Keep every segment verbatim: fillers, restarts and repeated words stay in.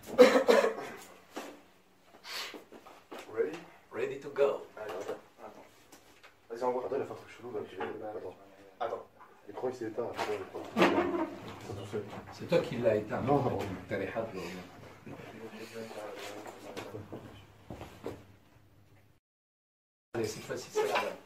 Ready? Ready to go. Allez, attends, attends. Vas-y, envoie. Attends, il a fait un truc chelou là. Attends. Attends. L'écran il s'est éteint. C'est toi qui l'as éteint. Non, non. T'as les hâtes, là. Allez, cette fois-ci, c'est la bonne.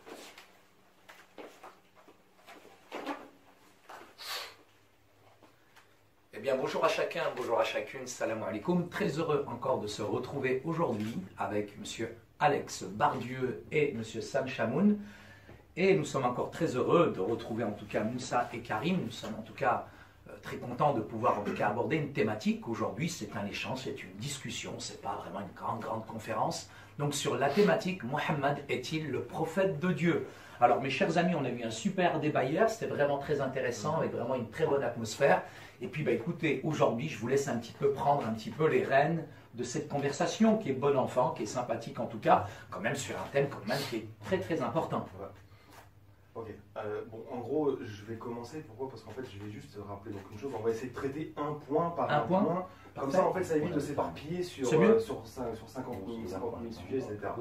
Eh bien, bonjour à chacun, bonjour à chacune, salam alaikum. Très heureux encore de se retrouver aujourd'hui avec monsieur Alex Bardieu et monsieur Sam Chamoun. Et nous sommes encore très heureux de retrouver en tout cas Moussa et Karim. Nous sommes en tout cas euh, très contents de pouvoir en tout cas aborder une thématique. Aujourd'hui, c'est un échange, c'est une discussion, c'est pas vraiment une grande, grande conférence. Donc sur la thématique, Mohammed est-il le prophète de Dieu? Alors mes chers amis, on a eu un super débat hier, c'était vraiment très intéressant, avec vraiment une très bonne atmosphère. Et puis bah, écoutez, aujourd'hui, je vous laisse un petit peu prendre un petit peu les rênes de cette conversation qui est bon enfant, qui est sympathique en tout cas, quand même sur un thème quand même qui est très très important. Ouais. Ok, euh, bon, en gros, je vais commencer. Pourquoi? Parce qu'en fait, je vais juste rappeler donc une chose. On va essayer de traiter un point par un, Un point. point. Comme Parfait. ça, en fait, ça évite de s'éparpiller sur, C'est mieux. euh, sur, cin- sur cinquante mille sujets, et cetera.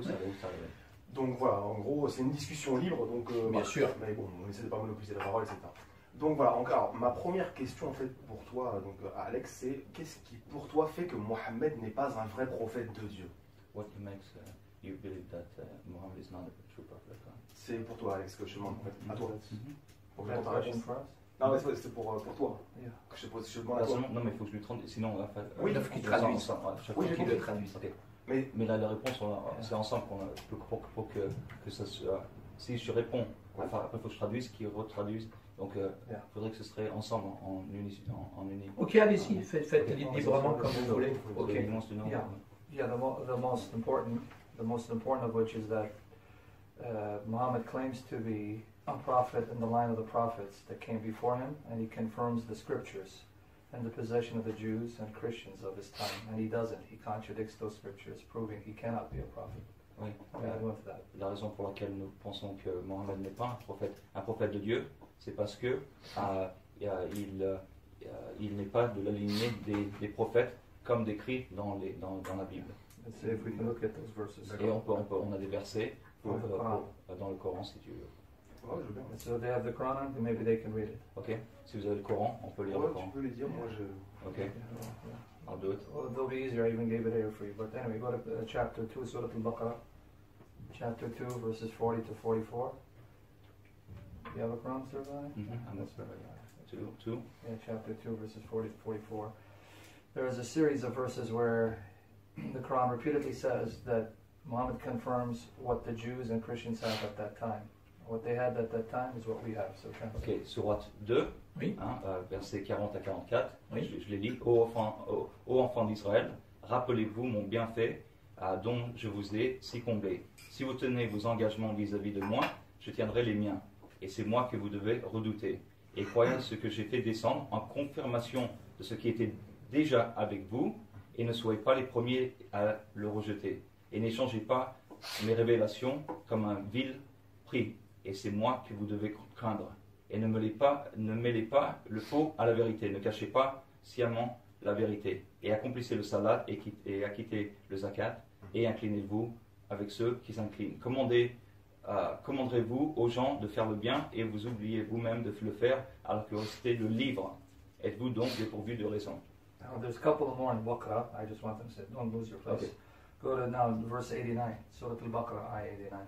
Donc voilà, en gros, c'est une discussion libre. Donc, euh, Bien voilà. sûr. Mais bon, on essaie de ne pas monopoliser la parole, et cetera. Donc voilà, encore, ma première question en fait pour toi, donc Alex, c'est qu'est-ce qui pour toi fait que Mohammed n'est pas un vrai prophète de Dieu? What makes uh, you believe that uh, Muhammad is not a true prophet? C'est pour toi, Alex, que je te demande en fait. À toi. Mhm. Pour que je donne ta réponse. Non, mais c'est- c'est pour, euh, pour toi. Yeah. Que je te pose, je te demande à Ah, toi. seulement- non, mais il faut que je lui traduise, sinon on va faire. Oui, il faut qu'il on traduise. ensemble, ouais, chaque Oui, fois j'ai Qu'il compris. le traduise. Ok. Mais Mais là, la réponse, on a- c'est ensemble qu'on a, pour, pour, pour que, que ça soit. Si je réponds, enfin, après il faut que je traduise, qu'il retraduise. Donc il Yeah. faudrait que ce serait ensemble en, en uni. En, en uni. Ok, allez-y, faites, faites librement comme vous voulez. Ok. Ok. Il wants to know. Yeah. Yeah, the, mo the most important, the most important of which is that uh, Muhammad claims to be a prophet in the line of the prophets that came before him, and he confirms the scriptures and the possession of the Jews and Christians of his time, and he doesn't. He contradicts those scriptures, proving he cannot be a prophet. Oui. Okay, Euh, I went to that. La raison pour laquelle nous pensons que Mohammed n'est pas un prophète, un prophète de Dieu, c'est parce que euh, il, euh, il n'est pas de la lignée des, des prophètes comme décrit dans, les, dans, dans la Bible. Let's see if we can look at those verses. Et on, peut, on, peut, on a des versets pour, Dans le pour- Coran. pour- dans le Coran si tu veux. ouais, je veux bien. So they have the Quran, and maybe they can read it. Ok. Si vous avez le Coran, on peut lire Ouais, le tu Coran. peux les dire, moi je. Ok. Yeah, yeah. I'll do it. Well, they'll be easier. I even gave it here for you. But anyway, go to uh, chapter two, Surah Al-Baqarah. Chapter two, verses forty to forty-four. You have a Quran, Sir Ryan? Mhm. I'm That's not- right. Two, two. Yeah, chapter two, verses forty to forty-four. There is a series of verses where the Quran repeatedly says that Muhammad confirms what the Jews and Christians have at that time. What they had at that time is what we have. So translate. Ok. Sourate deux, Oui. hein, euh, versets quarante à quarante-quatre. Oui. Je, je les lis. Ô enfants, ô, ô enfants d'Israël, rappelez-vous mon bienfait euh, dont je vous ai si comblé. Si vous tenez vos engagements vis-à-vis de moi, je tiendrai les miens. Et c'est moi que vous devez redouter. Et croyez ce que j'ai fait descendre en confirmation de ce qui était déjà avec vous, et ne soyez pas les premiers à le rejeter. Et n'échangez pas mes révélations comme un vil prix. Et c'est moi que vous devez craindre. Et ne mêlez pas, ne mêlez pas le faux à la vérité. Ne cachez pas sciemment la vérité. Et accomplissez le salat et, quitte- et acquittez le zakat. Et inclinez-vous avec ceux qui s'inclinent. Commandez, euh, commanderez-vous aux gens de faire le bien et vous oubliez vous-même de le faire alors que vous récitez le livre. Êtes-vous donc dépourvu de raison? Now, there's a couple more in Baqarah. I just want them to say, don't lose your place. Okay. Go to now verse eighty-nine, Surah Al-Baqarah, ayah eighty-nine.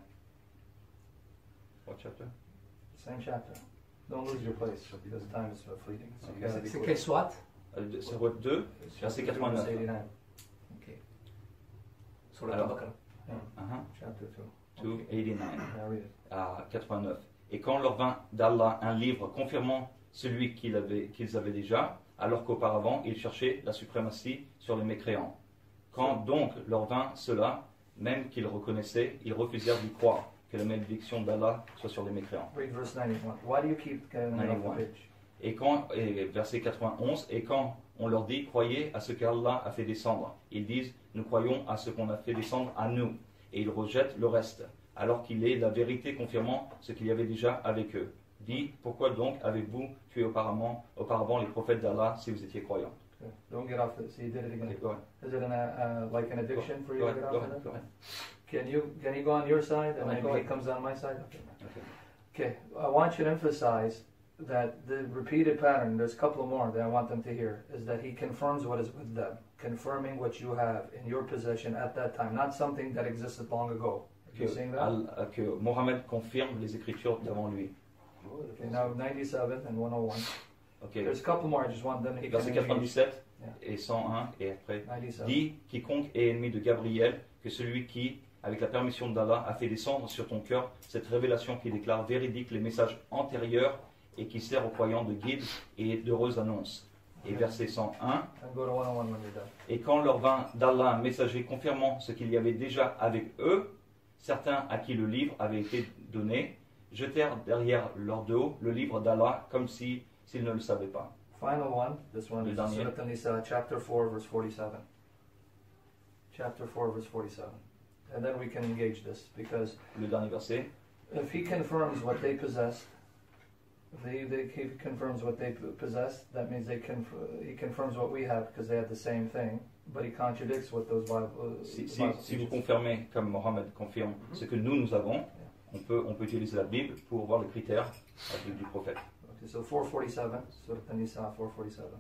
What chapter? Same chapter. Don't lose your place because time is uh, fleeting. So you gotta be C'est quick. quelle sourate? Euh, Sourate deux, It's verset chapter two, verse quatre-vingt-neuf. eighty-nine. Ok. Sur la Alors. Tabakara. Uh-huh. Chapter two. two eighty-nine. Now read it. À quatre-vingt-neuf. Et quand leur vint d'Allah un livre confirmant celui qu'ils avaient, qu'ils avaient déjà, alors qu'auparavant ils cherchaient la suprématie sur les mécréants. Quand donc leur vint cela, même qu'ils reconnaissaient, ils refusèrent d'y croire, que la malédiction d'Allah soit sur les mécréants. Read verse ninety-one. Why do you keep going off the ninety-one. page? Et quand, et verset quatre-vingt-onze, et quand on leur dit, croyez à ce qu'Allah a fait descendre, ils disent, nous croyons à ce qu'on a fait descendre à nous, et ils rejettent le reste, alors qu'il est la vérité confirmant ce qu'il y avait déjà avec eux. Dit, pourquoi donc avez-vous tué auparavant, auparavant les prophètes d'Allah si vous étiez croyants? Okay. Don't get off this. So you did it again. Okay, go ahead. Is it an, uh, like an addiction for you Go to ahead, get go off of ahead, that? go ahead. Can you can he go on your side and Go ahead, maybe go he ahead. comes on my side? Okay. Okay. Okay. I want you to emphasize that the repeated pattern, there's a couple more that I want them to hear, is that he confirms what is with them, confirming what you have in your possession at that time, not something that existed long ago. Are you Que, seeing that? Al- que Mohammed confirme les Écritures devant lui. Okay, now ninety-seven and one oh one. Okay. There's a couple more, I just want them to Verset engage. quatre-vingt-dix-sept Yeah. et cent un et après. ninety-seven. Dis, quiconque est ennemi de Gabriel, que celui qui, avec la permission d'Allah, a fait descendre sur ton cœur cette révélation qui déclare véridique les messages antérieurs et qui sert aux croyants de guide et d'heureuse annonce. Et verset cent un. And go to one oh one when you're done. Et quand leur vint d'Allah un messager confirmant ce qu'il y avait déjà avec eux, certains à qui le livre avait été donné, jetèrent derrière leur dos le livre d'Allah comme si s'ils ne le savaient pas. Final one, this one Le is dernier. Surat An-Nisa, chapter four, verse forty-seven. Chapter four, verse forty-seven. And then we can engage this, because Le dernier verset. if he confirms what they possessed, they, they, he confirms what they p- possessed, that means they conf- he confirms what we have, because they had the same thing, but he contradicts what those Bible, uh, Si, si, Bible si vous teaches. confirmez, comme Mohammed confirme, ce que nous, nous avons, on peut, on peut utiliser la Bible pour voir les critères du, du prophète. Okay, so four forty-seven, Surat An-Nisa, four forty-seven.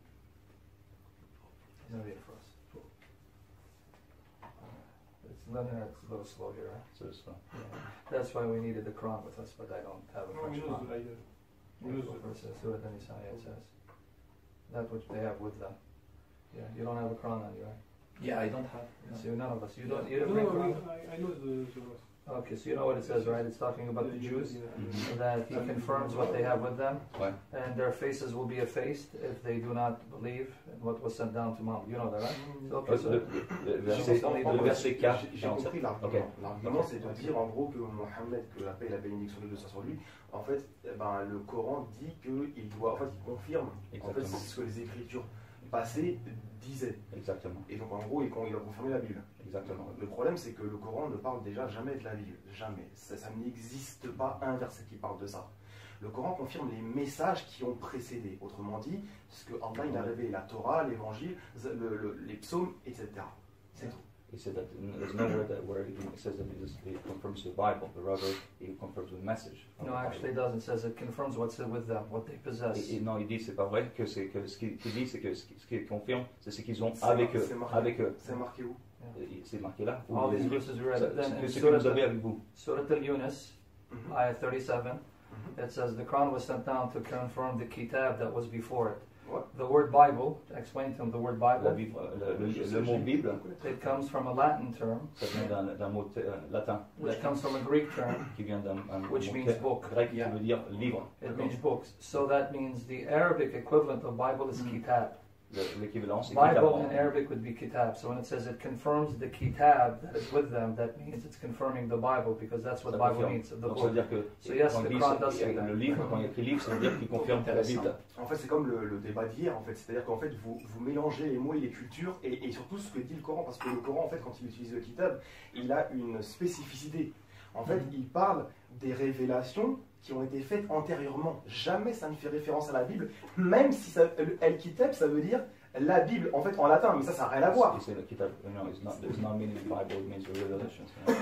He's going to read it for us. It's, linear, it's a little slow here, huh? C'est ça. Yeah. That's why we needed the Quran with us, but I don't have a No, French he knows Quran. the idea. He knows the Verse, Surah An-Nisa, it says. That's what they have with them. Yeah, you don't have a Quran on you, right? Yeah, I don't have. no. So none of us. You don't. You No, don't bring no, Quran. I, I know the surah. Okay, so you know what it says, right? It's talking about the Jews. Mhm. That he confirms what they have with them, Ouais. and their faces will be effaced if they do not believe in what was sent down to Muhammad. You know that, right? So, okay, Le, so le- le verset, le verset quatre, J'ai j'ai quarante-sept. compris l'argument. Ok. L'argument, c'est de dire en gros que Mohammed, que la paix et la bénédiction de Dieu soit sur lui, en fait, eh ben, le Coran dit qu'il doit, en fait, il confirme en fait, Exactement. ce que les Écritures passées disaient. Exactement. Et donc en gros, il, il a confirmé la Bible. Exactement. Le problème, c'est que le Coran ne parle déjà jamais de la Bible. Jamais. Ça, ça n'existe pas un verset qui parle de ça. Le Coran confirme les messages qui ont précédé. Autrement dit, ce que Allah il a révélé, la Torah, l'Évangile, le- le- les psaumes, et cetera. C'est tout. He said that there's nowhere that where it says that it, is, it confirms the Bible, but rather it confirms the message. of no, the actually, it Bible. doesn't. It says it confirms what's with them, what they possess. Et, et non, il dit c'est pas vrai que c'est que ce qu'il qu'il dit c'est que ce qui- ce qu'il confirme c'est ce qu'ils ont C'est avec mar- eux, c'est marqué. avec eux. C'est marqué où? Et C'est marqué là. Ou All les- these verses we read. ça- Then ce in que, ce que Surah vous avez avec vous. Surah Al-Yunus, Mhm. ayah thirty-seven, Mhm. it says the Quran was sent down to confirm the kitab that was before it. What? The word Bible, explain to him the word La Bible, Bible, le, le- le mot Bible, it comes from a Latin term, ça vient d'un d'un mot euh, latin which comes from a Greek term, qui vient d'un un which mot means grec- book. grec qui Yeah. veut dire livre. It means books. So that means the Arabic equivalent of Bible is Mm. kitab. Le- L'équivalent c'est Bible kitab. in Arabic would be kitab. So when it says it confirms the kitab that is with them, that means it's confirming the Bible because that's what Ça Bible confirme. means, the Donc ça veut book. dire que So yes, quand the il dit Quran ça- does say le that. livre, quand il y a écrit livre, ça veut dire qu'il confirme la Bible. En fait, c'est comme le, le débat d'hier, en fait. C'est-à-dire qu'en fait, vous, vous mélangez les mots et les cultures, et, et surtout ce que dit le Coran, parce que le Coran, en fait, quand il utilise le kitab, il a une spécificité. En fait, Mhm. il parle des révélations qui ont été faites antérieurement. Jamais ça ne fait référence à la Bible, même si ça, le El Kitab, ça veut dire la Bible, en fait, en latin, mais ça, ça n'a rien à voir. Et c'est le kitab, no, it's not, it's not meaning Bible, it means the revelation.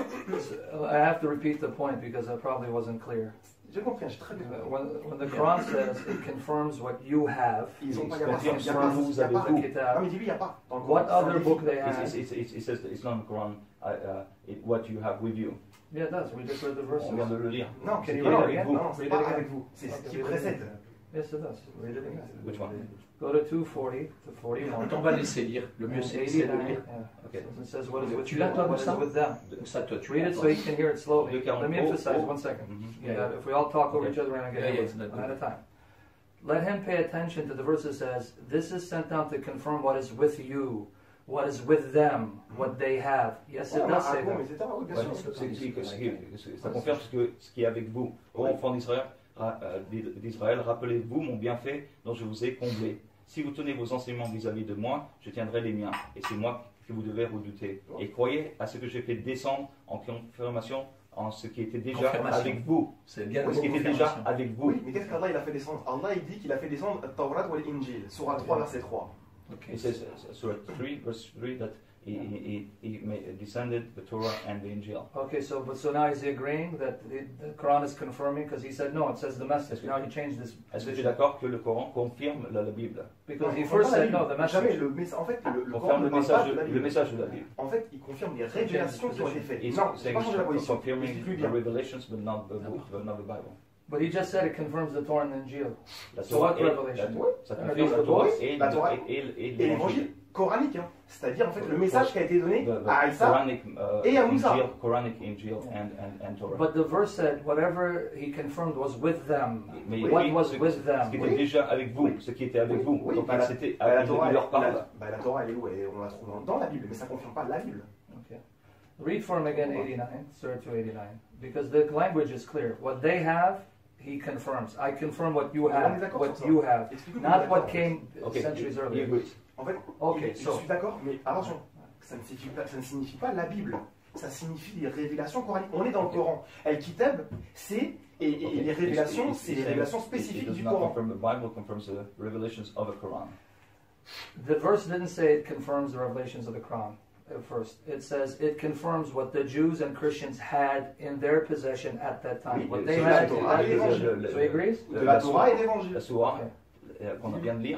So I have to repeat the point because I probably wasn't clear. J'ai compris, j'ai très bien compris. When, when the Quran says it confirms what you have, Ils ont pas, Il il n'y a pas, confirme il y ce a que pas, vous il y a avez pas. vous. Non, kitab, mais dis-lui, il n'y a pas. Dans le what Coran, other c'est book un they It's, have? it's, it's, it says that it's not in the Quran, uh, uh, it, what you have with you. Yeah, it does. We just read the verses. On vient de le lire. Non, Can c'est you pas read it avec again? vous. Non, c'est Read pas it again. avec vous. C'est ce Okay, qui read it précède. again. Yes, it does. Read it again. Which one? Go to two forty to forty-one. On va laisser lire. Le mieux, And c'est c'est de eighty-nine, lire. yeah. Okay. So it says what is with Tu you, l'as, toi, what is Moussa? with them. Ça, toi, tu Read it so you can hear it slowly. deux quarante. Let me Oh, emphasize oh. one second. Mhm. Yeah, Yeah, if we all talk over Okay. each other, we're going to get Yeah, yeah, it it's not one at good. a time. Let him pay attention to the verse that says, this is sent down to confirm what is with you, what is with them, what they have. Yes, it Ouais, does say Maracon, that. et cetera. Oui, bien Ouais, sûr. c'est- c'est- c'est- c'est- c'est- ça confirme ce, que, ce qui est avec vous. Ô enfants d'Israël, ra- euh, d'Israël, rappelez-vous mon bienfait dont je vous ai comblé. Si vous tenez vos enseignements vis-à-vis de moi, je tiendrai les miens, et c'est moi que vous devez redouter. Et croyez à ce que j'ai fait descendre en confirmation en ce qui était déjà Confirmation. avec vous. C'est bien Ce le qui mot était déjà confirmation. avec vous. Oui, mais qu'est-ce qu'Allah il a fait descendre? Allah il dit qu'il a fait descendre le Taurat ou l'Injil, Surah trois, verset trois. Okay. It says, uh, Surah three, verse three, that he, he, he, he ma- descended the Torah and the Injil. Okay, so but so now is he agreeing that the, the Quran is confirming because he said no, it says the message. Now he changed this Est-ce que tu es position d'accord que le Coran confirme la, la Bible? because Non, he il first confirme said la no, the Bible. Jamais message. le messa- En fait, le, le Coran Confirme ne le parle pas message, de la de, le Bible. message de la Bible. En fait, il confirme les révélations qui ont été faites. He's Non, j'ai saying pas changé la position. confirming Explique-lui the bien. revelations, but not the book, but not the Bible. But he just said it confirms the Torah and the Injil. La So Torah what et, la, revelation? ça Euh, confirme la la Torah Torah, et, la Torah et, et, et Et l'évangile. l'évangile coranique, hein. C'est-à-dire en fait le message qui a été donné The, the à Aïssa. Quranic, uh, et à Moussa. Injil, Quranic Injil and, and, and Torah. But the verse said whatever he confirmed was with them. Mais What oui, was ce, with ce them? qui était Oui. déjà avec vous, Oui. ce qui était avec Oui, vous. oui, Donc bah, la- c'était, bah, la il, Torah, il leur elle- parle. la- bah, la Torah, elle est où? Elle- On la trouve dans, dans la Bible, mais ça ne confirme pas la Bible. Okay. Read for him again eighty-nine, Surah two eighty-nine. Because the language is clear. What they have, he confirms. I confirm what you On est have, d'accord what sur ça. you have. Explique-nous Not comment what d'accord. came Okay, centuries he earlier. agrees. En fait, Ok, il- so- je suis d'accord, mais attention, ça ne, signifie pas, ça ne signifie pas la Bible. Ça signifie les révélations coraniques. On est dans le Coran. El-Kitab, c'est, et, et Okay. les révélations, He's- c'est he's les saying révélations it- it spécifiques does du not Coran. confirm the Bible, confirms the revelations of the Quran. The verse didn't say it confirms the revelations of the Quran at first. It says it confirms what the Jews and Christians had in their possession at that time. Oui, what c'est they la had. Torah et at- l'évangile. Le- le- So he agrees? De le- la la Torah et de La l'évangile. Surah Okay. euh, qu'on vient de lire.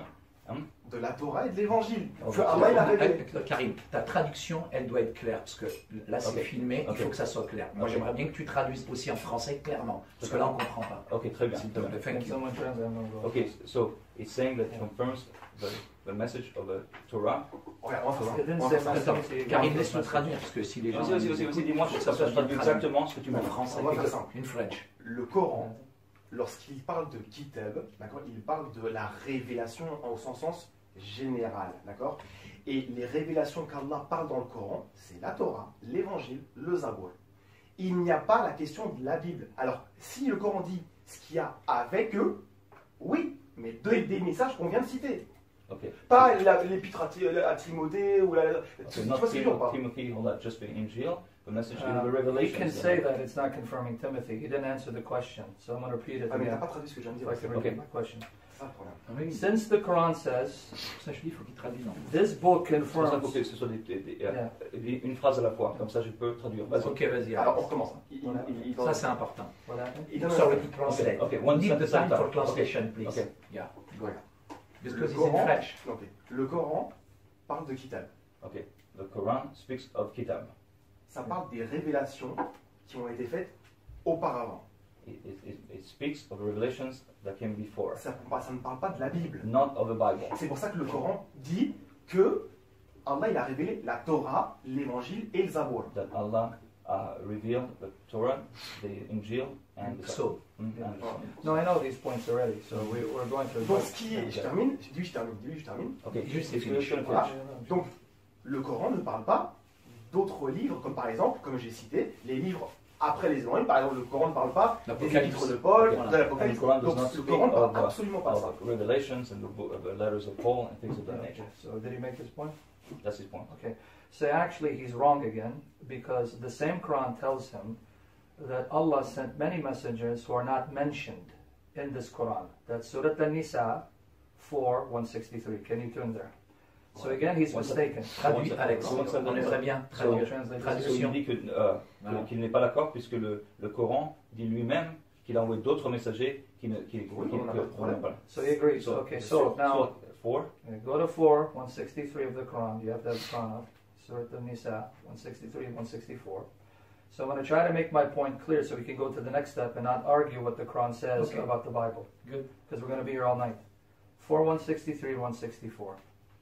De la Torah et de l'évangile. Ok. Que Allah, il a révélé. Euh, Karim, ta traduction, elle doit être claire, parce que là c'est Ok. filmé, Ok. il faut que ça soit clair. Moi Ok. j'aimerais bien que tu traduises aussi en français clairement, parce que là on ne comprend pas. Ok, très bien. S'il te très plaît, bien. Can thank you. someone translate? I'm gonna go. Okay, so it's saying that it confirms the, the message of the Torah. Regarde, on va faire ça. It didn't On va say faire ça. message, it Karim, was laisse-le message. traduire, parce que si les gens... Vas-y, vas-y, vas-y, vas-y, dis-moi, faut ça soit se traduit bien exactement ce que tu En veux. français, On va faire ça. in French. Le Coran, lorsqu'il parle de Kitab, d'accord, il parle de la révélation au sens, sens général, d'accord. Et les révélations qu'Allah parle dans le Coran, c'est la Torah, l'Évangile, le Zabour. Il n'y a pas la question de la Bible. Alors, si le Coran dit ce qu'il y a avec eux, oui, mais de- des messages qu'on vient de citer. Okay. Pas la- l'épître à, Ti- à Timothée ou la. Okay, tu not vois ce que je veux dire ou pas? Timothy, all that, just the Injil, the message, Uh, the he revelations. can say that it's not confirming Timothy. He didn't answer the question, so I'm going to repeat it Ah, mais t'as again. pas traduit ce que je viens de If I dire. can Okay. repeat my question. C'est ça le problème. Ah oui, Since the Quran says, ça je dis, il faut qu'il traduise. non. this book C'est pour ça confirms. qu'il faut que ce soit des, des- des- euh, Yeah. des- une phrase à la fois, comme ça je peux traduire. Vas-y. Ok, vas-y. Alors, on Alex. recommence. Il, il- Voilà. il- il- Ça c'est important. What happened? il donne un Sorry exemple. to translate. Okay, one Need the sentence time at a for time. translation, please. Okay. Yeah, Voilà. because Le it's in Coran- French. Ok. Le Coran parle de Kitab. Okay, the Quran speaks of Kitab. Ça parle des révélations qui ont été faites auparavant. It, it, it, it speaks of revelations that came before, Ça, ça ne parle pas de la Bible. not of the Bible. C'est pour ça que le Coran dit que Allah il a révélé la Torah, l'Évangile et le Zabour. That Allah uh, revealed the Torah, the Injil, and the So, Mm, and No, I know these points already, so we, we're going to. Donc ce qui est, je termine, je dis je termine, dis je termine. Okay, Juste, c'est it's fini. gonna Voilà. finish. Donc le Coran ne parle pas d'autres livres, comme par exemple, comme j'ai cité, les livres après les évangiles. Par exemple, le Coran ne parle pas des l'Apocalypse. épîtres de Paul, Voilà. de l'Apocalypse. And the Quran does Donc not le speak Coran ne parle of, uh, absolument pas de ça. of revelations and the, book, of the letters of Paul and things of that nature. So did he make his point? That's his point. Okay. So actually, he's wrong again because the same Quran tells him that Allah sent many messengers who are not mentioned in this Quran. That's Surah An-Nisa four one sixty-three. Can you turn there? So again, he's One mistaken. traduis, Alex. One second. On aimerait bien So, traduire. Translate Parce this. qu'il Traduction. dit que, euh, que- Voilà. qu'il n'est pas d'accord puisque le, le Coran dit lui-même qu'il a envoyé d'autres messagers qui ne qui, Oui, qui- on n'a que- pas de problème. voilà. So he agrees. So, Okay. so, So now so four. uh, go to four one sixty-three of the Quran. You have to have the Quran up. Surah An-Nisa one sixty-three one sixty-four. So I'm going to try to make my point clear so we can go to the next step and not argue what the Quran says Okay. about the Bible. Good. Because we're going to be here all night. four one sixty-three one sixty-four.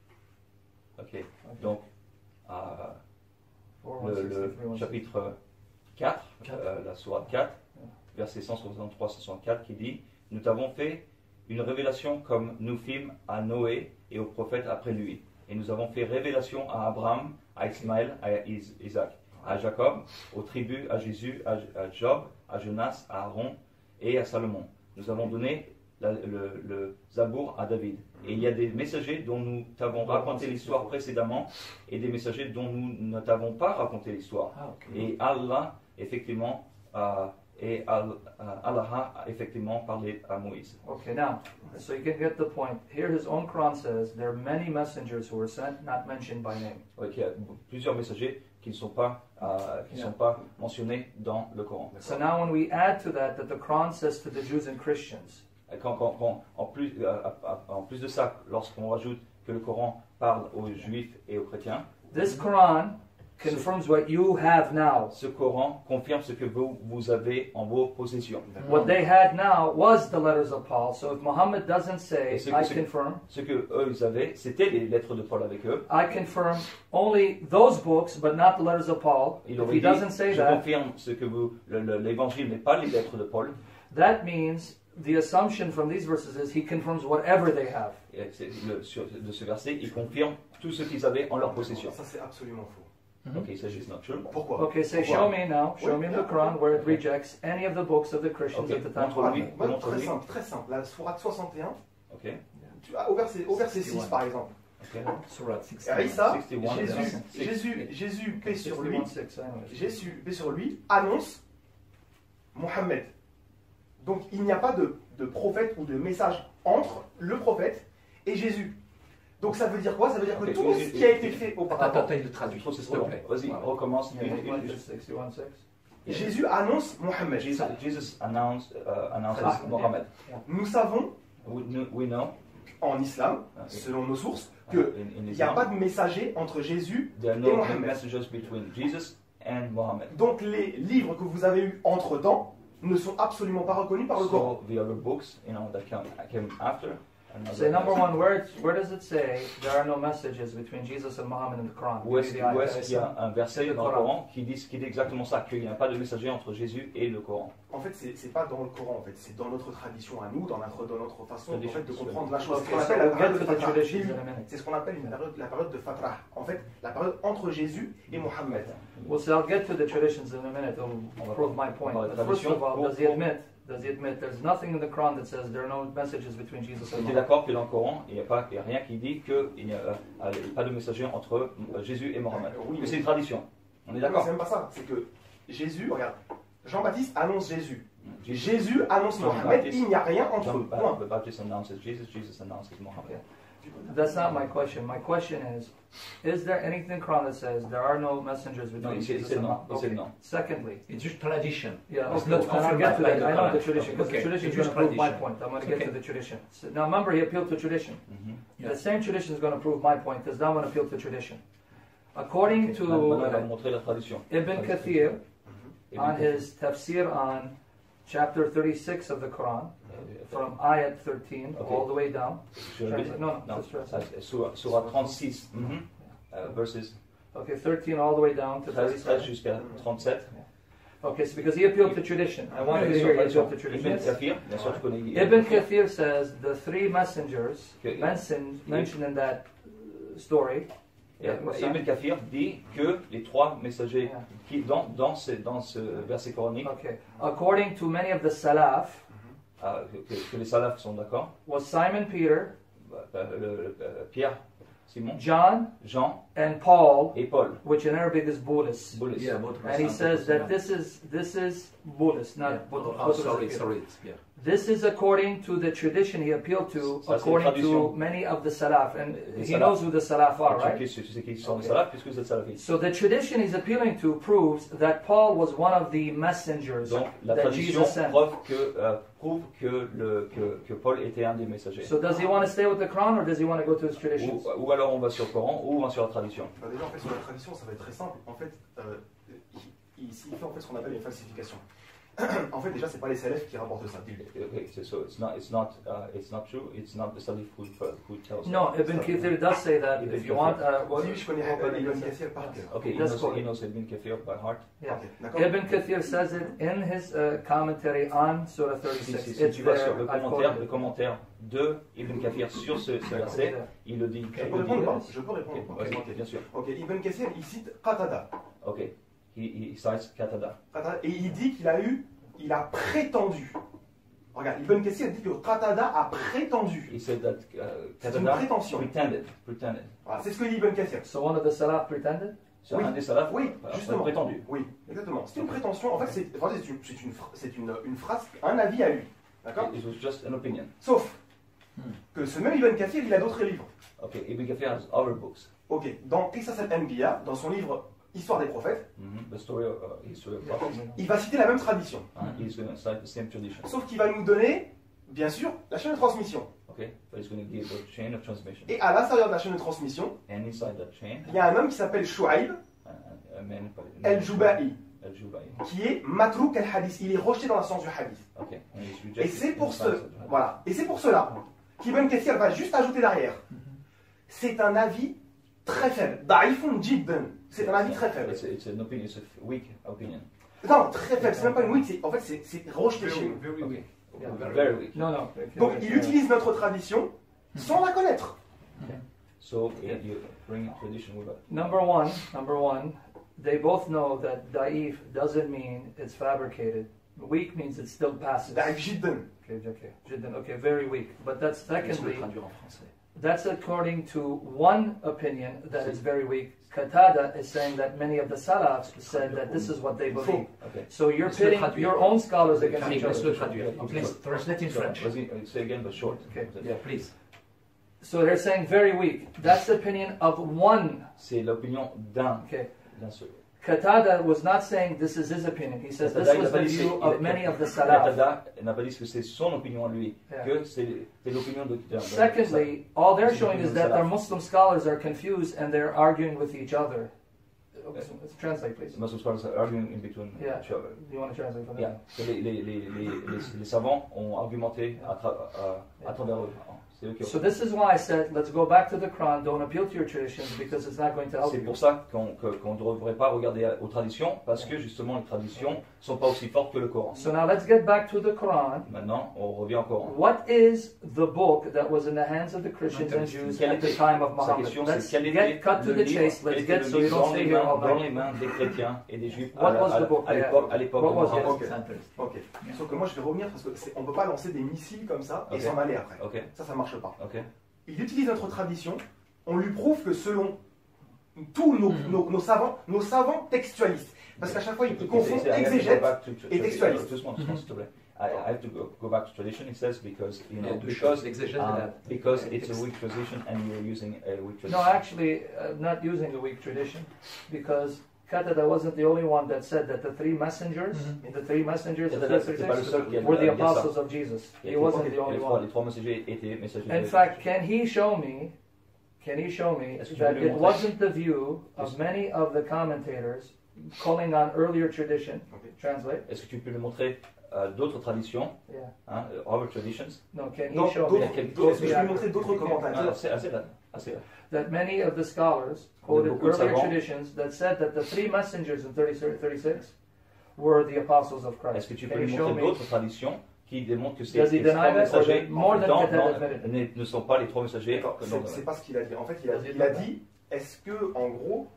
Ok. Donc, euh, four one le, sixty-three le one sixty-four. chapitre quatre, Quatre. euh, la sourate quatre, verset cent soixante-trois cent soixante-quatre, qui dit « Nous t'avons fait une révélation comme nous fîmes à Noé et aux prophètes après lui. Et nous avons fait révélation à Abraham, à Ismaël, à Is- Isaac, à Jacob, aux tribus, à Jésus, à, à Job, à Jonas, à Aaron et à Salomon. Nous avons donné la- le, le Zabour à David. Et il y a des messagers dont nous t'avons raconté l'histoire précédemment et des messagers dont nous ne t'avons pas raconté l'histoire. Ah, ok. Et Allah, effectivement, a et Al- euh, Allah a effectivement parlé à Moïse. Okay, now, so you can get the point. Here his own Quran says there are many messengers who were sent, not mentioned by name. Ouais, qu'il y a plusieurs messagers qui ne sont pas, euh, qui Yeah. sont pas mentionnés dans le Coran. So now when we add to that that the Quran says to the Jews and Christians, Et quand, quand- quand- en, plus, euh, en plus de ça, lorsqu'on rajoute que le Coran parle aux juifs et aux chrétiens, this Quran confirms what you have now. ce Coran confirme ce que vous, vous avez en vos possessions. What they had now was the letters of Paul. So if Muhammad doesn't say, Et ce que I c'est- confirm, Ce que eux ils avaient, c'était les lettres de Paul avec eux. I confirm only those books, but not the letters of Paul. Il If aurait he dit, doesn't say je that, confirme ce que vous, le- le- l'évangile n'est pas les lettres de Paul. that means the assumption from these verses is he confirms whatever they have. Et c'est le- sur, de ce verset, il confirme tout ce qu'ils avaient en leur possession. Ça, c'est absolument faux. Ok, il s'agit de notre chose. Pourquoi? Okay, say, Pourquoi? show me now, show Oui, me in bien. the Quran where it rejects any of the books of the Christians Okay, at the time. montre-le. Ah, lui, ouais, montre-lui. très simple, très simple. La sourate soixante et un, Ok, tu, ah, au verset, au verset six soixante et un. par exemple. ok. Surat Et sixty. Aïssa, soixante et un, Jésus, six. Jésus, Jésus, paix sur lui, sixty-one six, anyways. Jésus, paix sur lui, annonce Mohammed. Donc il n'y a pas de, de prophète ou de message entre le prophète et Jésus. Donc ça veut dire quoi? Ça veut dire que Ok, tout oui, ce oui, qui a oui. été fait Attends, auparavant, attends, il le traduit, Trop, c'est s'il trop te long. plaît. Vas-y, Voilà. recommence. Yeah, what is sixty-one six? Jésus annonce Mohammed. Jesus, Jesus announced, uh, announces Ah, Mohammed. Nous savons We, kn- we know en islam, Ah, oui. selon nos sources, uh, que in, in il n'y a Islam, pas de messager entre Jésus. there are et no Mohammed. messages between Jesus and Mohammed. Donc les livres que vous avez eus entre-temps ne sont absolument pas reconnus par le Coran. So the other books, you know, that came, came after. another Say number message. one, where, it's- where does it say there are no messages between Jesus and Muhammad in the Quran? Où est-ce Give me the où ayah. est-ce qu'il y a un verset Le dans le Coran. Coran qui dit, qui dit exactement ça, qu'il n'y a pas de messager entre Jésus et le Coran? En fait, c'est c'est pas dans le Coran, en fait, c'est dans notre tradition à nous, dans notre, dans notre façon en Tradition. fait, de comprendre la chose. Okay, C'est ce qu'on so appelle la we'll get période to de the Fatrah. traditions in a minute. C'est ce qu'on appelle une période, la période de Fatrah. En fait, la période entre Jésus et Mohammed. Well, so I'll get to the traditions in a minute. It'll prove my point. On va But parler first of all, tradition. does he admit? Does he admit there's nothing in the Quran that says there are no messages between Jesus On and est Muhammad? d'accord que dans le Coran, il n'y a, pas- il y a rien qui dit qu'il n'y a, euh, pas de messager entre euh, Jésus et Mohammed. Oui, Que mais- c'est une tradition. On est Non, d'accord? c'est même pas ça. C'est que Jésus, regarde, Jean-Baptiste annonce Jésus. Jesus, Jésus annonce Jean Mohammed, Baptiste. il n'y a rien entre John eux. Point. the Baptist announces Jesus, Jesus announces Mohammed. That's not my question. My question is, is there anything in the Quran that says there are no messengers Non, between il sait, il Jesus sait and non. Muhammad? Il sait Okay. non. Secondly, It's just tradition. yeah, It's okay, not and I'll confirmed get to by that. the I know the Quran. tradition because Okay, the tradition is it's going to just prove my tradition. point. I'm going to get Okay. to the tradition. So, now remember, he appealed to tradition. Mhm. Yeah. The same tradition is going to prove my point because now I'm going to appeal to tradition. According Ok, Maintenant, il va to montrer la tradition. Ibn Kathir, Ibn on Kathir. his tafsir on chapter thirty-six of the Quran, from ayat thirteen Okay. all the way down. Je Translate- lis. no, no, Non, just translate. ah, sur, sur trente-six, mhm, euh, verses Okay, thirteen all the way down to treize, treize thirty-seven. jusqu'à trente-sept. Okay, so because he appealed to tradition, I want you to Sur hear he tradition. appealed to Ibn tradition. Kathir, bien sûr, tu connais Ibn Kathir says the three messengers Okay. mentioned mentioned in that uh, story. Et Yeah, what's that? Ibn Kathir dit que les trois messagers Yeah. qui, dans, dans, ce, dans ce verset coranique, Okay, according to many of the Salaf, euh, que, que les salafs sont d'accord, was Simon Peter, euh, le- le- euh, Pierre, Simon, John, Jean and Paul, et Paul. which in Arabic is Buddhist. Boulis. Yeah, both And he Muslims, says that yeah. this is this is Buddhist, not Yeah. Buddhist. Oh, sorry, sorry. it's Pierre. This is according to the tradition he appealed to, Ça, c'est according to tradition. many of the Salaf, and Les he Salaf. knows who the Salaf are, Tu, right? tu sais tu sais qui sont Okay. les salafs puisque vous êtes salafistes. So the tradition he's appealing to proves that Paul was one of the messengers Donc la that tradition Jesus sent. prouve que, euh, prouve que, le, que, que Paul était un des messagers. So does he want to stay with the Quran or does he want to go to his traditions? Ou, ou alors on va sur le Coran ou on va sur la tradition. Bah, déjà, en fait, sur la tradition, ça va être très simple. En fait, euh, il, il- il fait en fait ce qu'on appelle une falsification. En fait, déjà, c'est pas les salafs qui rapportent ça. Okay, so, so it's not it's not uh, it's not true. It's not the salaf who who tells. No, Ibn Kathir does say that. Ibn If you Kathir. want, uh, what, Oui, je connais euh, Ibn Kathir par cœur. Okay, he That's knows, correct. he knows Ibn Kathir by heart. yeah. Ok, d'accord. Ibn Kathir says it in his uh, commentary on Surah Si, thirty-six. si, si It's tu vas there. sur le I've commentaire, quoted le it. commentaire de Ibn Kathir sur ce, ce verset, il le dit. Je il peux le dit. répondre ou pas Je peux répondre ou pas Vas-y, Ok. bien sûr. Ok, Ibn Kathir, il cite Qatada. Ok. He, he cites Qatada. Qatada, et il dit qu'il a eu, il a prétendu. Regarde, Ibn Kathir dit que Qatada a prétendu. He said that uh, C'est une Qatada prétention. pretended, pretended. Voilà, c'est ce que dit Ibn Kathir. So one of the Salaf pretended? C'est Oui. un des salafs Oui, euh, justement. prétendu. Oui, exactement. C'est une prétention. En fait, c'est enfin, c'est une, c'est une, phra- c'est une, une phrase, un avis à lui. D'accord? It was just an opinion. Sauf Hmm. que ce même Ibn Kathir, il a d'autres livres. Okay, Ibn Kathir has other books. Ok, dans Qisas al-Anbiya, dans son livre Histoire des prophètes, Mhm. The story of uh, history of prophets. il va citer la même tradition. Uh, he's going to cite the same tradition. Sauf qu'il va nous donner, bien sûr, la chaîne de transmission. Okay, but he's going to give a chain of transmission. Et à l'intérieur de la chaîne de transmission, And inside that chain, il y a un homme qui s'appelle Shu'aib uh, a man by el-Juba'i, Al-Jubai. qui est Matrouk al-Hadith. Il est rejeté dans la science du hadith. Okay, and he's Et rejected. c'est pour in ce, science of hadith. voilà, et c'est pour cela qu'Ibn Kathir va juste ajouter derrière. C'est un avis très faible. Da'ifun jiddan. C'est un avis très faible. It's, a, it's an opinion. It's a weak opinion. Non, très faible. C'est même pas une weak. c'est- En fait, c'est c'est rejeté chez nous. Very, very Okay, weak. Yeah. very weak. No, no. Donc, il utilise notre tradition sans la connaître. So uh, you bring tradition with it. Number one, number one, they both know that da'if doesn't mean it's fabricated. Weak means it still passes. Da'if jiddan. Okay, okay, jiddan, okay, very weak. But that's Je vais le secondly, traduire en français. that's according to one opinion that is very weak. Qatada is saying that many of the salafs said that this is what they believe. Okay. So you're Laisse-le pitting traduire. your own scholars against Karim, each laisse-le other. traduire. Please translate in So, French. vas-y, uh, say again, but short. Okay. Yeah, please. So they're saying very weak. That's the opinion of one. C'est l'opinion d'un, Okay. d'un seul. Qatada was not saying this is his opinion. He says this Qatada, il was n'a pas the dit view c'est- of il- many of the salaf. Qatada n'a pas dit que c'est son opinion à lui, Yeah. que c'est c'est l'opinion de d'un. Secondly, all they're This is showing the is that their salaf. Muslim scholars are confused and they're arguing with each other. Let's translate, please. Muslim scholars are arguing in between Yeah. each other. Do you want to translate for them? Yeah. Que Les, les, les, les, les, les savants ont argumenté à, tra à, à travers eux. C'est eux qui ont. So this is why I said, let's go back to the Quran. Don't appeal to your traditions because it's not going to help C'est you. pour ça qu'on que- qu'on ne devrait pas regarder aux traditions, parce que justement les traditions ne sont pas aussi fortes que le Coran. So now let's get back to the Quran. Maintenant, on revient au Coran. What is the book that was in the hands of the Christians and Jews Quelle at the était- time of Sa Muhammad? question, Let's c'est quel get était cut to le the livre, chase. quel Let's était get le so you livre don't dans stay les here mains, all dans les night. mains des chrétiens et des juifs What à, was à- the book? à l'époque à l'époque What de was Mohammed. Ok. Center. Ok. Sauf que moi, je vais revenir parce qu'on ne peut pas lancer des missiles comme ça et Ok. s'en aller après. Ok, Ça, ça marche pas. ok. Il utilise notre tradition. On lui prouve que selon tous nos, Mhm. nos, nos savants, nos savants textualistes, parce qu'à chaque fois, ils, ils confondent I have to go exégète back to- to- et textualiste. Doucement, doucement, s'il te plaît. I, I have to go, go back to tradition, it says, because, you Il y know, a deux because, choses, l'exégèse et uh, la- because et it's a texte. weak tradition and you're using a weak No, tradition. actually, uh, not using a weak tradition, because Qatada wasn't the only one that said that the three messengers, Mhm. the three messengers of Qatada, c'était pas le seul qui a were the dit ça. apostles of Jesus. Et He les wasn't trois- the only les trois- one. Les trois messagers étaient messagers In de- fact, can he show me, can he show me Est-ce que tu that peux lui it montrer? wasn't the view of many of the commentators calling on earlier tradition? Ok. Translate. Est-ce que tu peux nous montrer euh, d'autres traditions, Yeah. hein, euh, other traditions? No, can he Donc, show d'autres- me quel- d'autres- Est-ce que je Yeah. vais montrer d'autres Ah, commentateurs assez, assez là, assez là. that many of the scholars quoted beaucoup de earlier savants. traditions that said that the three messengers in thirty, thirty-six were the apostles of Christ? Est-ce que tu peux Can nous you show montrer me? d'autres traditions qui démontrent que ces Does he ces deny trois that, or messagers that more than dans- Qatada dans- admitted? ne, ne sont pas les trois messagers D'accord, que c'est dans- c'est pas ce qu'il a dit. En fait, il a, Vas-y, il a vas-y. dit est-ce que, en gros,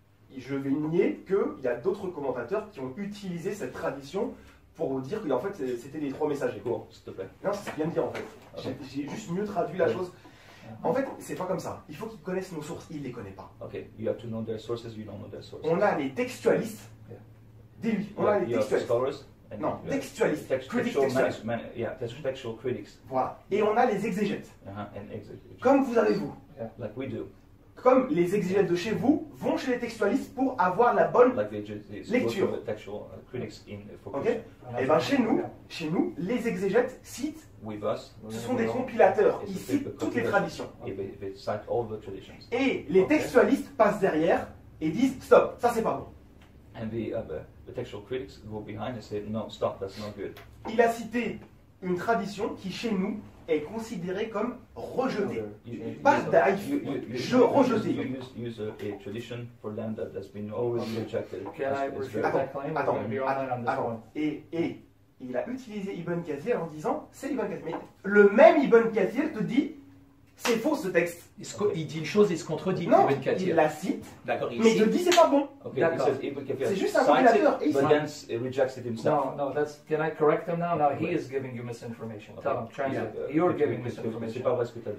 je vais nier qu'il y a d'autres commentateurs qui ont utilisé cette tradition pour dire qu'en fait c'est- c'était les trois messagers. Cours, s'il te plaît. Non, c'est ce qu'il vient de dire en fait. J'ai j'ai juste mieux traduit la Oui. chose. En fait, c'est pas comme ça. Il faut qu'ils connaissent nos sources. Ils les connaissent pas. Ok, you have to know their sources, you don't know their sources. On a les textualistes. Dis-lui, on You a have, les you have textualistes. scholars. and Non, you have textualistes. text- Critics textual textualistes. man- man- yeah, text- textual critics. Voilà. Et on a les exégètes. Uh-huh, and exegetists. Comme vous avez vous. Like we do. Comme les exégètes de chez vous vont chez les textualistes pour avoir la bonne. Like the exegetists Lecture. go to the textual uh, critics in for Ok. Christian. Et bien chez nous, chez nous, les exégètes citent. With us, Ce sont des compilateurs. Et Ils c'est citent le toutes les compilation. traditions. they, they cite all the traditions. Et les textualistes passent derrière et disent stop, ça c'est pas bon. And the, uh, the, the textual critics go behind and say, no, stop, that's not good. Il a cité une tradition qui chez nous est considérée comme rejetée. You, you, Pas you- daïf, you- you- you- je you- rejeté. You use, use a, a tradition for them that has been already rejected. Can I It's- it's refute very- that claim? Attends, Or maybe you're online on this attends. one. Et, et il a utilisé Ibn Kathir en disant c'est Ibn Kathir. Mais le même Ibn Kathir te dit c'est faux ce texte. Il, se co- il dit une chose, il se contredit. Non, Ibn Kathir. il la cite, D'accord, il mais il te cite. dit c'est pas bon. Okay, D'accord. he says Ibn Kathir C'est juste un cites compilateur, et it, il but cite. then s- rejects it himself. No, no, that's, can I correct him now? Now he is giving you misinformation. Tell him, translate. Uh, You're que- giving que- que- que C'est misinformation. pas vrai ce que tu as dit.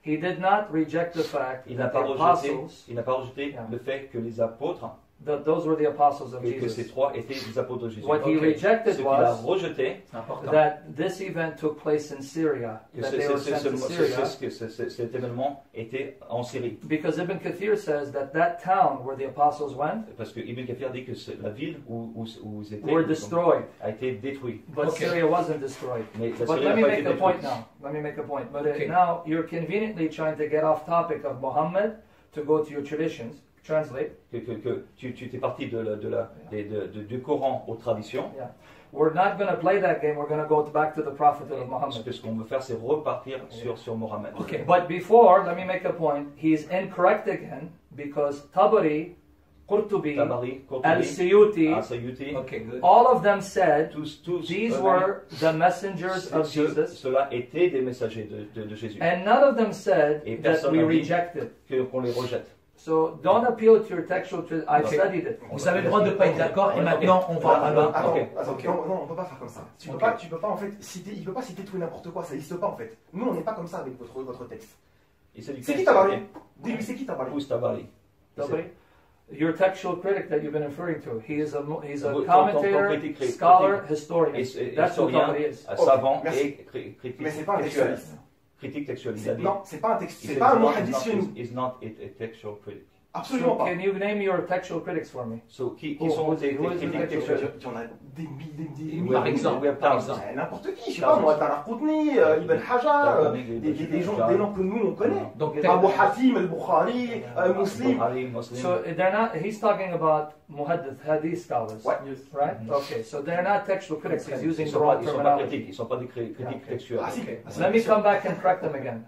he did not reject the fact Il n'a that pas the rejeté, apostles, il n'a pas rejeté Yeah. le fait que les apôtres, that those were the apostles of que, que ces Jesus. trois étaient des apôtres de Jésus. What he Ok. rejected Ce qu'il a was rejeté, C'est important. that this event took place in Syria, que that ce- they ce- were ce- sent ce- to ce- Syria, ce- que ce- ce- cet événement était en Syrie. because Ibn Kathir says that that town where the apostles went Parce que Ibn Kathir dit que c'est- la ville où, où, où ils étaient were destroyed, a été détruite. but Okay. Syria wasn't destroyed. Mais la But Syrie let n'a me pas make été a point détruite. now. Let me make a point. But Okay. uh, now you're conveniently trying to get off topic of Muhammad to go to your traditions. Translate. Que, que, que tu, tu t'es parti de, la- de la, des- de- de- du Coran aux traditions. We're not going to play that game. We're going to go back to the prophet of Parce Muhammad. que ce qu'on veut faire, c'est repartir sur, sur Mohammed. Ok. But before, let me make a point. He's incorrect again because Tabari, Qurtubi, Tabari, Qurtubi, Al-Siyuti, Al-Sayyuti, Ok, good. all of them said tous, tous these eux-mêmes, were the messengers of ce- Jesus, ceux-là étaient des messagers de, de, de Jésus. and none of them said Et that personne we n'a dit rejected. que- qu'on les rejette. So don't appeal to your textual. Tra- I've Okay. studied it. Vous avez le droit de ne pas être d'accord et Ok. maintenant on va Ah, alors. Attends, ok. attends, Ok. non, non, on peut pas faire comme ça. Tu peux Ok. pas, tu peux pas en fait citer, il peut pas citer tout et n'importe quoi, ça n'existe pas en fait. Nous, on n'est pas comme ça avec votre, votre texte. Et c'est du C'est qui texte, Tabari ok. Dis-lui, c'est qui Tabari Pousse Tabari. Tabari, your textual critic that you've been referring to, he is a mo- he's a Ton- ton- ton commentator, critique, critique. scholar, historian. Et- et- That's what historien, Tabari is. euh, savant merci. et cri- critique Mais c'est pas un textuel. textualiste. Critique textuelle. Il a C'est- dit. Non, c'est pas un texte, Il c'est said pas un it's not- muhaddith it's chez not- nous. It's not a, a textual critic. Absolument So pas. can you name your textual critics for me? So, qui, qui Oh, sont who- tes, who tes is the critiques textual textuels? Il y en a des milliers, des Oui, milliers. Par oui, exemple, oui, par par exemple. Eh, N'importe qui, je sais pas moi, Daraqutni, euh, Ibn Hajar, euh, des, des, des gens, des noms que nous on connaît. Donc, Abu Hatim, Al-Bukhari, euh, Muslim. Bukhari, Muslim. So they're not. He's talking about muhaddith, hadith scholars, What? Yes. right? Mhm. Okay, so they're not textual critics. He's Ils using ne the sont, pas- wrong ils sont pas terminology. critiques, ils sont pas des cri- critiques Yeah, okay. textuels. Ah si, Ok. ah, si, Let me bien sûr. come back and correct them again.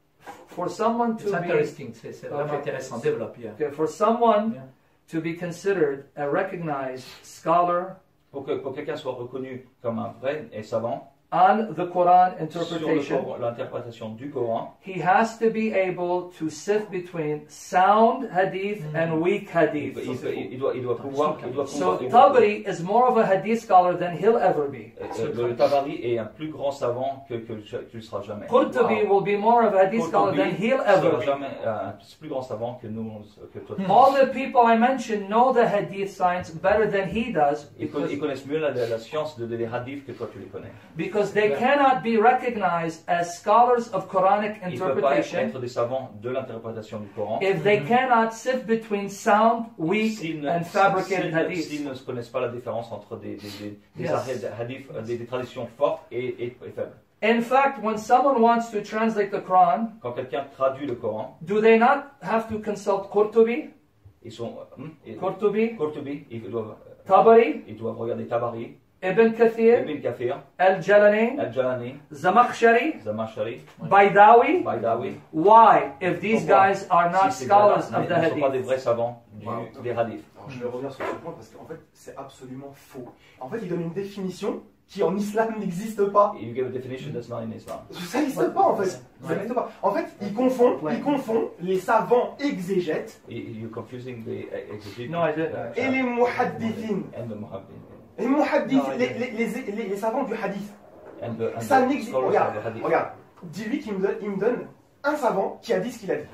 For someone to C'est be intéressant, c'est c'est vraiment Ok. intéressant. Développe, yeah. okay, for someone Yeah. to be considered a recognized scholar Pour que pour quelqu'un soit reconnu comme un vrai et savant on the Quran sur le interpretation, Coran- l'interprétation du Coran, he has to be able to sift between sound hadith Mhm. and weak il, hadith. peut- il peut- il doit, il doit pouvoir. Il doit So pouvoir il doit- Tabari is more of a hadith scholar than he'll ever be. euh, le, le Tabari est un plus grand savant que, que, que tu ne seras jamais. Qurtubi will be more of a hadith scholar than Qurtubi he'll ever sera be. jamais un plus grand savant que nous, que toi. All the people I mentioned know the hadith science better than he does Ils, conna- because, ils connaissent mieux la, la, la science de, des hadiths que toi tu les connais. because they cannot be recognized as scholars of Quranic Ils ne peuvent pas être, interpretation être des savants de l'interprétation du Coran if they cannot sift between sound, weak, s'ils ne, and fabricated s'ils- hadiths. s'ils ne connaissent pas la différence entre des, des, des, des Yes. hadiths- hadiths, euh, des, des traditions fortes et, et, et faibles. In fact, when someone wants to translate the Quran, Quand quelqu'un traduit le Coran, do they not have to consult Qurtubi, ils sont hum, et- Qurtubi, Qurtubi, ils doivent, Tabari, ils doivent regarder Tabari, Ibn Kathir, Ibn Kathir, Al-Jalalain, Al-Jalani, Zamakhshari, Zamashari, Baidawi? Baidawi. Why, if these Pourquoi? guys are not Si ces scholars gars-là of the ne sont pas des hadith? vrais savants du- Wow. des hadiths. Alors, je vais revenir sur ce point parce qu'en fait, c'est absolument faux. En fait, il donne une définition qui en islam n'existe pas. You give a definition that's not in Islam. Ça n'existe pas en fait. Ça n'existe pas. En fait, il confond, il confond les savants exégètes You- You're confusing the exegete No, I didn't. et les muhaddithin. and the muhaddith. Les muhaddith, Non, les, les, les, les- les savants du hadith. And the, and Ça the n'existe pas. scholars Regarde, of the hadith. regarde. Dis-lui qu'il me donne, il me donne un savant qui a dit ce qu'il a dit.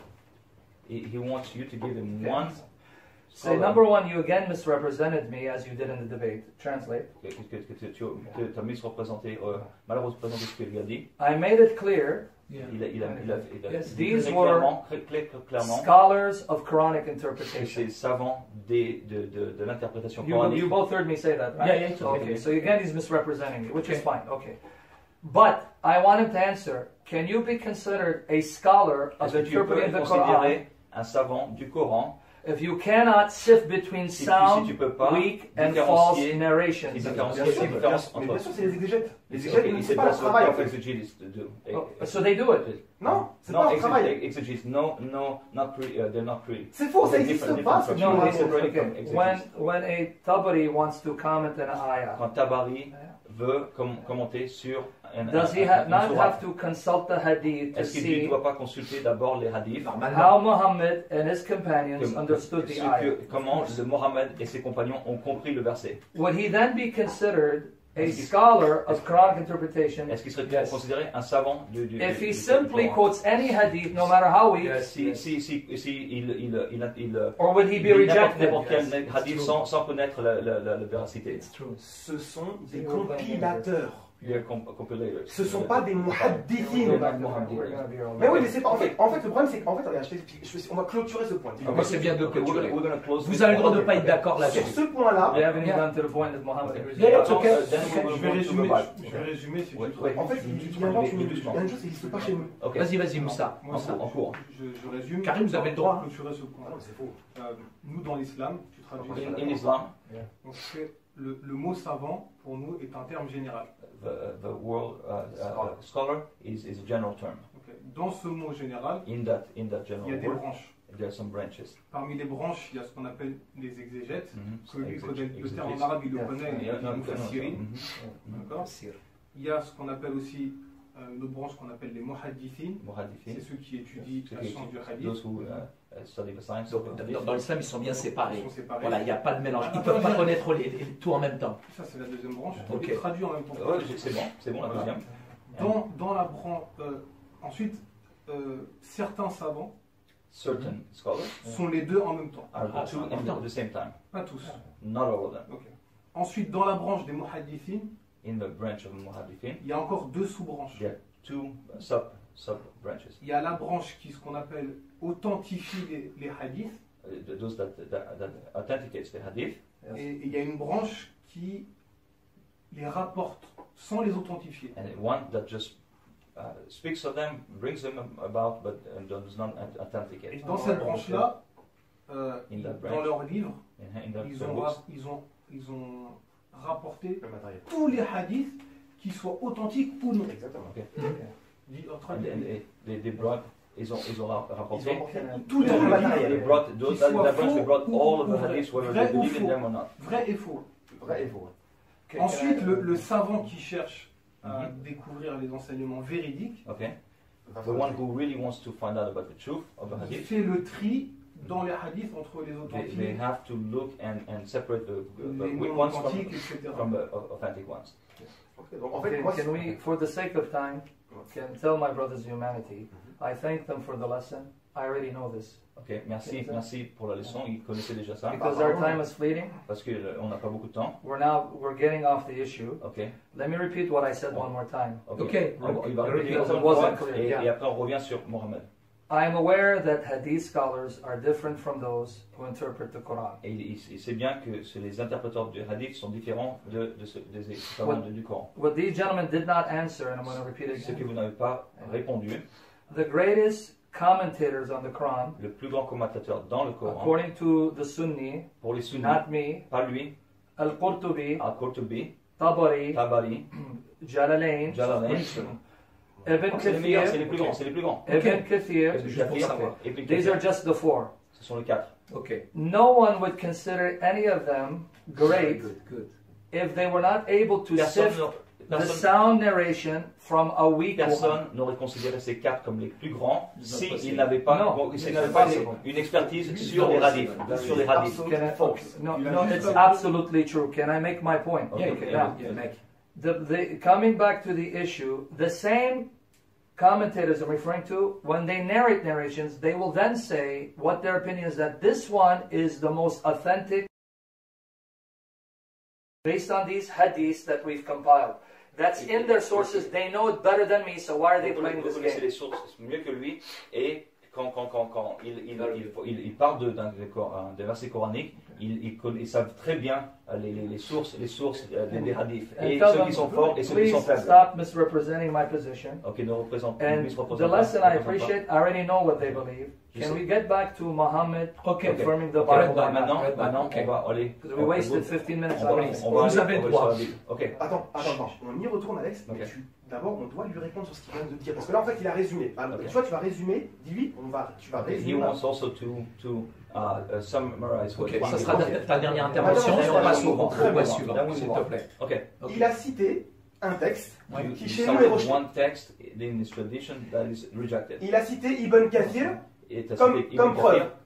He, he wants you to give him Okay. one. Say, number one, you again misrepresented me as you did in the debate. Translate. Que, que, que, que tu as misreprésenté, euh, mal représenté ce qu'il lui a dit. I made it clear Yeah. Il a, il a, il a, il a Yes, dit these très were clairement, très, très clairement scholars of Quranic que interpretation. c'est savant des, de, de, de l'interprétation You, coranique. you both heard me say that, right? Yeah, yeah, it's okay. Okay, so again, he's misrepresenting me, which is Okay. fine. Okay. But I want him to answer, can you be considered a scholar of Est-ce que tu peux interpreting the être Quran considéré un savant du Coran if you cannot sift between si, tu- si sound, tu peux pas weak, and false différencier narrations? les Bien différences, sûr, les bien différences sûr, mais entre bien sûr, c'est les exégètes. Les Ok, exégètes, c'est c'est pas leur that's travail en what fait. exegetes do. Oh, so they do it. Non, c'est No, pas leur exe- travail. exegetes, no, no, not pre, uh, they're not pre. C'est faux, ça Different- n'existe different pas. ce from- que No, tu they racontes. separate okay. from exegetes. When when a tabari wants to comment an ayah, Quand Tabari veut com- commenter sur un, does he un- ha- un not sourate, have to consult the hadith to est-ce qu'il see ne doit pas consulter d'abord les hadiths Normalement. how Muhammad and his que- companions understood the ce ayah? que- comment le Mohammed et ses compagnons ont compris le verset? Would he then be considered a scholar of Quranic interpretation, Est-ce qu'il serait Yes. considéré un savant du, du, if du- he du- simply du Coran? quotes any hadith, no matter how weak, Yes, Si, yes. si, si, si il, il, il, il, il, or would he il be lit n'importe rejected? n'importe quel Yes, it's hadith true. sans, sans connaître la, la, la, la véracité. It's true. Ce sont des They were compilateurs. They're comp- compilators. Ce ne sont pas des We're muhaddithines. gonna be all Mais oui, right. mais c'est pas. En fait, en fait, le problème, c'est qu'en fait, regarde, je t'explique, je vais- on va clôturer ce point. Ah, mais c'est bien de Okay, we're clôturer. gonna- we're gonna close Vous this avez le droit point. de ne pas être d'accord là-dessus. Sur ce point-là, We haven't even Yeah. gone to the point that Muhammad agrees Yeah, with. it's okay. Uh, then Okay. we will Je vais go to the résumer, Bible. je vais résumer si Ouais, tu ouais. en fait, il il y a une chose- il y a une chose qui n'existe pas chez nous. Ok. Vas-y, vas-y, Moussa. Moi, En ça, cours, en cours. Je, je résume. Karim, vous avez le droit, hein. Pour clôturer ce point. Ah non, c'est faux. Euh, nous, dans l'islam, tu traduis In, ça. in Islam, Donc, c'est le, le mot savant, pour nous, est un terme général. the, the word uh, uh, scholar is, is a general term. Ok. Dans ce mot général, In that, in that il y a general des word, branches. there are some branches. Parmi les branches, il y a ce qu'on appelle les exégètes. Mhm. Que lui, Exeg- connaît- le terme en exegetes. arabe, il le Yeah. connaît, il Yeah, dit no, no, no, mufassirin. mhm. Mhm. D'accord. Il y a ce qu'on appelle aussi euh, une autre branche qu'on appelle les muhaddithin. C'est Muhaddithin, ceux qui étudient ceux la qui science du étudient- hadith. those who uh, uh, study the science Donc, of dans, hadith. dans l'islam, ils sont bien Ils séparés. sont séparés. Voilà, il n'y a pas de mélange. Ils ne Attends, peuvent pas je- connaître les, les- tout en même temps. Ça, c'est la deuxième branche. Ok. Et traduit en même temps. Ouais, c'est bon, c'est bon la Voilà. deuxième. Dans, dans la branche. euh, ensuite, euh, certains savants Certain scholars sont les deux en même temps. are Ah, the two c'est in important. the same time. Pas tous. Not all of them. Ok. Ensuite, dans la branche des muhaddithin, In the branch of Muhaddithin, il y a encore deux sous-branches. Yeah. two sub sub branches. Il y a la branche qui, ce qu'on appelle, authentifie les, les hadiths. Uh, those that, that, that authenticates the hadith, Yes. Et il y a une branche qui les rapporte sans les authentifier. and one that just uh, speaks of them, brings them about, but uh, does not Et authenticate. dans cette branche-là, euh, In that dans branch. leurs livres, In, in the, ils the ont, books, ra- ils, ont, ils ont rapporté Le matériel. tous les hadiths, qu'ils soient authentiques ou non. Exactement. Dit- en and, traduit. and they, they, they brought, ils ont, ils ont ra- Ils rapporté. ont porté Can I- tout le They matériel. They brought those, Qu'ils that, soient that branch, they faux brought ou- all of ou the vrais. hadiths, whether Vrai they ou believe in faux. them or not. Vrai et faux. Vrai et faux. Can- Ensuite, can I- le, le savant qui cherche à Mhm. découvrir les enseignements véridiques, Okay, Va the falloir- one who really wants to find out about the truth of the il hadith, fait le tri dans les hadiths entre les they, they authentiques, have to look and, and separate the, the les weak non ones from, authentiques, et cetera. from the au- authentic ones. Ok, donc en fait, Can, moi, can c'est- we, for the sake of time, can tell my brothers of humanity, I thank them for the lesson. I already know this. Ok, merci, Ok. merci pour la leçon. Ils connaissaient déjà ça Because our time is fleeting, parce qu'on n'a pas beaucoup de temps. we're now, we're getting off the issue. Ok, Let me repeat what I said one more time. ok. Ok. On- Il va Very répéter good. encore une Wasn't fois, clear, et, yeah. et après on revient sur Mohammed. I am aware that hadith scholars are different from those who interpret the Quran. Et il, il sait bien que c'est les interpréteurs du hadith sont différents de, de ce- des savants de- du Coran. What these gentlemen did not answer, and I'm going to repeat it Ce que again, vous n'avez pas répondu, the greatest commentators on the Quran, le plus grand commentateur dans le Coran, according to the Sunni, pour les sunnis, not me, pas lui, Al-Qurtubi, Al-Qurtubi, Tabari, Tabari, Jalalain, Jalalain, Ibn c'est les meilleurs, c'est les Kathir, plus grands, c'est les plus grands. Ibn Kathir. Ibn juste pour Kathir, savoir. Ibn These are Kathir, just the four. ce sont les quatre. Ok. No one would consider any of them great Good, good. if they were not able to Personne sift n'aurait- the personne- sound narration from a weak one. Personne n'aurait considéré ces quatre comme les plus grands It's not s'ils possible. n'avaient pas, Non, bon, s'ils it's n'avaient pas impossible. une expertise sur les hadiths, sur les hadiths. Can I, False. no, Il a no, juste it's un peu- absolutely true. Can I make my point? Ok, Yeah, ok, yeah, ok. yeah, mec. The, the, coming back to the issue, the same commentators I'm referring to, when they narrate narrations, they will then say what their opinion is that this one is the most authentic based on these hadiths that we've compiled. That's in their sources. They know it better than me, so why are they Vous playing vous this connaissez game? les sources mieux que lui, et quand, quand, quand, quand il, il, il, il, il parle de- d'un des, cor- des versets coraniques, ils, ils, conna- ils savent très bien euh, les, les, les sources, les sources euh, des, des hadiths, And et tell ceux them, qui sont forts et ceux qui please sont faibles. stop misrepresenting my position. Ok, ne représente And ne se the représente pas- lesson I représente pas. appreciate, I already know what they believe. Can we get back to Muhammad Ok. confirming the Ok, Bible? Right, maintenant, right, maintenant ok. on va aller. Because we wasted fifteen minutes on va, on on this. va Vous aller- avez on le va droit. sur la Bible. Ok. Attends, attends, attends, on y retourne Alex, mais Ok. tu- d'abord on doit lui répondre sur ce qu'il vient de dire. Parce que là en fait il a résumé. Alors, Ok. Tu vois, tu vas résumer, dis-lui, on va, tu vas Ok, He résumer. wants also to, to uh, uh, summarize what Ok, what ça he sera wants. ta, ta dernière intervention et on passe au au Très point bien. suivant, Là, oui, s'il bon. te plaît. Ok. Ok. Il a cité un texte Ouais. qui You chez nous est cited rejeté. one text in his tradition that is rejected. Il a cité Ibn Kathir Et t'as Comme- cité Ibn comme Kathir preuve.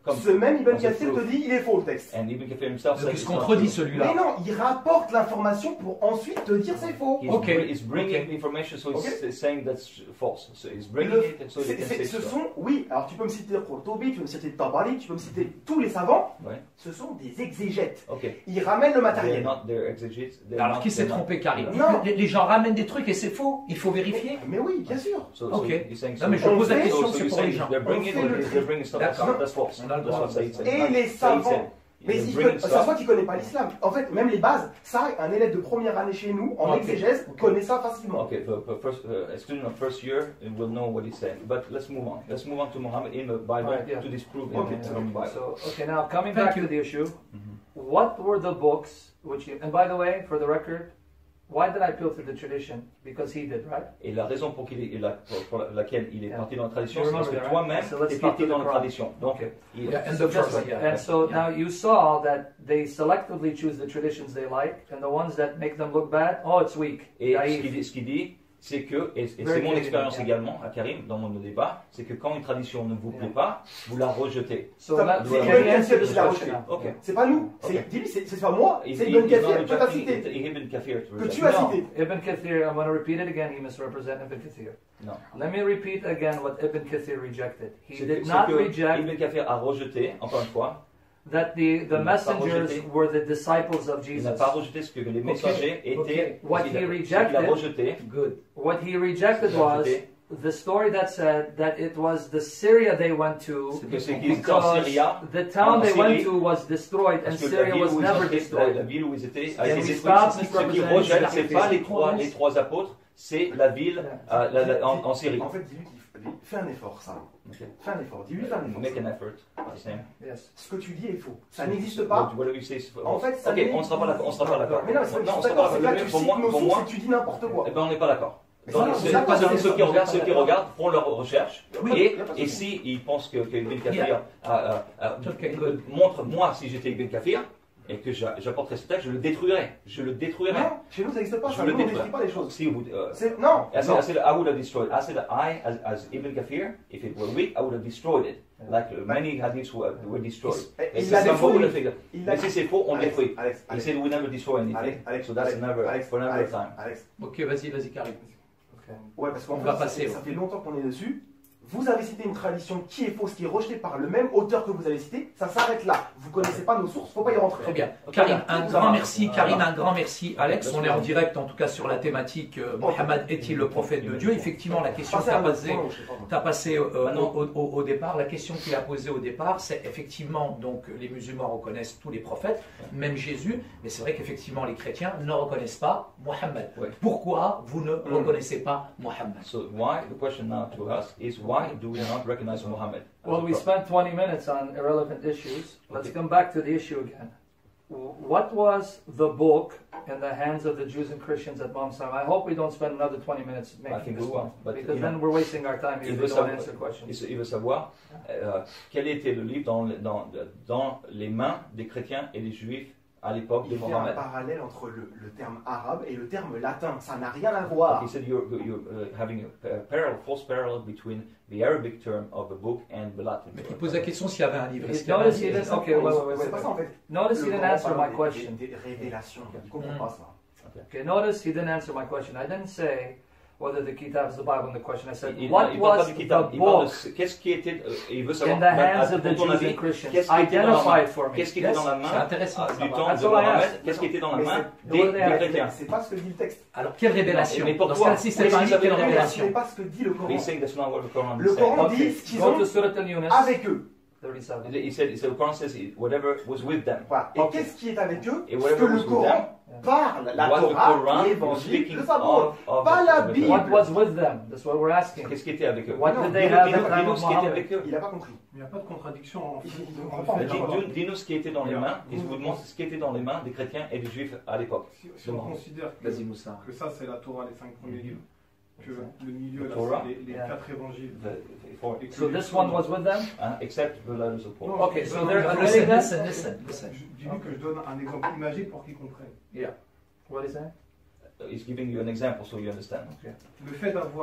comme Ce même Ibn as a Kathir te proof. dit il est faux le texte. And Ibn Kathir himself Donc said il se it's not contredit true. celui-là. Mais non, il rapporte l'information pour ensuite te dire c'est faux. He's, Ok. br- he's bringing Ok. information, so he's Ok. saying that's false. So he's bringing Le- it so c'est- they can c'est- say ce so. sont, oui, alors tu peux me citer Qurtubi, tu peux me citer Tabari, tu peux me citer tous les savants, Ouais. ce sont des exégètes. Ok. Ils ramènent le They're matériel. not their exegetes. they're Alors not- qui s'est they're not- trompé, Karim? Non. les, les gens ramènent des trucs et c'est faux. Il faut vérifier. Mais oui, bien sûr. So, Ok. so you're saying Non, mais so- je pose la On fait- question, so c'est you're pour saying les gens. They're bringing, On fait le it, tri. they're bringing stuff that's, D'accord. that's false. On a le That's droit. what Saïd said. Et Not les Saïd savants, said, mais they're ils bringing conna- ça se stuff. voit qu'ils ne connaissent pas l'islam. En fait, même les bases, ça, un élève de première année chez nous, en Ok. exégèse, Ok. connaît ça facilement. Okay, the, the first, uh, a student of first year will know what he's saying. But let's move on. Let's move on to Muhammad in the Bible Right, yeah. to disprove Okay. him from the Bible. So, okay, now coming Thank back you. to the issue, Mhm. what were the books which you, and by the way, for the record, why did I appeal to the tradition? Because he did, right? Et la raison pour, qu'il est, et la- pour- pour laquelle il est Yeah. parti dans la tradition, You c'est parce que remember that, right? toi-même, So let's tu es start parti with dans the la Quran. tradition. Donc, Okay. il- Yeah, and So the just first, like- yeah. and so Yeah. now you saw that they selectively choose the traditions they like, and the ones that make them look bad, oh, it's weak. Et ce Naïf. qu'il dit, ce qu'il dit, c'est que, et, et c'est Very mon clear, expérience yeah. également à Karim, dans mon débat, c'est que quand une tradition ne vous Yeah. plaît pas, vous la rejetez. So Ça- now, c'est can Ibn you Kathir answer qui this l'a question rejeté. now? Ok. C'est pas nous, Ok. c'est dis-lui, c'est c'est pas moi, Il- c'est il- Ibn il- Kathir non, que tu as Jackie, cité. il- Ibn Kathir, tu Que veux tu dire. as No, cité. Ibn Kathir, I'm going to repeat it again, he misrepresented Ibn Kathir. Non. Let me repeat again what Ibn Kathir rejected. He C'est did que, not c'est que reject Ibn Kathir a rejeté, encore une fois, that the, the Il n'a pas messengers rejeté. were the disciples of il Jesus. n'a pas rejeté ce que les messagers étaient. ok. What ce qu'il a- he ce qu'il a rejected- rejeté, Good. What he rejected Il a was rejeté. the story that said that it was the Syria they went to c'est que c'est qu'ils étaient en because Syria, the town en they went Syrie, to was destroyed and parce que la Syria ville, was où ils never étaient, la, la destroyed. ville où ils étaient a Can été we détruite. stop Ce qui misrepresenting rejette, Ibn c'est Kathir? pas les trois, les trois apôtres, c'est la ville euh, la- la- en, en Syrie. En fait, dis-lui qu'il fais un effort, ça. Ok. Fais un effort, dis-lui fais un effort. Make an effort. the same. Yes. Ce que tu dis est faux. Ça n'existe pas. What, what do you say is false? En fait, ça ok, on ne sera pas d'accord. On sera pas d'accord. Mais non, mais c'est Non, on c'est sera d'accord, pas c'est que là, d'accord. tu Pour cites moi, nos pour sources moi, et tu dis n'importe quoi. eh ben, on n'est pas d'accord. Mais Donc, ça, c'est- c'est pas ceux, ça, ceux c'est qui pas regardent, ça. ceux qui regardent font leurs recherches. Oui, et y a pas de et souci. si ils pensent que, que Ibn Kathir Yeah. a- a- a- Okay, good. montre, moi, si j'étais Ibn Kathir, et que j'a- j'apporterais ce texte, je le détruirais. Je le détruirais. Non, chez nous ça n'existe pas. Je Ça, le nous on détruis. n'écrit pas les choses. Si vous, euh, C'est non. I said, non. I said I would have destroyed. I said I, as, as Ibn Kathir, if it were weak, I would have destroyed it. Like uh, many hadiths were, were destroyed. Et Et Il c'est l'a ça, vous le détruit. faites. Il l'a Mais si c'est faux, on le Alex, détruit. Alex, He Alex, said we never destroy anything. Alex, Alex, So that's Alex, never, Alex, for another Alex, time. Alex. Ok, vas-y, vas-y, Karim. Okay. Ouais, parce qu'en On fait, va ça, passer, fait, ouais. ça fait longtemps qu'on est dessus. Vous avez cité une tradition qui est fausse, qui est rejetée par le même auteur que vous avez cité. Ça s'arrête là. Vous connaissez pas nos sources, faut pas y rentrer. Très bien. Ok, Karim, un ça grand va. merci. Ça Karim, va. un grand merci. Alex, on est en direct en tout cas sur la thématique euh, Mohammed est-il le prophète de Dieu? Effectivement, la question que Passez tu à as un autre posée, point, je sais pas. t'as passé euh, Maintenant. au, au- au départ, la question qu'il a posée au départ, c'est effectivement, donc les musulmans reconnaissent tous les prophètes, même Jésus, mais c'est vrai qu'effectivement les chrétiens ne reconnaissent pas Mohammed. Ouais. Pourquoi vous ne reconnaissez pas Mohammed? So why, the question now to us is why do we not recognize Muhammad? as Well, a we prophet? spent twenty minutes on irrelevant issues. Let's Okay. come back to the issue again. W- What was the book in the hands of the Jews and Christians at Mount Sinai? I hope we don't spend another twenty minutes making think this we will, point, but, because you then know, we're wasting our time il if veut we don't savoir- answer Il, questions. se- il veut savoir euh, quel était le livre dans, le- dans, dans les mains des chrétiens et des juifs à l'époque de Il fait un Mohammed. parallèle entre le, le terme arabe et le terme latin. Ça n'a rien à voir. He said you're, you're uh, having a a parallel, false parallel between the Arabic term of the book and the Latin Mais term. il pose la question s'il y avait un livre. Est-ce He- qu'il y avait un Notice he livre? didn't. Okay, wait, wait, wait, C'est wait. pas ça en fait. Notice he Le didn't Coran answer parle my des- question. Des, des révélations. Il comprend Mm. pas ça. Okay, notice he didn't answer my question. I didn't say whether the kitab is the Bible in the question. I said, Il, il, what il parle pas was du the kitab, il parle de book ce- qu'est-ce qui était, euh, il veut savoir, in the ben, hands à- of the pour ton Jews avis, and Christians? qu'est-ce qui était dans la Identify main, it for me. qu'est-ce qui était Yes? dans la C'est main intéressant. euh, ça du va. temps That's de all I Mohammed, asked. qu'est-ce qui était dans la Mais main c'est- des, What they des have. chrétiens. C'est pas ce que dit le texte. Alors, quelle révélation? Mais pourquoi? Dans ce cas-ci, c'est Mais pas un si livre, vous quelle avez Ce révélation? n'est pas ce que dit le Coran. He's saying that's not what the Quran Le said. Coran Okay, dit ce qu'ils go ont to Surah Al-Yunus, avec eux. thirty-seven. He said, he said the Quran says it- whatever was with them. Voilà. Et Ok. qu'est-ce qui est avec eux? Et Ce whatever que le was with Coran them, parle, la what the Torah, Quran was l'évangile, speaking le Zabur. of, of Pas la the- Bible. What was with them? That's what we're asking. Qu'est-ce qui était avec eux? What Non, did they Dis-nous- have dis-nous- at the time dis-nous of ce qui était Muhammad? avec eux. Il n'a pas compris. Il n'y a pas de contradiction en Il- fait. il En comprend fait, pas. Dis- alors, dis- Dis-nous ce qui était dans les mains, et je vous demande ce qui était dans les mains des chrétiens et des juifs à l'époque. si, si on considère que, Vas-y, Moussa. que ça c'est la Torah, les cinq premiers livres, que le milieu, The là, Torah. c'est les, les Yeah. quatre évangiles. The- for- et que So les this one autres- was with them? hein, except the letters of Paul. Non, Okay, je so donne they're un admitting exemple- Listen, listen, listen, listen. Je- Dis-lui que je donne un exemple imagé pour qu'il comprenne. What is that? He's giving you an example so you understand. Le fait d'avoir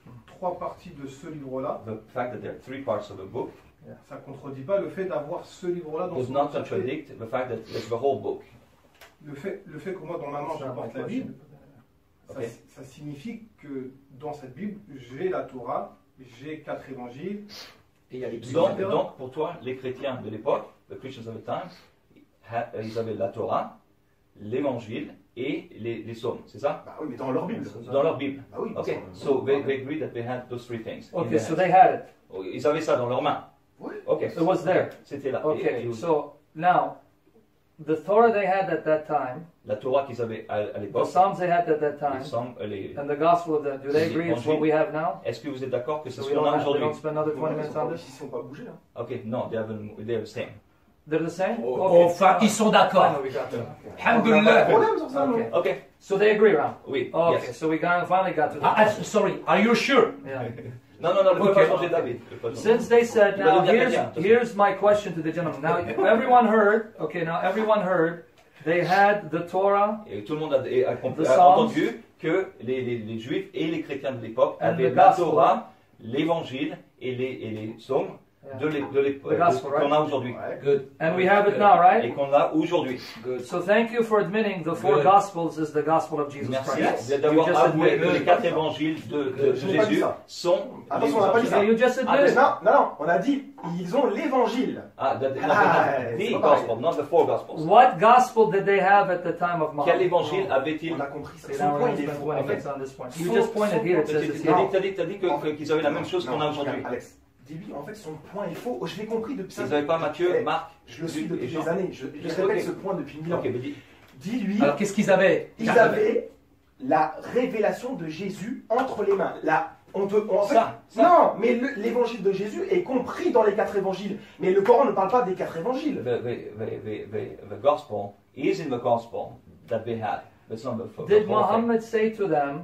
trois parties de ce livre-là, the fact that there are three parts of a book ça ne contredit pas le fait d'avoir ce livre-là dans does son not entièreté. contradict the fact that there's the whole book. Le fait, le fait que moi, dans ma main, je That's not my porte la question. Bible, ça, Ok. ça signifie que dans cette Bible, j'ai la Torah, j'ai quatre évangiles. Et il y a les Donc, Etc. donc, pour toi, les chrétiens de l'époque, the Christians of the time, ha- ils avaient la Torah, l'évangile et les, les psaumes, c'est ça? Bah oui, mais dans leur Bible. Dans leur Bible. Bah oui. Ok, so they, they agree that they had those three things. in Okay, their so hands. they had it. Oh, ils avaient ça dans leurs mains. Oui. Ok, It was there. c'était là. Et- Okay, et- so now, the Torah they had at that time, la Torah qu'ils avaient à, à the l'époque, Psalms they had at that les time, psaumes, euh, les- and the Gospel, of the, do they agree it's what we have now? est-ce que vous êtes d'accord que c'est So ce we qu'on don't, a have, we aujourd'hui? don't spend another twenty Ils minutes sont on pas- this? Ils sont pas bougés. Hein. Ok, non, they haven't, they're the same. They're the same? Oh, Okay. enfin, ils sont d'accord. Finally, we got there. Alhamdulillah. Problème sur ça, non? Okay. Ok, So they agree, Ram? oui, Okay, yes. so we got, finally got to the Ah, ah, sorry, are you sure? yeah. Non, non, non, ne Ok. peux pas changer d'avis. Ne peux pas changer. Since they said, Tu vas now devenir here's, chrétien, attention. here's my question to the gentleman. Now everyone heard, okay, now everyone heard, they had the Torah Et tout le monde a, a compris- The a Psalms. entendu que les, les, les Juifs et les chrétiens de l'époque And avaient the la Gospel. Torah, l'Évangile et les, et les psaumes Yeah. de l'é- de l'époque The Gospel, qu'on right? a aujourd'hui. Ouais. Good. and we have it now, Et right? qu'on a aujourd'hui. Good. So thank you for admitting the four Good. Gospels is the Gospel of Jesus Merci Christ. d'avoir You just avoué admitted que it. les quatre évangiles de, de Je n'ai pas dit Jésus ça. sont Attention, les on n'a pas dit évangiles. ça. Yeah, you just Ah, mais admitted it. non, non, non, on a dit, ils ont l'évangile. Ah, the, not, Ah, not c'est the pas pareil. gospel, not the four gospels. What gospel did they have at the time of Quel Muhammad? évangile avait-il? On a compris ça. Okay, Son now we're point, going to il est spend faux. twenty En fait, minutes on this point. son- You just pointed son here, it point, says Tu it's t'as here. dit, t'as dit, t'as dit que- En que- fait, qu'ils avaient la même non, chose qu'on non, a aujourd'hui. regarde, Alex, dis-lui, en fait, son point est faux. Je l'ai compris depuis ça. Ils n'avaient pas Matthieu, Eh, Marc, Je le suis Luc depuis et Jean. des années. Je, je Ok. répète ce point depuis mille ans. Ok, mais dis- Dis-lui, Alors, qu'est-ce qu'ils avaient? ils avaient la révélation de Jésus entre les mains. La, on te, on- en fait, Ça, ça. non, mais le- l'évangile de Jésus est compris dans les quatre évangiles. Mais le Coran ne parle pas des quatre évangiles. The, the, the, the, the, the gospel is in the gospel that they had. But it's not the, the Did whole thing. Muhammad say to them,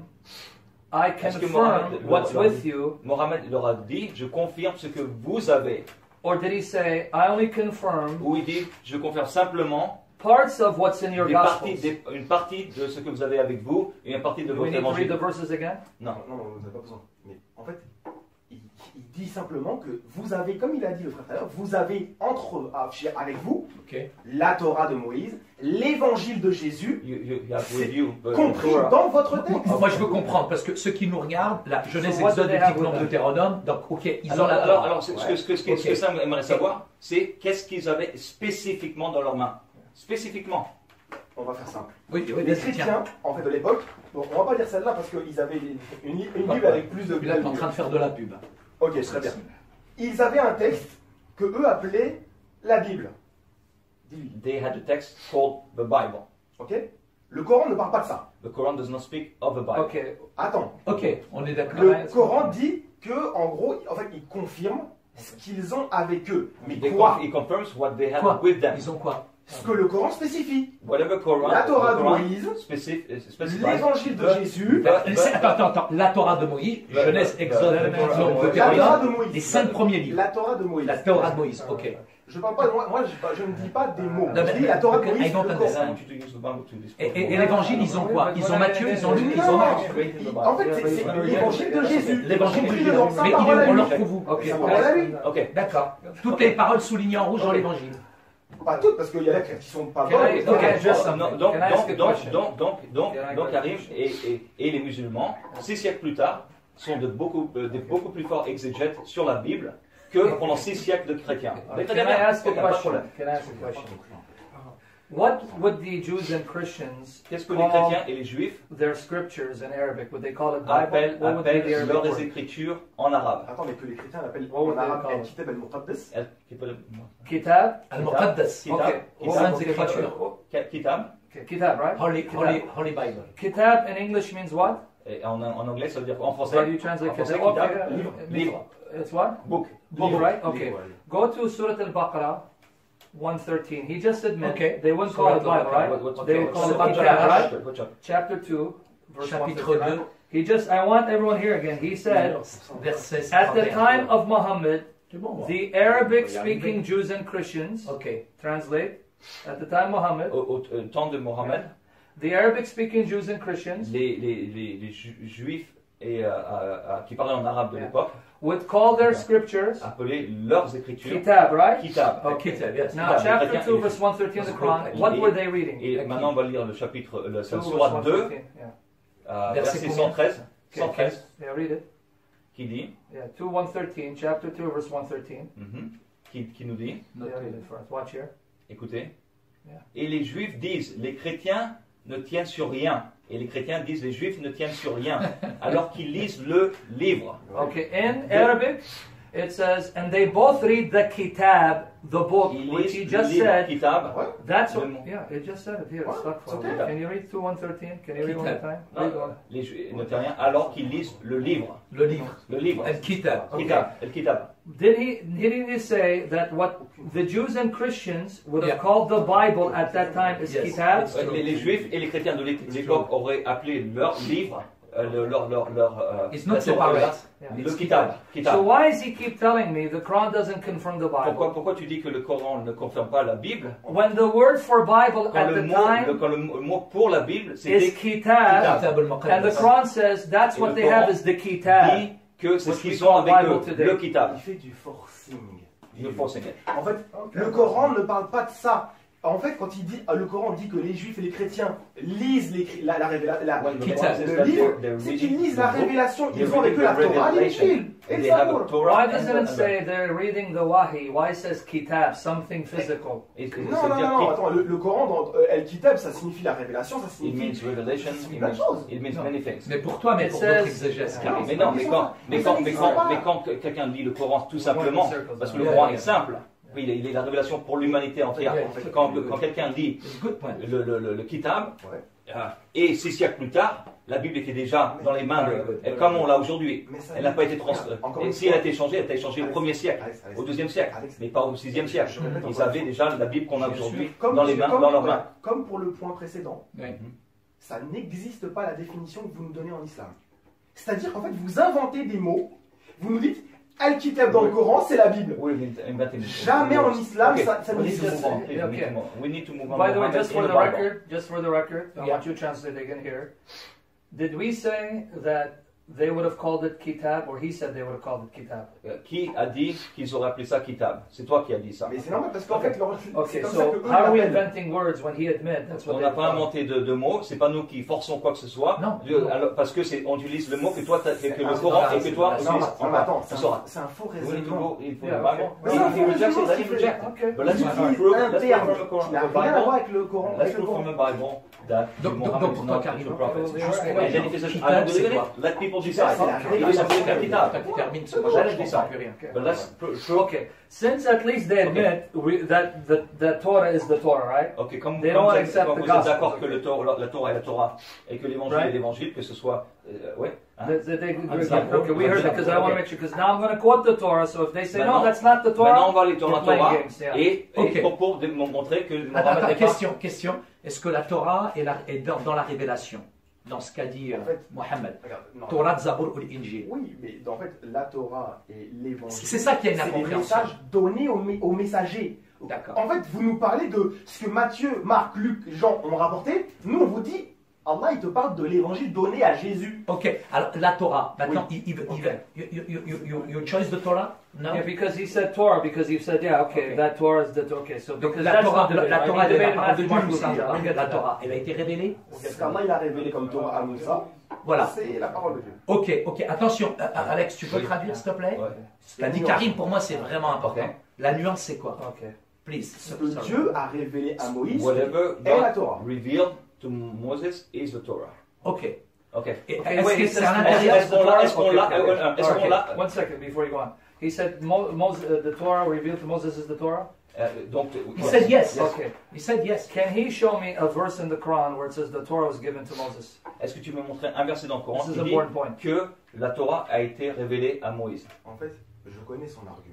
I Est-ce que confirm Mohammed- what's Mohammed- with you? Mohammed leur a dit, je confirme ce que vous avez. Or did he say, I only confirm Ou il dit, je confirme simplement parts of what's in your des parties, Gospels? des- une partie de ce que vous avez avec vous et une partie de Do we votre need to read the évangile. verses again? Non. Non, non, vous n'avez pas besoin. Mais en fait, il, il dit simplement que vous avez, comme il a dit le frère tout à l'heure, vous avez entre avec vous Ok. la Torah de Moïse, l'évangile de Jésus, You, you, you have with you the- compris the Torah. dans votre texte. Moi, moi, je veux comprendre, parce que ceux qui nous regardent, la Genèse, So what do Exode, they have Lévitique, Nombre, with them? Deutéronome, donc, ok, ils Alors, ont la alors, Torah. alors, ce, ce que, ce que, ce que, Ok. ce que ça aimerait savoir, c'est qu'est-ce qu'ils avaient spécifiquement dans leurs mains. Spécifiquement. On va faire simple. Oui, oui, Les vas-y, tiens. chrétiens, en fait, de l'époque, bon, on va pas lire celle-là parce qu'ils avaient une, une, une Ouais, Bible ouais. avec plus de Puis là, tu es en train de faire de la pub. Ok, très bien. Ils avaient un texte que eux appelaient la Bible. Dis-lui. They had a text called the Bible. Ok. Le Coran ne parle pas de ça. The Quran does not speak of the Bible. Okay. Attends. Ok, on est d'accord. Le Ouais, c'est Coran bon. dit que, en gros, en fait, il confirme ce qu'ils ont avec eux. Mais They quoi conf- He confirms what they had Quoi with them. Ils ont quoi? Ce que le Coran spécifie. Whatever Quran, La Torah the de Quran Moïse, specif- specifies. l'évangile de the- Jésus, the- Euh, c'est- Attends, attends, attends. La Torah de Moïse, La- Genèse, la- Exode, la- Lévitique, la- Nombre, la- la Deutéronome, Torah de Moïse. les cinq premiers livres. La Torah de Moïse. La Torah de Moïse, ok. Je parle pas, moi, moi je, je ne dis pas des mots. Non, Je mais- dis la Torah de ok, Moïse. I don't le understand. Coran. I want you to use the Bible to Et, disprove. et- et l'évangile, ils ont quoi? Ils ont Matthieu, ils ont Luc, ils ont Non, Marc. il- en fait, c'est c'est l'évangile de Jésus. L'évangile de Compris Jésus. dedans, sa Mais il parole à est, on lui. leur trouve où? Ok. Sa parole à lui. Ok. D'accord. Toutes les paroles soulignées en rouge dans l'évangile. Pas toutes, parce qu'il y en a qui sont pas Can bonnes. I- et ok, d'autres- just- Donc, donc, Can I ask a donc, donc, question? donc, donc, donc, Can I donc, ask a Karim question? et, et, et les musulmans, six siècles plus tard, sont de beaucoup, euh, de beaucoup plus forts exégètes sur la Bible que pendant six siècles de chrétiens. Mais très Can I bien, ask a ok, pas de question? problème. Can I ask a question? What would the Jews and Christians Qu'est-ce que les call chrétiens et les juifs their scriptures in Arabic? Would they call it Bible? appellent, What would be appellent the Arabic leurs word? écritures en arabe? Attends, mais que les chrétiens l'appellent Oh, en arabe d'accord. El-Kitab el-Muqaddas. El- qui peut le- Kitab? Al-Muqaddas. Kitab, Okay. Les Kitab, saintes écritures. Kitab, Okay, Kitab, right? Holy, holy, holy Bible. Kitab in English means what? et en, en anglais, ça veut dire en How do français, you translate en français, Kitab? Kitab, Okay, livre, it means- livre, It's what? book. Book, Livre. right? Okay. Livre. Go to Surah Al-Baqarah one thirteen. He just admitted Okay. they wouldn't Surah call it Bible, Al-Baqarah, right? What- what's- They okay, would call so it good Kitab, job, right? good job. Chapter two, verse Chapitre one fifty-nine. deux. He just, I want everyone here again. He said, Verset at the cinquante et un. time of Muhammad, C'est bon, moi. the Arabic-speaking Jews and Christians, Ok. translate, at the time of Muhammad, Au, au- au temps de Mohammed, the Arabic-speaking Jews and Christians les, les, les, les ju- juifs et euh, euh, qui parlaient en arabe de Yeah. l'époque would call their scriptures appelaient leurs écritures kitab, right? kitab. Okay. Kitab, yes. Now, Kitab, les chapter chrétiens, two, ils- verse one thirteen of the ils- Quran, ils- what ils- were they reading? Et maintenant on va lire le chapitre, le two, Sourate verse deux, one thirteen, yeah. euh, Verset verset combien? cent treize, Okay, cent treize, Yeah, read it. qui dit, Yeah, two one thirteen, chapter two, verse one thirteen. mhm, qui, qui nous dit, Yeah, read it for us. Watch here. écoutez, Yeah. et les Juifs disent, les chrétiens ne tiennent sur rien, et les chrétiens disent, les Juifs ne tiennent sur rien, alors qu'ils lisent le livre. Okay, in Arabic, it says, and they both read the kitab, the book, Ils which he lisent le just livre, said. kitab. Ouais. That's what, Le mot. yeah, it just said it here. Ouais, It's not c'est okay. Can you read two one thirteen? Can you read one more time? Non, Read one. les Juifs ne tiennent rien, alors qu'ils lisent le livre. Le livre. Le livre. Al-Kitab. Okay. Kitab, el kitab. Did he, didn't he say that what the Jews and Christians would have Yeah. called the Bible at that time is Yes. kitab? It's Ouais, true. Les, les Juifs et les chrétiens de l'é- l'époque auraient appelé leur livre, euh, le- leur, leur, leur, euh, It's not la Torah, separate. Yeah. le It's kitab. So kitab. why does he keep telling me the Quran doesn't confirm the Pourquoi, Bible? pourquoi tu dis que le Coran ne confirme pas la Bible? When the word for Bible Quand at le the mot, le, time quand le mot pour la Bible, is c'était kitab, Kitab and the al-Muqaddas. Quran says that's Et what le they Coran have is the kitab. dit que c'est What ce we qu'ils call ont avec Bible eux, today. le kitab. Il fait du forcing. Le forcing. En fait, le Coran ne parle pas de ça. En fait, quand il dit, le Coran dit que les Juifs et les chrétiens lisent les, la, la, révéla- la- Ouais, le Kitab. Coran says le that livre, they're- they're c'est reading qu'ils lisent the la book, révélation. they're Ils ont avec eux reading la the Torah, revelation, l'Injil et and le they have a Zabour. Torah Why and doesn't the- it say they're reading the Wahi? Why it says kitab, something physical? Et- et Non, c'est non, dire non, qu'il- attends, le, le Coran, dans euh, El Kitab, ça signifie la révélation, ça It signifie. means revelation, Ça signifie it plein de means, choses. it means Non. many things. Mais pour toi, mais It pour says- d'autres exégèses qui Non, arrivent. Mais non, Ils mais sont quand, pas- mais ils quand, sont mais pas- quand, mais quand que- quelqu'un lit le Coran tout simplement, parce que le Yeah, Coran yeah. est simple, oui, il est, il est la révélation pour l'humanité entière. Yeah, yeah. Quand, quand quelqu'un lit It's a good point. le, le, le, le Kitab, Ouais. euh, et six siècles plus tard, la Bible était déjà Mais- dans les mains Very de, good. et comme on l'a aujourd'hui. Mais ça Elle n'a dit- pas été trans... Regarde, encore Et une si elle a fois. été changée, elle a été changée au Alex, premier siècle, Alex, Alex, au deuxième siècle, Alex, mais pas au sixième siècle. je répète Ils encore avaient une déjà la Bible qu'on a Je suis- aujourd'hui comme- dans les mains, comme- dans leurs voilà, mains. Comme pour le point précédent, Oui. ça n'existe pas la définition que vous nous donnez en islam. C'est-à-dire qu'en fait, vous inventez des mots, vous nous dites Al-Kitab dans le Coran, c'est la Bible. Oui, mais inventing- Jamais en islam, Okay, ça, ça we need to n'existe move pas. on, please, we need to move on. We need to move on. By the way, Mohammed, just for in the Bible. record, just for the record, I Yeah. want you to translate again here. Did we say that they would have called it kitab, or he said they would have called it kitab? Euh, Qui a dit qu'ils auraient appelé ça Kitab? C'est toi qui as dit ça. Mais c'est normal parce qu'en fait, leur- c'est Okay, comme ça so que eux how are we l'appellent. inventing words when he admit that's what On they n'a pas call it? inventé de, de mots, c'est pas nous qui forçons quoi que ce soit. Non. Dieu- alors, parce que c'est, on utilise le mot que toi, t'as- que, que le Ah, Coran c'est et que toi, pas- Non, utilises. mais- non, mais attends, c'est Tu un, sauras. c'est un faux We need to raisonnement. go in for Yeah, the okay. Bible. Mais If c'est un he faux rejects it, raisonnement, let him ce qu'il reject fait. it. Okay. But let's Il prove, utilise let's un prove terme from the Coran, qui n'a the rien à voir Bible. avec le Coran. Let's avec le prove from Coran. the Bible that Donc- donc- Muhammad donc is pour toi, not Karim, the prophet. okay, Juste okay. pour And être then if he says, sûr, I Kitab, don't believe c'est in quoi? it, let people Ça, decide. c'est la Il est révélation. censé faire Kitab. Toi qui termine ce Moi, projet, j'allais je dire comprends ça. plus rien. But let's prove- prove- Okay, since at least they admit we, that the, the Torah is the Torah, right? Ok, comme, They comme don't vous accept êtes, comme the vous êtes gospel. d'accord que le Torah, la Torah est la Torah et que l'évangile Right. est l'évangile, que ce soit. Euh, ouais. Hein? They- they- they- Understand. okay, we heard that because I want to make sure. Because now I'm going to quote the Torah. So if they say Maintenant- no, that's not the Maintenant, on Torah, va aller dans la you're playing Torah games, yeah. et, et Ok. pour, pour dé- montrer que Attends, Mohammed attends, n'est pas. question, question. Est-ce que la Torah est, la- est dans, dans la révélation? Dans ce qu'a dit euh, En fait, Mohammed. Regarde, non. Torah, Zabour ou l'Injil. Oui, mais en fait, la Torah et l'évangile. C'est ça qui est une C'est les incompréhension. messages donnés aux, mé- aux messagers. D'accord. En fait, vous nous parlez de ce que Matthieu, Marc, Luc, Jean ont rapporté. Nous, on vous dit, Allah, il te parle de l'évangile donné à Jésus. Ok, alors la Torah, maintenant, Oui. il, il, il, Ok. you, you, you, you, you, you choose the Torah? No? Yeah, because he said Torah, because he said, yeah, okay, Okay. that Torah is the okay. So Donc because la that's Torah, not la, debate, la right? Torah, He elle est la debated parole de Matthew, Dieu, Mark, nous Luke, sommes yeah, là. we'll get La to Torah, that. elle a été révélée? Ce qu'Allah il a révélé comme Torah à Moussa, Voilà. c'est la parole de Dieu. Ok, ok, attention, euh, euh, Alex, tu peux Oui. traduire s'il te plaît? Ouais. Ce qu'a dit nuance. Karim, pour moi, c'est vraiment important. Ok. La nuance, c'est quoi? Okay. Please. Ce que Dieu a révélé à Moïse Whatever est la God Torah. revealed to Moses is the Torah. Ok. Ok. Et Okay, est-ce wait, que he c'est says à to l'intérieur? Est-ce qu'on l'a- est-ce qu'on l'a- Okay, euh, okay. euh, est-ce Okay, qu'on l'a- One second before you go on. He said Mo, Moses, uh, the Torah revealed to Moses is the Torah. Euh, donc, He said yes. Okay. He said yes. Can he show me a verse in the Quran where it says the Torah was given to Moses? Est-ce que tu peux me montrer un verset dans le Coran This is qui an dit important point. que la Torah a été révélée à Moïse? En fait, je connais son argument.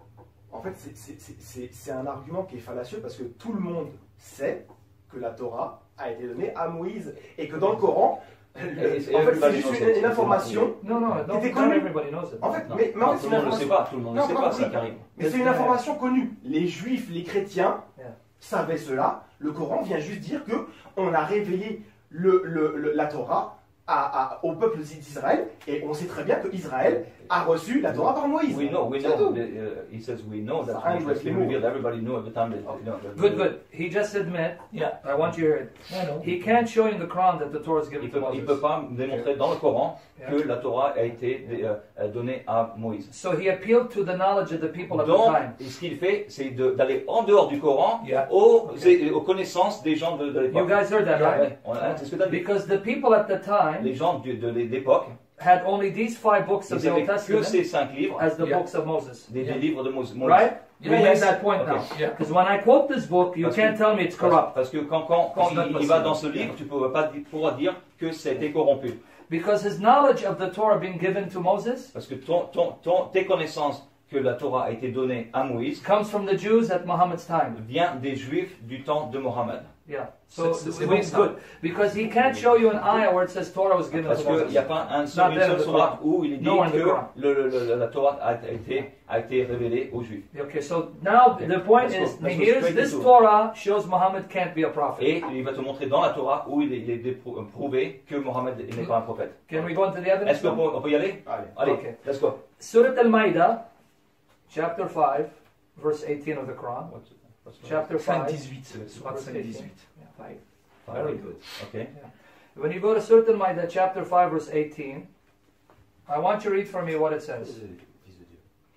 En fait, c'est- c'est- c'est c'est- c'est un argument qui est fallacieux parce que tout le monde sait que la Torah a été donnée à Moïse et que dans le Coran, en fait, c'est juste une, une information. No, no, no. Était Not connu. everybody knows it. En fait, Non, mais, mais en non, fait, tout c'est le une monde ne le sait information. pas, tout le monde ne Non, sait pas pas, compris. ça, Karim. Mais c'est une information connue. Les juifs, les chrétiens Yeah. savaient cela. Le Coran vient juste dire que on a révélé le, le- le- la Torah à, à, au peuple d'Israël, et on sait très bien que Israël a reçu la Torah par Moïse. We know, we C'est know. tout. The, uh, he says we know that I it's will been know. revealed. Everybody knew at the time. That, you know, that- Good, good. He just admit, Yeah. I want you to hear it. I know. He can't show you in the Quran that the Torah is Il given ne to peut, il Moses. peut pas démontrer dans le Coran que Yeah. la Torah a été euh, donnée à Moïse. So he appealed to the knowledge of the people of the Donc, time. ce qu'il fait, c'est de- d'aller en dehors du Coran Yeah. aux, Okay. aux connaissances des gens de, de You l'époque. guys heard that, right? Ouais, on a- c'est ce que tu as dit. Because the people at the time Les gens de, de l'époque, had only these five books of ils the Old n'avaient que Testament ces cinq livres, as the Yeah. books of Moses. des, Yeah. des livres de Moïse. Right? Yeah, We yes. made that point Okay. now. Yeah. Because when I quote this book, you Parce can't que- tell me it's Parce, corrupt. parce que quand, quand, quand C'est pas il, il possible. va dans ce livre, tu ne pourras pas di- pourras dire que c'était corrompu. Because his knowledge of the Torah being given to Moses Parce que ton, ton, ton, tes connaissances que la Torah a été donnée à Moïse comes from the Jews at Muhammad's time. vient des Juifs du temps de Mohammed. Yeah. So C'est- c'est we- bon, ça. good. Because he can't show you an ayah where it says Torah was given Parce to qu'il Moses. n'y a pas un seul, Not une there in seule the sourate Quran. où il est dit No in the que Quran. le, le- le- la Torah a été, a été révélée aux Juifs. Okay, so now Okay. the point Let's is, go- let's go here's straight this into it. Torah shows Muhammad can't be a prophet. Et il va te montrer dans la Torah où il est, il est déprou- prouvé que Mohammed n'est pas un prophète. Can we go into the evidence? Est-ce qu'on now? peut, on peut y aller? Allez. Allez, Okay. let's go. Surah Al-Ma'idah, chapter five, verse eighteen of the Quran. What's- what's- Chapter cinq five. dix-huit, surat verse cinq dix-huit. Yeah, five. Very good. Ok. When you go to Surah Al-Ma'idah, chapter five, verse eighteen, I want you to read for me what it says. Fils de Dieu.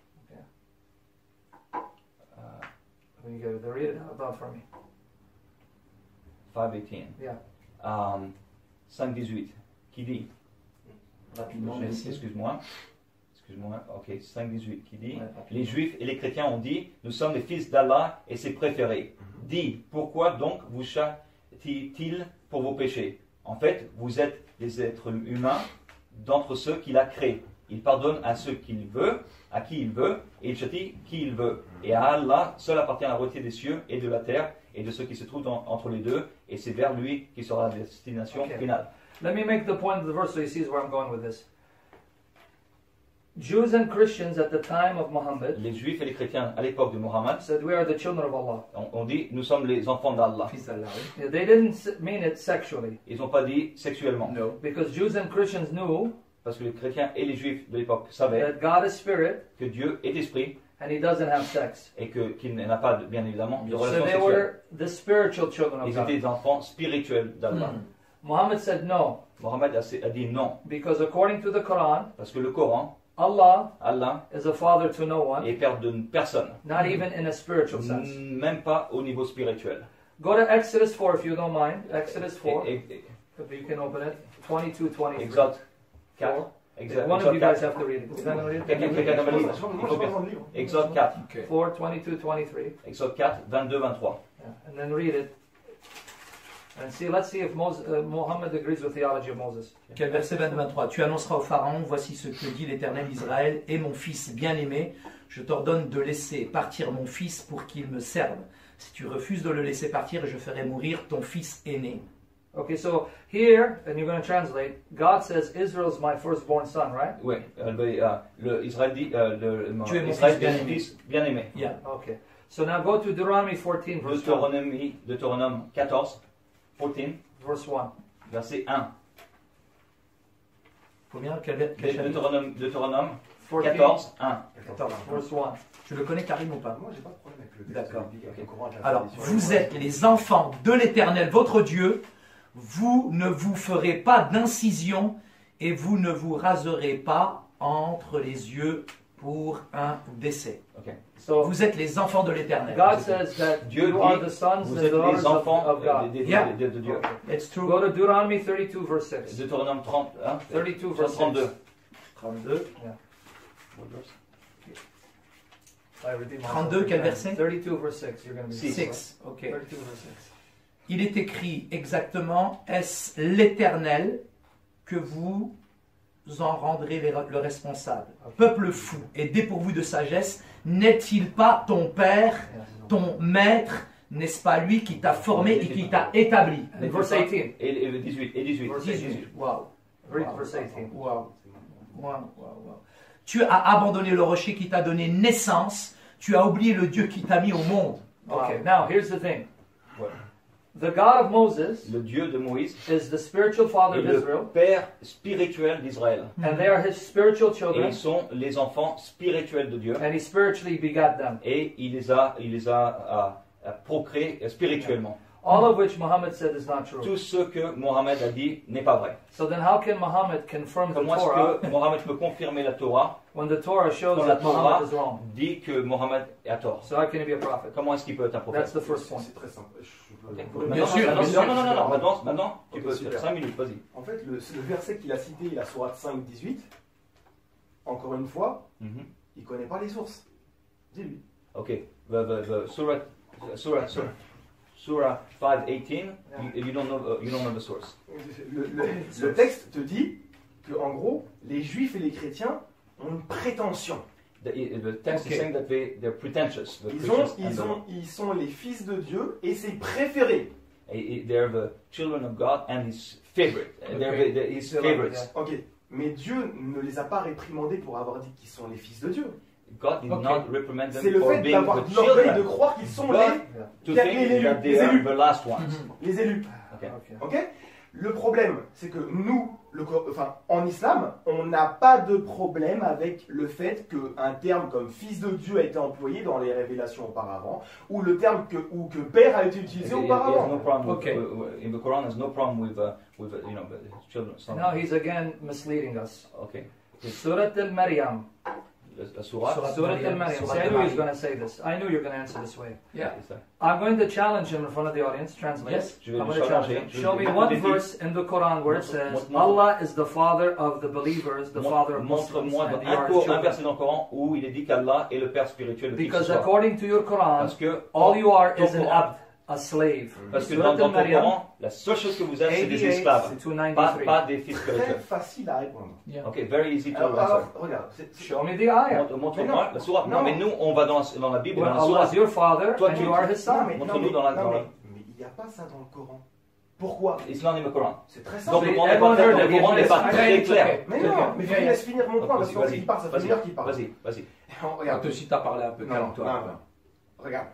Uh, When you get it, read it out loud for me. five eighteen. Yeah. Um, cinq dix-huit. Qui dit? Rapidement, Je- merci. Excuse-moi. Excuse-moi. Ok, cinq dix-huit. Qui dit? Ouais, rapidement. Les Juifs et les chrétiens ont dit, nous sommes les fils d'Allah et ses préférés. Dit, pourquoi donc vous châtie-t-il pour vos péchés? En fait, vous êtes des êtres humains d'entre ceux qu'il a créés. Il pardonne à ceux qu'il veut, à qui il veut, et il châtie qui il veut. Et à Allah, seul appartient la royauté des cieux et de la terre, et de ceux qui se trouvent dans- entre les deux, et c'est vers lui qui sera la destination Ok. finale. Let me make the point of the verse so he sees where I'm going with this. Jews and Christians at the time of Muhammad Les Juifs et les chrétiens à l'époque de Mohammed said we are the children of Allah. ont, ont dit, nous sommes les enfants d'Allah. Fils d'Allah, oui. Yeah, They didn't s- mean it sexually Ils n'ont pas dit sexuellement. No. because Jews and Christians knew Parce que les chrétiens et les juifs de l'époque savaient that God is spirit que Dieu est esprit and he doesn't have sex. et que- qu'il n'a pas, de- bien évidemment, de So relation they sexuelle. were the spiritual children of Ils God. étaient des enfants spirituels d'Allah. Hmm. Muhammad said no Mohammed a, a dit non, because according to the Quran, parce que le Coran, Allah Allah, is a father to no one, est père de personne, not even in a spiritual sense. même pas au niveau spirituel. Go to Exodus four if you don't mind. Exodus four. Et- et- If you can open it. twenty-two, twenty-three. Exode quatre. Four. Exode, One of you Exode guys quatre. have to read it. Is that gonna read it? Quelqu'un quelqu'un dans le livre. Moi, j'ai pas dans le livre. Exode quatre. Ok. four, twenty-two, twenty-three. Exode quatre, vingt-deux, vingt-trois. Yeah. And then read it. And see, let's see if Moses, uh, Muhammad agrees with the theology of Moses. Quel verset vingt-deux vingt-trois. Tu annonceras au Pharaon, voici ce que dit l'Éternel Israël, et mon fils bien-aimé, je t'ordonne de laisser partir mon fils pour qu'il me serve. Si tu refuses de le laisser partir, je ferai mourir ton fils aîné. Okay, so here, and you're going to translate, God says, Israel's my firstborn son, right? Oui, euh, le, euh, le- Israël dit, euh, le, le- Tu es mon Israël fils est mon bien-aimé. fils bien-aimé. Yeah. Okay. So now go to Deuteronomy fourteen, verse one. Deutéronome, Deutéronome quatorze, quatorze, Verse one. verset un. Combien Quel, ver- quel chapitre Deutéronome, Deutéronome fourteen, quatorze, un. quatorze. verse one. Tu le connais Karim ou pas? Moi, j'ai pas de problème avec le texte D'accord. biblique, avec le Coran, avec la Alors, tradition. vous êtes les enfants de l'Éternel, votre Dieu. Vous ne vous ferez pas d'incision et vous ne vous raserez pas entre les yeux pour un décès. Ok. So Vous êtes les enfants de l'Éternel. God says that Dieu you are dit, the sons Vous and êtes daughters les of, enfants of euh, God. de, de- Yeah. de- de Dieu. It's true. Go to Deuteronomy thirty-two, verse six. Deutéronome trente, hein, thirty-two, verse trente-deux. six. trente-deux. I redeem myself trente-deux, every quel time. verset? thirty-two, verse six. You're going to be Six. six. Ok. thirty-two, verse six. Il est écrit exactement, est-ce l'Éternel que vous en rendrez les- le responsable? Peuple fou et dépourvu de sagesse, n'est-il pas ton père, Yes. ton maître? N'est-ce pas lui qui t'a formé et qui t'a établi? And verse eighteen. Et, et le dix-huit. Et dix-huit. Verse dix-huit. Wow. Read verse eighteen. Wow. Wow, wow, wow. Tu as abandonné le rocher qui t'a donné naissance. Tu as oublié le Dieu qui t'a mis au monde. Okay, now here's the thing. The God of Moses le Dieu de Moïse, is the spiritual father est of le Israel, Père spirituel d'Israël. and they are his spiritual Et children, ils sont les enfants spirituels de Dieu. and he spiritually begat them. Et il les a, il les a euh, euh, procréés spirituellement. All of which Muhammad said is not true. Tout ce que Mohammed a dit n'est pas vrai. So then how can Muhammad confirm the Comment est-ce Torah que Mohammed peut confirmer la Torah when the Torah shows quand la that Muhammad Torah is wrong? dit que Mohammed est à tort? So how can he be a prophet? Comment est-ce qu'il peut être un prophète? That's the first point. C'est très simple. Je peux- Maintenant, Bien sûr, maintenant, bien sûr. non, non, non, non, maintenant, maintenant, tu Ok, peux super. faire cinq minutes, vas-y. En fait, le, le verset qu'il a cité, la sourate cinq, dix-huit, encore une fois, Mhm. il ne connaît pas les sources. Dis-lui. Ok, the, the, the surah, surah, surah, surah five eighteen, you, you don't know, uh, you don't know the source. Le, le- le texte te dit que, en gros, les juifs et les chrétiens ont une prétention. The, the text Ok. is saying that they, they're pretentious. The Ils, ont, Christians and ils, the- ont, ils sont les fils de Dieu et ses préférés. Eh, eh, They're the children of God and His favorite. Eh, They're Okay. the- the- His Still like favorites. Ok, mais Dieu ne les a pas réprimandés pour avoir dit qu'ils sont les fils de Dieu. God did Okay. not reprimand them C'est le for fait being d'avoir the l'orgueil de children. croire qu'ils sont But les, to les think élus, that they les are élus. the last ones. les élus. Okay. Okay. Ok. Le problème, c'est que nous, le, co- enfin, en islam, on n'a pas de problème avec le fait qu'un terme comme fils de Dieu a été employé dans les révélations auparavant, ou le terme que, ou que père a été utilisé He- he has auparavant. no problem with, Okay. uh, in the Quran, there's no problem with, uh, with uh, you know, the children. Some, Now he's again misleading us. okay. Surat al-Maryam. La, la surah. Surah Surat Maryam. al-Maryam. Surah See, I knew he was al-Maryam. going to say this. I knew you were going to answer this way. Yeah. is that- I'm going to challenge him in front of the audience. Translate. Yes. Je vais I'm le going to challenge challenger. him. Je vais Show lui me one défier. verse in the Quran where it Montre- says montre- montre- Allah is the father of the believers, the father of Montre- Muslims, Montre-moi and they un, are his cours- un children. verset dans le Coran où il est dit qu'Allah est le Père spirituel de qui que ce Because soit. according to your Quran, Parce que, all you are ton is an Coran- abd, a slave. parce que Surat dans, dans ton al-Maryam, Coran, la seule chose que vous êtes, c'est des eighty-eight esclaves, to pas, ninety-three. pas des fils Très spirituels. facile à répondre. Yeah. Ok, very easy to Alors, answer. alors, regarde, c'est- c'est- Show me the ayah. Montre- Montre-moi Mais non. la sourate. Non, Non. mais nous, on va dans la, dans la Bible, Well, dans la Allah sourate. is your father, Toi, and tu- you are his non, son. mais, Montre-nous non, mais- dans la- non, dans la- mais- mais il n'y a pas ça dans le Coran. Pourquoi? It's not in the Quran. C'est très Donc simple. le See, Coran n'est pas, everyone très- heard le that. Coran n'est pas It's très okay. clair. Mais non, mais Yeah, je yeah. laisse finir mon point parce Vas-y, qu'il parle, ça fait une heure qu'il parle. vas-y, vas-y. Regarde. Toi aussi, t'as parlé un peu, Non, calme-toi. non, non. Regarde.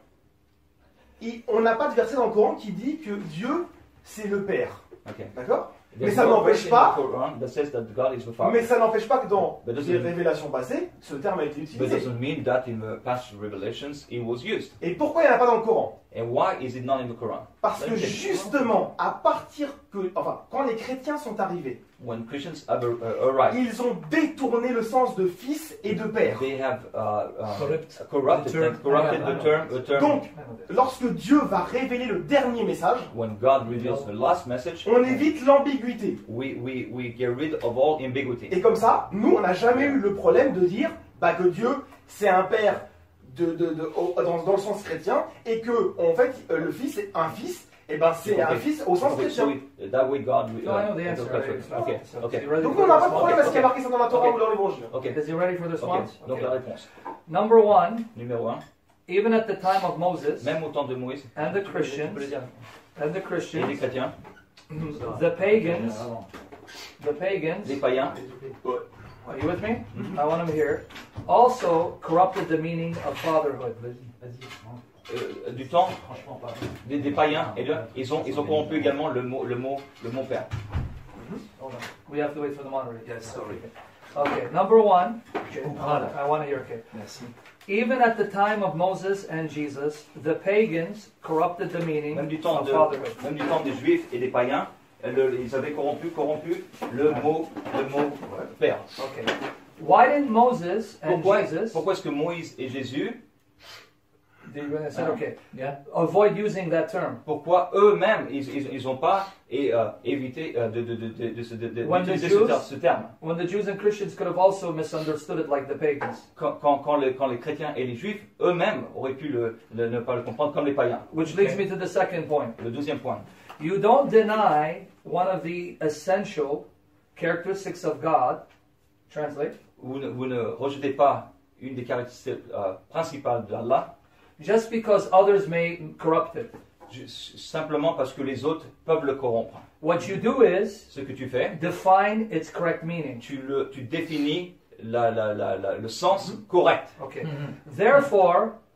Et on n'a pas de verset dans le Coran qui dit que Dieu, c'est le Père. Ok. D'accord? There's Mais ça no n'empêche verse in pas- the Quran that says that God is the Father. Mais ça n'empêche pas que dans But doesn't- les révélations passées, ce terme a été But utilisé. doesn't mean that in the past revelations it was used. Et pourquoi il n'y en a pas dans le Coran? And why is it not in the Quran? Parce que Ok. justement, à partir que, enfin, quand les chrétiens sont arrivés, When Christians have uh, arrived, ils ont détourné le sens de fils et de père. they have uh, uh, Corrupt. corrupted, The term. and corrupted Yeah, the term. The term. Donc, lorsque Dieu va révéler le dernier message, When God reveals the last message, on évite l'ambiguïté. we, we, we get rid of all ambiguity. Et comme ça, nous, on n'a jamais eu le problème de dire bah, que Dieu, c'est un père de, de, de- au- dans, dans le sens chrétien, et que, en fait, euh, le fils est un fils, et ben c'est un Okay. fix au sens Okay, chrétien. so we, that way God. Uh, No, I know the answer. interprets it. Okay, So, okay, you ready Donc for on n'a the pas de problème response? à ce qu'il y a marqué ça dans la Torah Ok. ou dans l'évangile. okay. Is he ready for the Okay. response? Donc Okay. la réponse. Number one, Numéro un. even at the time of Moses Même au temps de Moïse. and the Tu peux Christians, le dire. and the Et les Christians, chrétiens, the pagans, the pagans, les païens, are you with me? I want them here, also corrupted the meaning of fatherhood. euh, du temps des, des païens, et là, ils ont ils ont corrompu également le mot le mot le mot père. Hold on. We have to wait for the moderator. Yes, sorry. Okay, number one, Comprends. I want to hear, okay. Merci. Even at the time of Moses and Jesus, the pagans corrupted the meaning Même du temps of de fatherhood. même du temps des juifs et des païens, le- ils avaient corrompu corrompu le mot le mot père. Okay. Why didn't Moses and Pourquoi Jesus, pourquoi est-ce que Moïse et Jésus, they I said, okay, Yeah. avoid using that term? pourquoi eux-mêmes ils ils, ils ont pas et, euh, évité euh, de de de de, de, de, de- When the d'utiliser ce, Jews- ter- ce terme. When the Jews and Christians could have also misunderstood it like the pagans. Quand, quand, quand, les, quand les chrétiens et les juifs eux-mêmes auraient pu le, le- ne pas le comprendre comme les païens. Which leads me to the second point. Le deuxième point. You don't deny one of the essential characteristics of God. Translate. Vous ne, vous ne rejetez pas une des caractéristiques euh, principales d'Allah, Just because others may corrupt it. ju- simplement parce que les autres peuvent le corrompre. What you do is Ce que tu fais, define its correct meaning. tu, le, tu définis la, la, la, la- le sens correct. Okay. Therefore,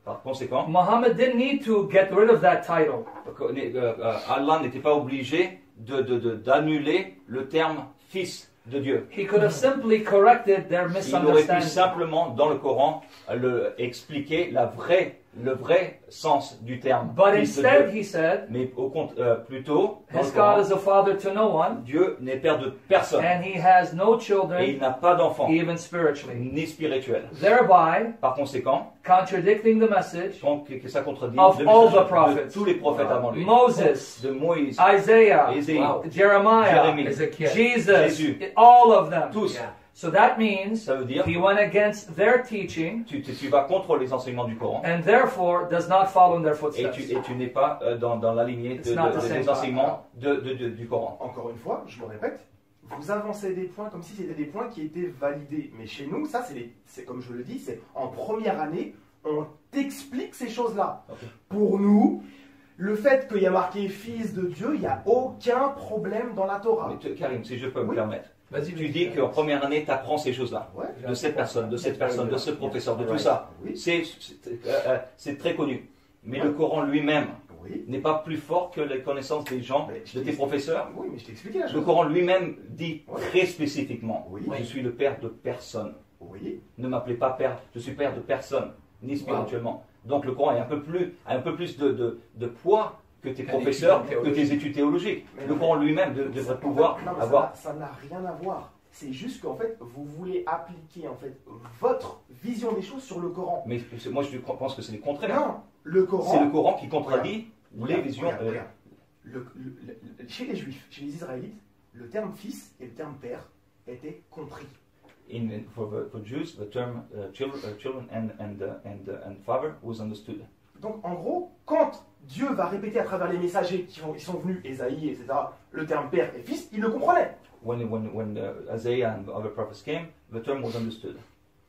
Par conséquent, Muhammad didn't need to get rid of that title. euh, euh, Allah n'était pas obligé de, de, de, d'annuler le terme fils de Dieu. He could have simply corrected their Il aurait pu misunderstanding. simplement, dans le Coran, le, expliquer la vraie, le vrai sens du terme But fils de instead, Dieu. he said, Mais au compte, euh, plutôt, dans his le God Coran, is a father to no one, Dieu n'est père de personne and he has no et il children, n'a pas d'enfant, even spiritually. ni spirituel. Thereby, Par conséquent, contradicting the message donc, que ça contredit Of le all message the prophets. de tous les prophètes avant lui. Moses, De Moïse, Isaiah, Ésaïe, Wow. Jeremiah, Jérémie, Ézéchiel. Jesus, Jésus. all of them. tous. Yeah. So that means Ça veut dire he went against their teaching tu, tu, tu vas contre les enseignements du Coran and therefore does not follow in their et footsteps. tu, et tu n'es pas euh, dans, dans la lignée It's de, not de- the de- same. des enseignements de, de- de- du Coran. Encore une fois, je le répète, vous avancez des points comme si c'était des points qui étaient validés. Mais chez nous, ça, c'est les- c'est comme je le dis, c'est en première année, on t'explique ces choses-là. Ok. Pour nous, le fait qu'il y a marqué fils de Dieu, il n'y a aucun problème dans la Torah. Mais tu- Karim, si je peux me Oui. permettre, Vas-y, tu vas-y. dis qu'en première année, tu apprends ces choses-là. Ouais. De cette personne, de cette personne, de ce professeur, de tout ça. Oui. C'est c'est- euh, euh, c'est très connu. Mais Ouais. le Coran lui-même Oui. n'est pas plus fort que les connaissances des gens, Mais je de t'ai- tes professeurs. Oui, mais je t'ai expliqué la Le chose. Coran lui-même dit Ouais. très spécifiquement, Oui. je suis le père de personne. Oui. Ne m'appelez pas père, je suis père de personne, ni spirituellement. Donc le Coran est un peu plus, a un peu plus de, de, de poids que tes Qu'un professeurs, étude que tes théologique. études théologiques. Mais Le non, Coran lui-même de- devrait Ça- pouvoir non, mais ça avoir... n'a- Ça n'a rien à voir. C'est juste qu'en fait, vous voulez appliquer en fait votre vision des choses sur le Coran. Mais c'est- moi je pense que c'est le contraire. Non, le Coran. C'est le Coran qui contradit les Regarde, visions. regarde, euh, regarde. Le- le- le- chez les Juifs, chez les Israélites, le terme fils et le terme père étaient compris. in, for, the- for Jews, the term uh, children, uh, children and, and, uh, and, uh, and father was understood. Donc en gros, quand Dieu va répéter à travers les messagers qui, ont- qui sont venus, Ésaïe, et cetera, le terme père et fils, il le comprenait. When, when, when uh, Isaiah and other prophets came, the term was understood.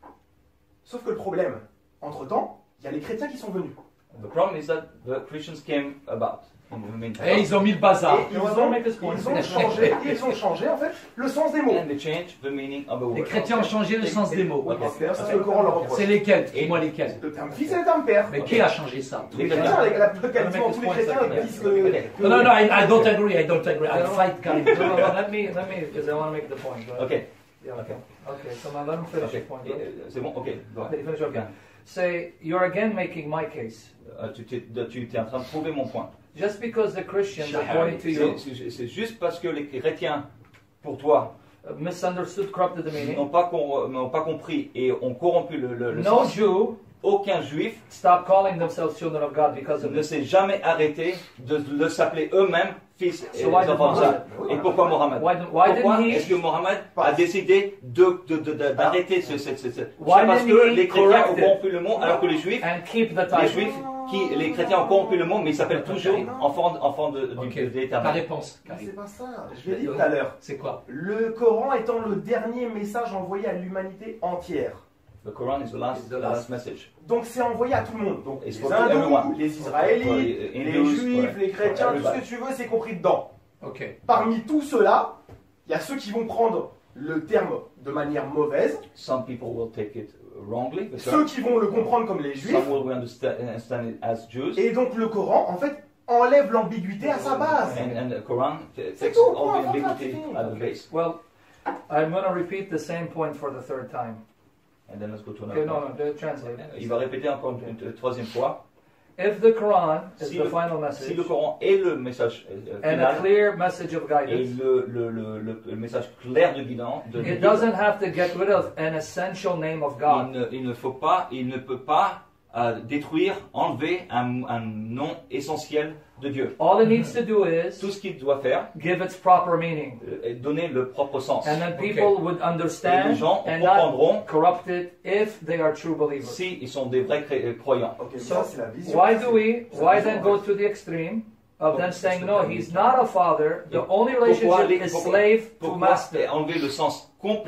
Sauf que le problème, entre-temps, il y a les chrétiens qui sont venus. The problem is that the Christians came about in the meantime. Et ils ont mis le bazar. Et ils ont, ils ont changé, ils ont changé en fait le sens des mots. And they changed the meaning of the word. Les chrétiens ont changé le sens des mots. Oui, c'est d'ailleurs ça que le Coran leur reproche. C'est lesquels? Dis-moi lesquels. Le terme fils et le terme père. Mais qui a changé ça? Tous les chrétiens, les- la- quasiment tous les chrétiens disent que... que- Non, non, non, I, I don't agree, I don't agree. I fight Karim. No, no, no, let me, let me, because I want to make the point. Go ahead. Okay, Yeah, Okay. okay. Okay, so now let him finish okay. your point. Et, Go. euh, C'est bon, ok. go ahead. Okay, finish your point. Say, you're again making my case. Euh, tu, t'es- tu es en train de prouver mon point. Just because the Christians, Shahari. according to you, C'est c'est- c'est juste parce que les chrétiens, pour toi, uh, misunderstood, corrupted the meaning, n'ont pas, com- n'ont pas compris et ont corrompu le, le, le no sens, Jew aucun juif stop calling themselves children of God because of ne this. s'est jamais arrêté de, de s'appeler eux-mêmes fils et So why did enfants de ça. Mohammed? Et pourquoi Mohammed Why, why Pourquoi didn't est-ce que he? Mohammed a décidé de, de, de- de- d'arrêter ce, ce, ce, ce- Why C'est parce didn't que he les chrétiens correct ont it? corrompu le mot, alors que les juifs, And keep the les title. juifs, qui, les chrétiens ont corrompu le mot, mais ils s'appellent toujours enfants, enfants de, du, Ok, de ta l'éternel. réponse, Mais c'est Karim. pas ça, je l'ai dit tout à l'heure. C'est quoi? Le Coran étant le dernier message envoyé à l'humanité entière. The Quran is the last, Is the the last last. message. Donc c'est envoyé à tout le monde. Donc It's les for hindous, everyone. les israélites, For the les Hindus, juifs, for- les chrétiens, for tout ce everybody. que tu veux, c'est compris dedans. Ok. Parmi tous ceux-là, il y a ceux qui vont prendre le terme de manière mauvaise, Some people will take it wrongly, the ceux term. qui vont le comprendre comme les juifs, Some will understand, understand it as Jews. et donc le Coran, en fait, enlève l'ambiguïté à sa base. And, and the Quran t- C'est takes tout, all the point, ambiguity point, out of the base. Well, I'm going to repeat the same point for the third time. And then let's go to another Okay, no, point. no, the- translate. Il va répéter encore une, une troisième fois. If the Quran is Si the le- final Si message le Coran est le message euh, and a final clear message of et guidance, le, le, le, le, le message clair de guidance, de it guide, doesn't have to get rid of an essential name of il God. ne, il ne faut pas, il ne peut pas euh, détruire, enlever un, un nom essentiel de Dieu. All it needs to do is Tout ce qu'il doit faire give its proper meaning. euh, est donner le propre sens. And then Okay. people would Et les understand gens and not comprendront corrupt it if they are true believers. si ils sont des vrais cré- euh, croyants. Ok, mais So, ça c'est la vision. why do we, C'est la why vision, then en go fait. to the extreme of then saying, no, he's not a father, the only Pourquoi relationship les- is pourquoi- slave to Pourquoi master? enlever le sens complet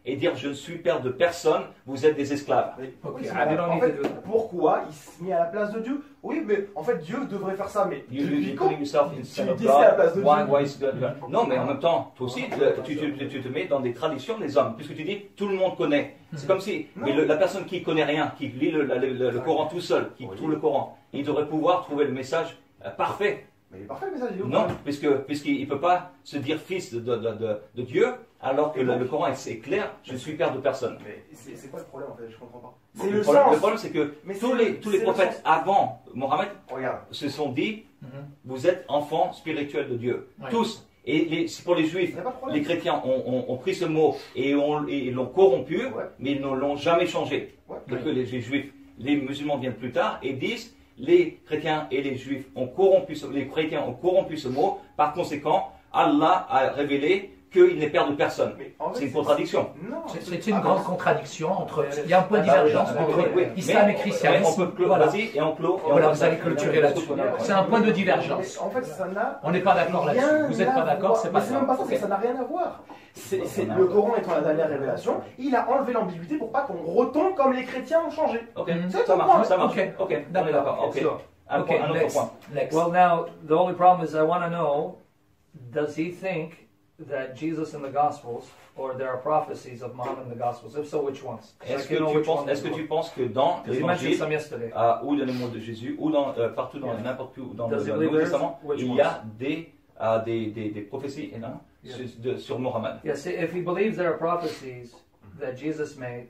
et dire je ne suis père de personne, vous êtes des esclaves. Mais, Ok, oui, c'est I vrai. don't En need fait, to do that. pourquoi il se met à la place de Dieu? Oui, mais en fait, Dieu devrait faire ça, mais You, depuis you quand putting yourself tu instead es of décès à la place God. de Why, Dieu? why is God God? Non, mais en même temps, toi aussi, tu, tu, tu, tu te mets dans des traditions des hommes, puisque tu dis tout le monde connaît. C'est comme si, mais le- la personne qui connaît rien, qui lit le, le- le- le Coran tout seul, qui Oui. trouve le Coran, il devrait pouvoir trouver le message euh, parfait. Mais il est parfait le message, il est où? Non, puisque puisqu'il ne peut pas se dire fils de, de, de, de- de Dieu, alors que le, le Coran est, est clair, je ne suis père de personne. Mais c'est c'est quoi le problème en fait? Je comprends pas. Bon, C'est le, le problème, le sens. problème, c'est que Mais tous c'est les, le- tous les c'est le prophètes sens. avant Mohammed Regarde. se sont dit, Mhm. vous êtes enfants spirituels de Dieu. Ouais. Tous. Et les, c'est pour les Il juifs, n'y a pas de les problème. chrétiens ont, ont- ont pris ce mot et ont- et l'ont corrompu, Ouais. mais ils ne l'ont jamais changé. Ouais. Que les, les juifs, les musulmans viennent plus tard et disent, les chrétiens et les juifs ont corrompu ce, les chrétiens ont corrompu ce mot, par conséquent, Allah a révélé qu'il n'est père de personne. Mais en fait, C'est une contradiction. Non. C'est c'est une Ah, grande mais- contradiction entre. Il y a un point de Ah, divergence oui, entre oui, oui. islam Mais- et christianisme. mais on peut clore, Voilà. vas-y, et on clôt. et on Voilà, passe vous allez à- clôturer là-dessus. C'est un point de divergence. Mais en fait, ça n'a. On n'est pas d'accord là-dessus. rien Vous n'êtes pas à d'accord, voir. c'est pas Mais c'est grave. même pas ça, c'est Ok. que ça n'a rien à voir. C'est, c'est- Ça n'a le rien à Coran étant la dernière révélation, il a enlevé l'ambiguïté pour pas qu'on retombe comme les chrétiens ont changé. Ok, Mhm. C'est ça tout, marche, point. ça marche. Ok. Ok, on est D'accord. d'accord. Ok. So, Un, Ok, point- un autre next. point. Next. well, now the only problem is I want to know: does he think that Jesus in the Gospels, or there are prophecies of Muhammad in the Gospels? If so, which ones? So I Est-ce can que, know tu which penses, one est-ce to que go. tu penses que dans Because he mentioned l'évangile, some yesterday. euh, ou dans les mots de Jésus, ou dans, euh, partout dans Yeah. n'importe où dans le, Does he dans le believe Nouveau there's- Testament, which il ones? y a des, euh, des, des, des prophéties énormes Yeah. sur, de- sur Mohammed. Yes, if he believes there are prophecies that Jesus made,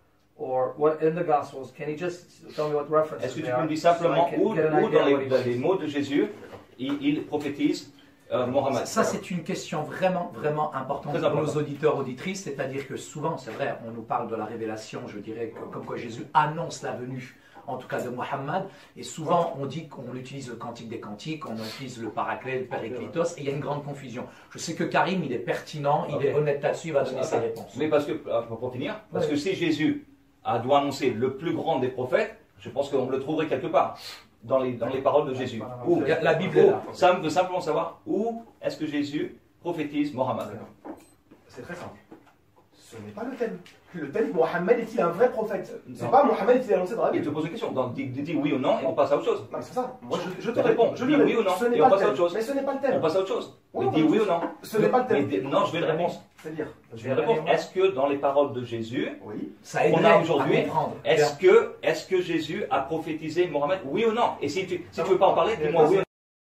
or what in the Gospels, can he just tell me what references Est-ce que tu they peux are, me dire so I simplement can où, get an où idea dans, what les, he dans means? les mots de Jésus, il, il prophétise euh, Mohammed? Ça, c'est une question vraiment, vraiment importante Très pour important. nos auditeurs, auditrices. C'est-à-dire que souvent, c'est vrai, on nous parle de la révélation, je dirais, que- comme quoi Jésus annonce la venue, en tout cas de Mohammed. Et souvent, on dit qu'on utilise le cantique des cantiques, on utilise le paraclet, le périclitos, et il y a une grande confusion. Je sais que Karim, il est pertinent, il Ok. est honnête là-dessus, il va donner Ok. sa réponse. Mais parce que, euh, pour finir, parce Ouais. que si Jésus a, doit annoncer le plus grand des prophètes, je pense qu'on le trouverait quelque part dans les, dans les paroles de Jésus. Où, Il y a- la Bible est où- là. Ça me veut simplement savoir où est-ce que Jésus prophétise Mohammed. C'est très simple. Ce n'est pas le thème. Le thème, Mohammed est-il un vrai prophète? C'est Non. pas Mohammed est-il annoncé dans la Il te Bible. pose une question, donc dis, dis- dis oui ou non et on passe à autre chose. Non, mais c'est ça. Moi, je, je te Mais réponds. réponds. Je Dis lui oui réponds. ou non, Ce n'est et pas on le passe à thème. autre chose. Mais ce n'est pas le On thème. passe à autre chose. Oui, Mais on dis passe à oui ou autre non. Ce n'est pas le Mais thème. dis- non, je veux une réponse. C'est-à-dire, Je veux une réponse. Est-ce que dans les paroles de Jésus, oui. Ça qu'on aiderait a à aujourd'hui, comprendre. est-ce que, est-ce que Jésus a prophétisé Mohammed? Oui ou non? Et si tu si tu veux pas en parler, dis-moi oui ou non.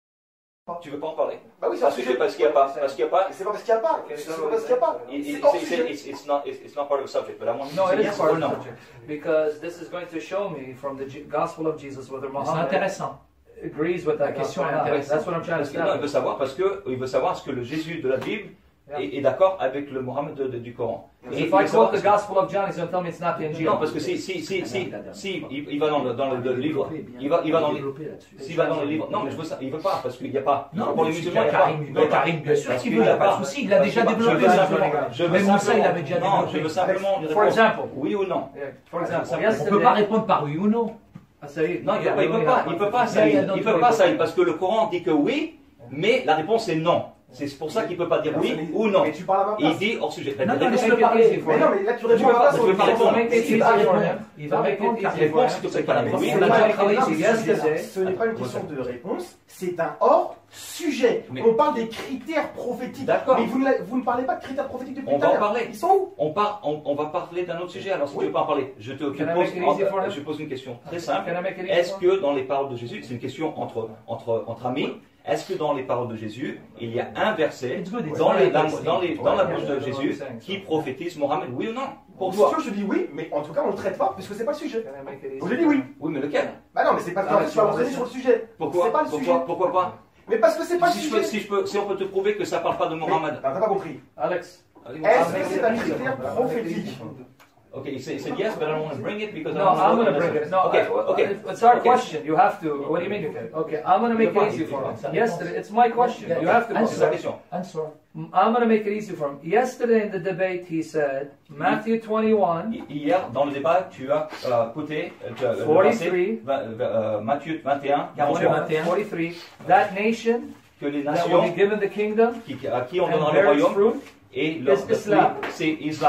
Tu veux pas en parler? Bah oui, c'est un Parce que sujet. parce qu'il n'y a pas. Parce qu'il y a pas. C'est pas parce qu'il n'y a pas. C'est pas parce qu'il n'y a pas. It- it- C'est hors it's- sujet. it's- it's not it's- it's not part of the subject, but I want you No, to say it is yes part or of the no. subject because this is going to show me from the G- Gospel of Jesus whether C'est Muhammad intéressant. agrees with that La question gospel est or not. intéressante. That's what I'm trying to Parce que, non, il veut establish. savoir parce que il veut savoir ce que le Jésus de la Bible Yeah. est, est d'accord avec le Mohammed de- de- du Coran. Et il If veut I savoir quote the ce que- Gospel of John, he's going to tell me it's not the Injil. non, parce que si si si si si il, il va dans le, dans le, le livre, il va il va dans les s'il va dans le livre. Non, mais je veux ça. Il veut pas parce qu'il n'y a pas. Non, pour mais les si musulmans, il n'y a Karim, pas. mais Karim, bien sûr Parce qu'il qu'il veut, il y n'y a pas de souci, il a parce déjà que- développé je veux ça. simplement- je veux Même Moussa, simplement- il avait déjà non, développé. je veux simplement une For réponse. example, Oui ou non? yeah, for example, On ne yesterday, peut pas répondre par oui ou non. I say, Non, il yeah, peut pas, il we peut only pas, have il one peut pas, fifty. ça, Il y a il, d'autres il peut pas, ça, réponses. parce que le Coran dit que oui, mais la réponse est non. C'est pour ça qu'il peut pas dire oui ou non. Mais tu parles à ma Il place. dit hors sujet. Non, non, Réponse- laisse-le parler. Mais non, mais là, tu Je réponds veux à pas- ma je place. veux pas répondre. Make it Il va easy for répondre. him. Il va Make it répondre car easy réponse, for him. s'il te plaît, pas la Mais oui, c'est on pas a une- déjà travaillé non, sur mais yesterday. Ce n'est pas une question de réponse, c'est un hors sujet. Mais- On parle des critères prophétiques. D'accord. Mais vous ne, la- vous ne parlez pas de critères prophétiques depuis On tout à va en l'heure. parler. Ils sont où? On, part, on, on va parler d'un autre sujet. Alors si Oui. tu veux pas en parler, je te, tu Can I poses, make it easy for him? je pose une question très simple. Can I make it easy Est-ce for him? que dans les paroles de Jésus, c'est une question entre, entre, entre amis, est-ce que dans les paroles de Jésus, il y a un verset It's good, it's dans, les, very dans, interesting. dans, les, dans la Ouais, bouche yeah, de I don't know what Jésus you're saying, qui so. prophétise Mohammed? Oui ou non? Pour Si toi? tu veux, je te dis oui, mais en tout cas, on ne le traite pas puisque c'est pas le sujet. Can I make it easy Donc j'ai for dit oui. him? Oui, mais lequel? Bah non, mais c'est parce Ah, qu'en mais fait, tu tu vas vas m'entraîner laisser. sur le sujet. Pourquoi? C'est pas le Pourquoi? sujet. Pourquoi pas? Mais parce que c'est pas le si, je sujet. peux, si, je peux, si on peut te prouver que ça parle pas de Mais- Mohammed. Non, t'as pas compris. Alex. Est-ce que c'est un critère prophétique? Ok, he said, he said yes, but I don't want to bring it because No, I don't I'm know going to the bring answer. it. No, Okay, I- okay. It's our Okay. question. You have to. What do you mean? Okay, I'm going to make it easy for him. Yesterday, it's my question. You have to. C'est sa question. Answer. I'm going to make it easy for him. Yesterday in the debate, he said, Matthew twenty-one, Hi- Hier, dans le débat, tu as euh, coté euh, tu as- le verset, forty-three, vingt- euh, Matthieu vingt et un, Matthieu quarante-trois, vingt et un. forty-three, that nation que les that will be nations given the kingdom qui, à qui on and donnera le bear its royaume fruit. et leur is Islam. fruit, c'est Islam.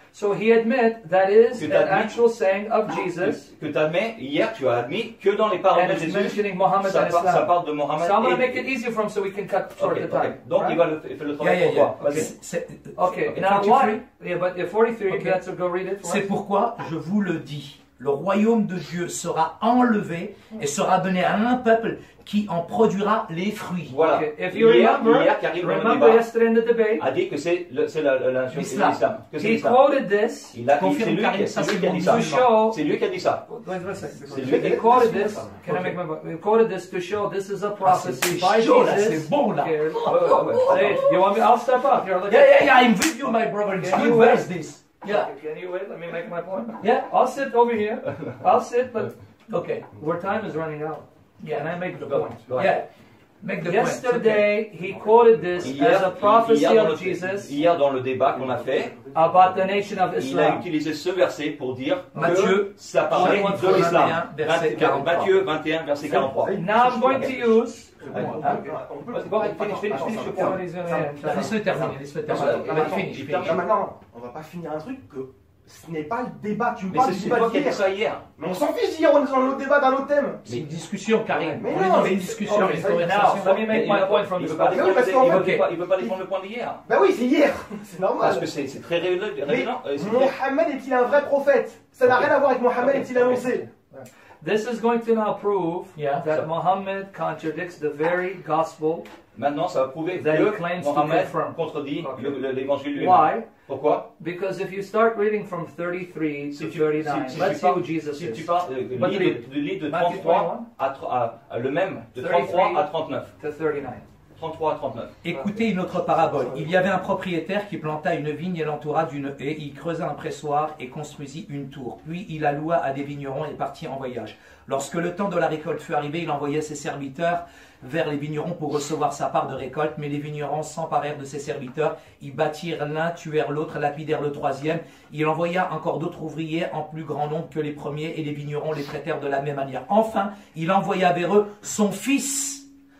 So he admit that is Que an t'admets- actual saying of Jesus, Que tu admets, hier tu as admis que dans les paroles and de it's Jésus, mentioning Muhammad ça, and par- ça Islam. parle de Mohammed. So I'm going to et- make it easier for him so we can cut short Ok, the ok. time. Donc right? il va le, il fait le Yeah, travail yeah, pour yeah. toi. Vas-y. C'est- c'est- Okay, okay, now forty-three. why? Yeah, but yeah, forty-three, Okay. let's go read it for C'est us. pourquoi je vous le dis. Le royaume de Dieu sera enlevé et sera donné à un peuple qui en produira les fruits. Voilà. Okay. If you Hier, remember, hier qui arrive dans le remember débat, yesterday in the debate, a dit que c'est le- c'est la, la nation L'islam. l'islam. Que c'est he l'islam. quoted this Il a dit, Confirme c'est lui, Karim, qui- ça, c'est lui c'est qui a bon dit ça. to show. C'est lui qui a dit ça. Wait a second. C'est lui qui a He dit quoted this. Can I Okay. make my point? He quoted this to show this is a Ah, prophecy c'est by chaud, là, Jesus. c'est bon là. Okay. Ouais, ouais, ouais. Hey, you want me? I'll step up here. Look Yeah, at- yeah, yeah, I'm with you, my brother. It's Can good you wait? verse this. Yeah, Can you wait? Let me make my point. yeah, I'll sit over here. I'll sit, but okay. where time is running out. Yeah, Can I make the Go point? ahead. yeah. Make the point. Yesterday, he quoted this as Hier, a prophecy hier, dans of le, Jesus hier dans le débat qu'on a fait, about the nation of il a Islam. utilisé ce verset pour dire Matthieu, que ça parlait chapitre de l'islam. vingt et un, verset Vingt- quarante-trois. Matthieu vingt et un, verset quarante-trois. Now I'm going to use. Allez. On peut- Vas-y, go ahead, finish, finish, finish your point. Somebody's gonna- Laisse-le terminer, laisse-le Ah, terminer. bah, Bah, bah, finish, il finish. Là, maintenant, on va pas finir un truc que ce n'est pas le débat. Tu me Mais parles c'est du toi débat qui as dit d'hier. ça hier. Mais on s'en fiche d'hier, on est dans l'autre débat d'un autre thème. C'est une discussion, Karim. Mais On est non, dans mais une c'est- discussion, ok, une ça- Now, conversation. let me make Il my veut point pas- from il this veut pas Oui, défendre parce le- qu'en il veut fait- pas- il veut pas défendre le point d'hier. Bah oui, c'est hier. C'est Parce normal. que c'est c'est très révélant. Mais révélant, euh, c'est très- Mohammed est-il un vrai prophète? Ça n'a rien à voir avec Mohammed Ok, est-il ok. annoncé? This is going to now prove Yeah. that Muhammad contradicts the very gospel. Maintenant, ça va prouver That he que claims to Mohammed confirm. contredit Ok. le- le- l'évangile lui-même. Why? Pourquoi? Because if you start reading from thirty-three Si to tu, thirty-nine, si- si let's tu see pars- who Jesus si tu is. pars euh, But du read. livre, du livre de Matthew trente-trois twenty-one. à, tr- à- à le même, de thirty-three. trente-trois à trente-neuf. To thirty-nine. trente-trois à trente-neuf. Écoutez une autre parabole. Il y avait un propriétaire qui planta une vigne et l'entoura d'une haie. Il creusa un pressoir et construisit une tour. Puis il la loua à des vignerons et partit en voyage. Lorsque le temps de la récolte fut arrivé, il envoya ses serviteurs vers les vignerons pour recevoir sa part de récolte. Mais les vignerons s'emparèrent de ses serviteurs. Ils battirent l'un, tuèrent l'autre, lapidèrent le troisième. Il envoya encore d'autres ouvriers en plus grand nombre que les premiers et les vignerons les traitèrent de la même manière. Enfin, il envoya vers eux son fils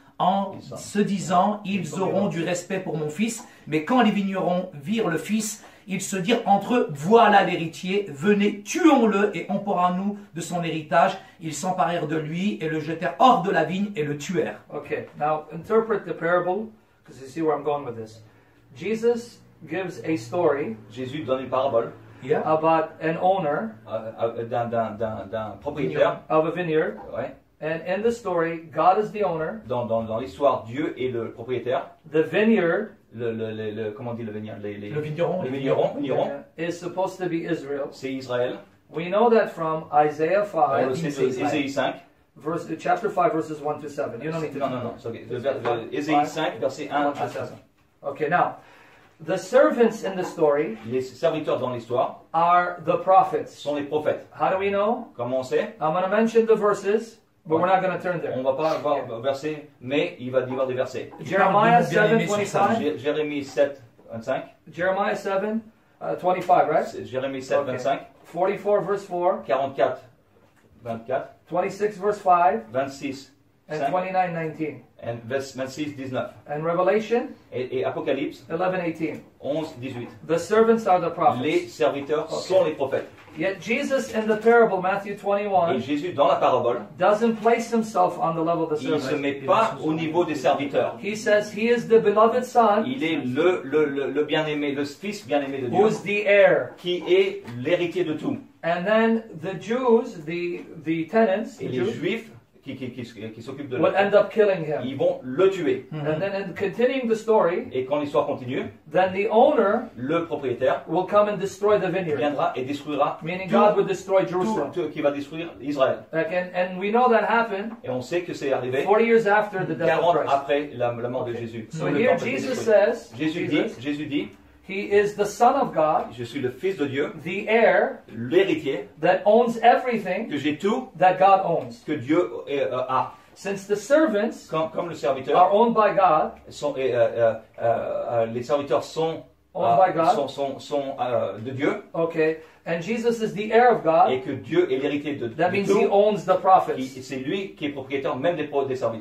en se disant, ils auront du respect pour mon fils. Mais quand les vignerons virent le fils, ils se dirent entre eux, voilà l'héritier, venez, tuons-le et emporons-nous de son héritage. Ils s'emparèrent de lui et le jetèrent hors de la vigne et le tuèrent. Okay, now interpret the parable, because you see where I'm going with this. Jesus gives a story Jésus donne une parabole Yeah. about an owner euh, euh, d'un- d'un d'un- d'un propriétaire. of a vineyard, Ouais. and in the story, God is the owner. Dans, dans, dans l'histoire, Dieu est le propriétaire. The vineyard Le, le, le, le- comment on dit le vigneron? Les, les, Le vigneron. les vignerons, vignerons, is supposed to be Israel. c'est Israël. We know that from Isaiah On five, le sait c'est de Israël. Ésaïe cinq. verse, chapter five, verses one to seven. You don't need to. Non, non, non. c'est ok. Le ver- le- Ésaïe cinq, verset un à sept. Okay, now, the servants in the story Les serviteurs dans l'histoire are the prophets. sont les prophètes. How do we know? Comment on sait? I'm going to mention the verses, but we're not going to turn there. On va pas avoir verset, mais il va y avoir des versets. Jeremiah Il parle de seven bien-aimé sur sa twenty-five. Jé- Jérémie sept, vingt-cinq. Jeremiah seven uh, twenty-five, right? C'est Jérémie sept, Okay. vingt-cinq. forty-four, verse four. quarante-quatre, vingt-quatre. twenty-six, verse five. vingt-six, And cinq. twenty-nine, nineteen. Et vingt-six, dix-neuf. And Revelation Et, et Apocalypse eleven, eighteen. onze, dix-huit. The servants are the Les prophets. serviteurs Ok. sont les prophètes. Yet Jesus in the parable, Matthew Et twenty-one, Jésus, dans la parabole, doesn't place himself on the level of the il ne se servants. met pas au niveau des serviteurs. He says he is the beloved son Il est le, le, le, le bien-aimé, le fils bien-aimé de who Dieu, is the heir. qui est l'héritier de tout. And then the Jews, the, the tenants, Et the les Jews, Juifs qui, qui, qui, qui s'occupent de would lui, end up killing him. ils vont le tuer. And then in continuing the story, Et quand l'histoire continue, then the owner le propriétaire will come and destroy the vineyard. viendra et détruira Meaning tout, God would destroy Jerusalem. tout, tout qui va détruire Israël. Like, and, and we know that happened Et on sait que c'est arrivé forty years after the death of quarante Christ. après la, la mort de Jésus. So Le here temple est Jesus détruit. says, Jésus dit, Jesus, Jésus dit, he is the son of God, je suis le fils de Dieu, the heir l'héritier, that owns everything que j'ai tout that God owns. que Dieu euh, a. Since the servants Comme, comme le are serviteur, owned by God, sont, et, euh, euh, euh, les serviteurs sont, owned by euh, God, sont, sont, sont, euh, de Dieu, okay, and Jesus is the heir of God, et que Dieu est l'héritier de, that de means he tout. owns the Qui- prophets. C'est lui qui est propriétaire même des, pro- des serviteurs.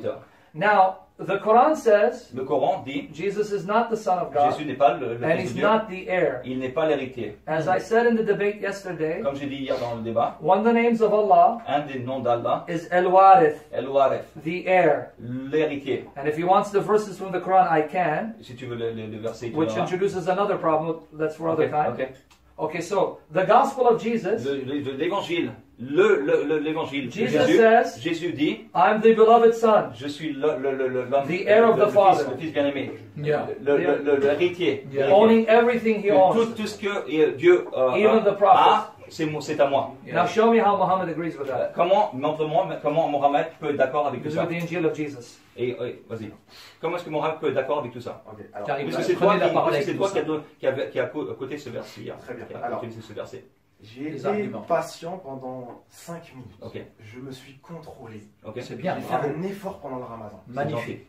Now, the Quran says Le Coran dit Jesus is not the Son of God, Jésus n'est pas le, le and Fils he's de Dieu, not the heir. il n'est pas l'héritier. As I said in the debate yesterday, Comme j'ai dit hier dans le débat, one of the names of Allah un des noms d'Allah is El-Warith, El-Warith, the heir. l'héritier. And if he wants the verses from the Quran, I can, Si tu veux le, le, le verset, tu which l'auras. introduces another problem. That's for Ok, other time. ok. Okay, so the Gospel of Jesus, Le- le- L'évangile, le, le, le- l'évangile de Jesus Jésus, says, Jésus dit, I'm the beloved Son. je suis le, le, le, le- l'homme, The heir of le, the le Father. fils, le fils bien-aimé, Yeah. le, le, le- l'héritier, Yeah. l'héritier. Owning everything he Que owns. tout, tout ce que euh, Dieu euh, Even the a, prophets. c'est mo- c'est à moi. Now show me how Muhammad agrees with Euh, that. Comment, montre-moi comment Mohammed peut être d'accord avec tout Because ça. with the Injil of Jesus. Et, et, vas-y. Comment est-ce que Mohammed peut être d'accord avec tout ça? Ok, alors, Car il Parce que Ouais, c'est toi, prenez la qui, parole parce que avec c'est toi tout qui, a, ça. don- qui, a, qui a co- coté ce verset hier. Très bien. Qui a Alors. utilisé ce verset. j'ai Les été arguments. patient pendant cinq minutes. Ok. Je me suis contrôlé. Ok. C'est bien, J'ai fait bravo. un effort pendant le ramadan. Magnifique.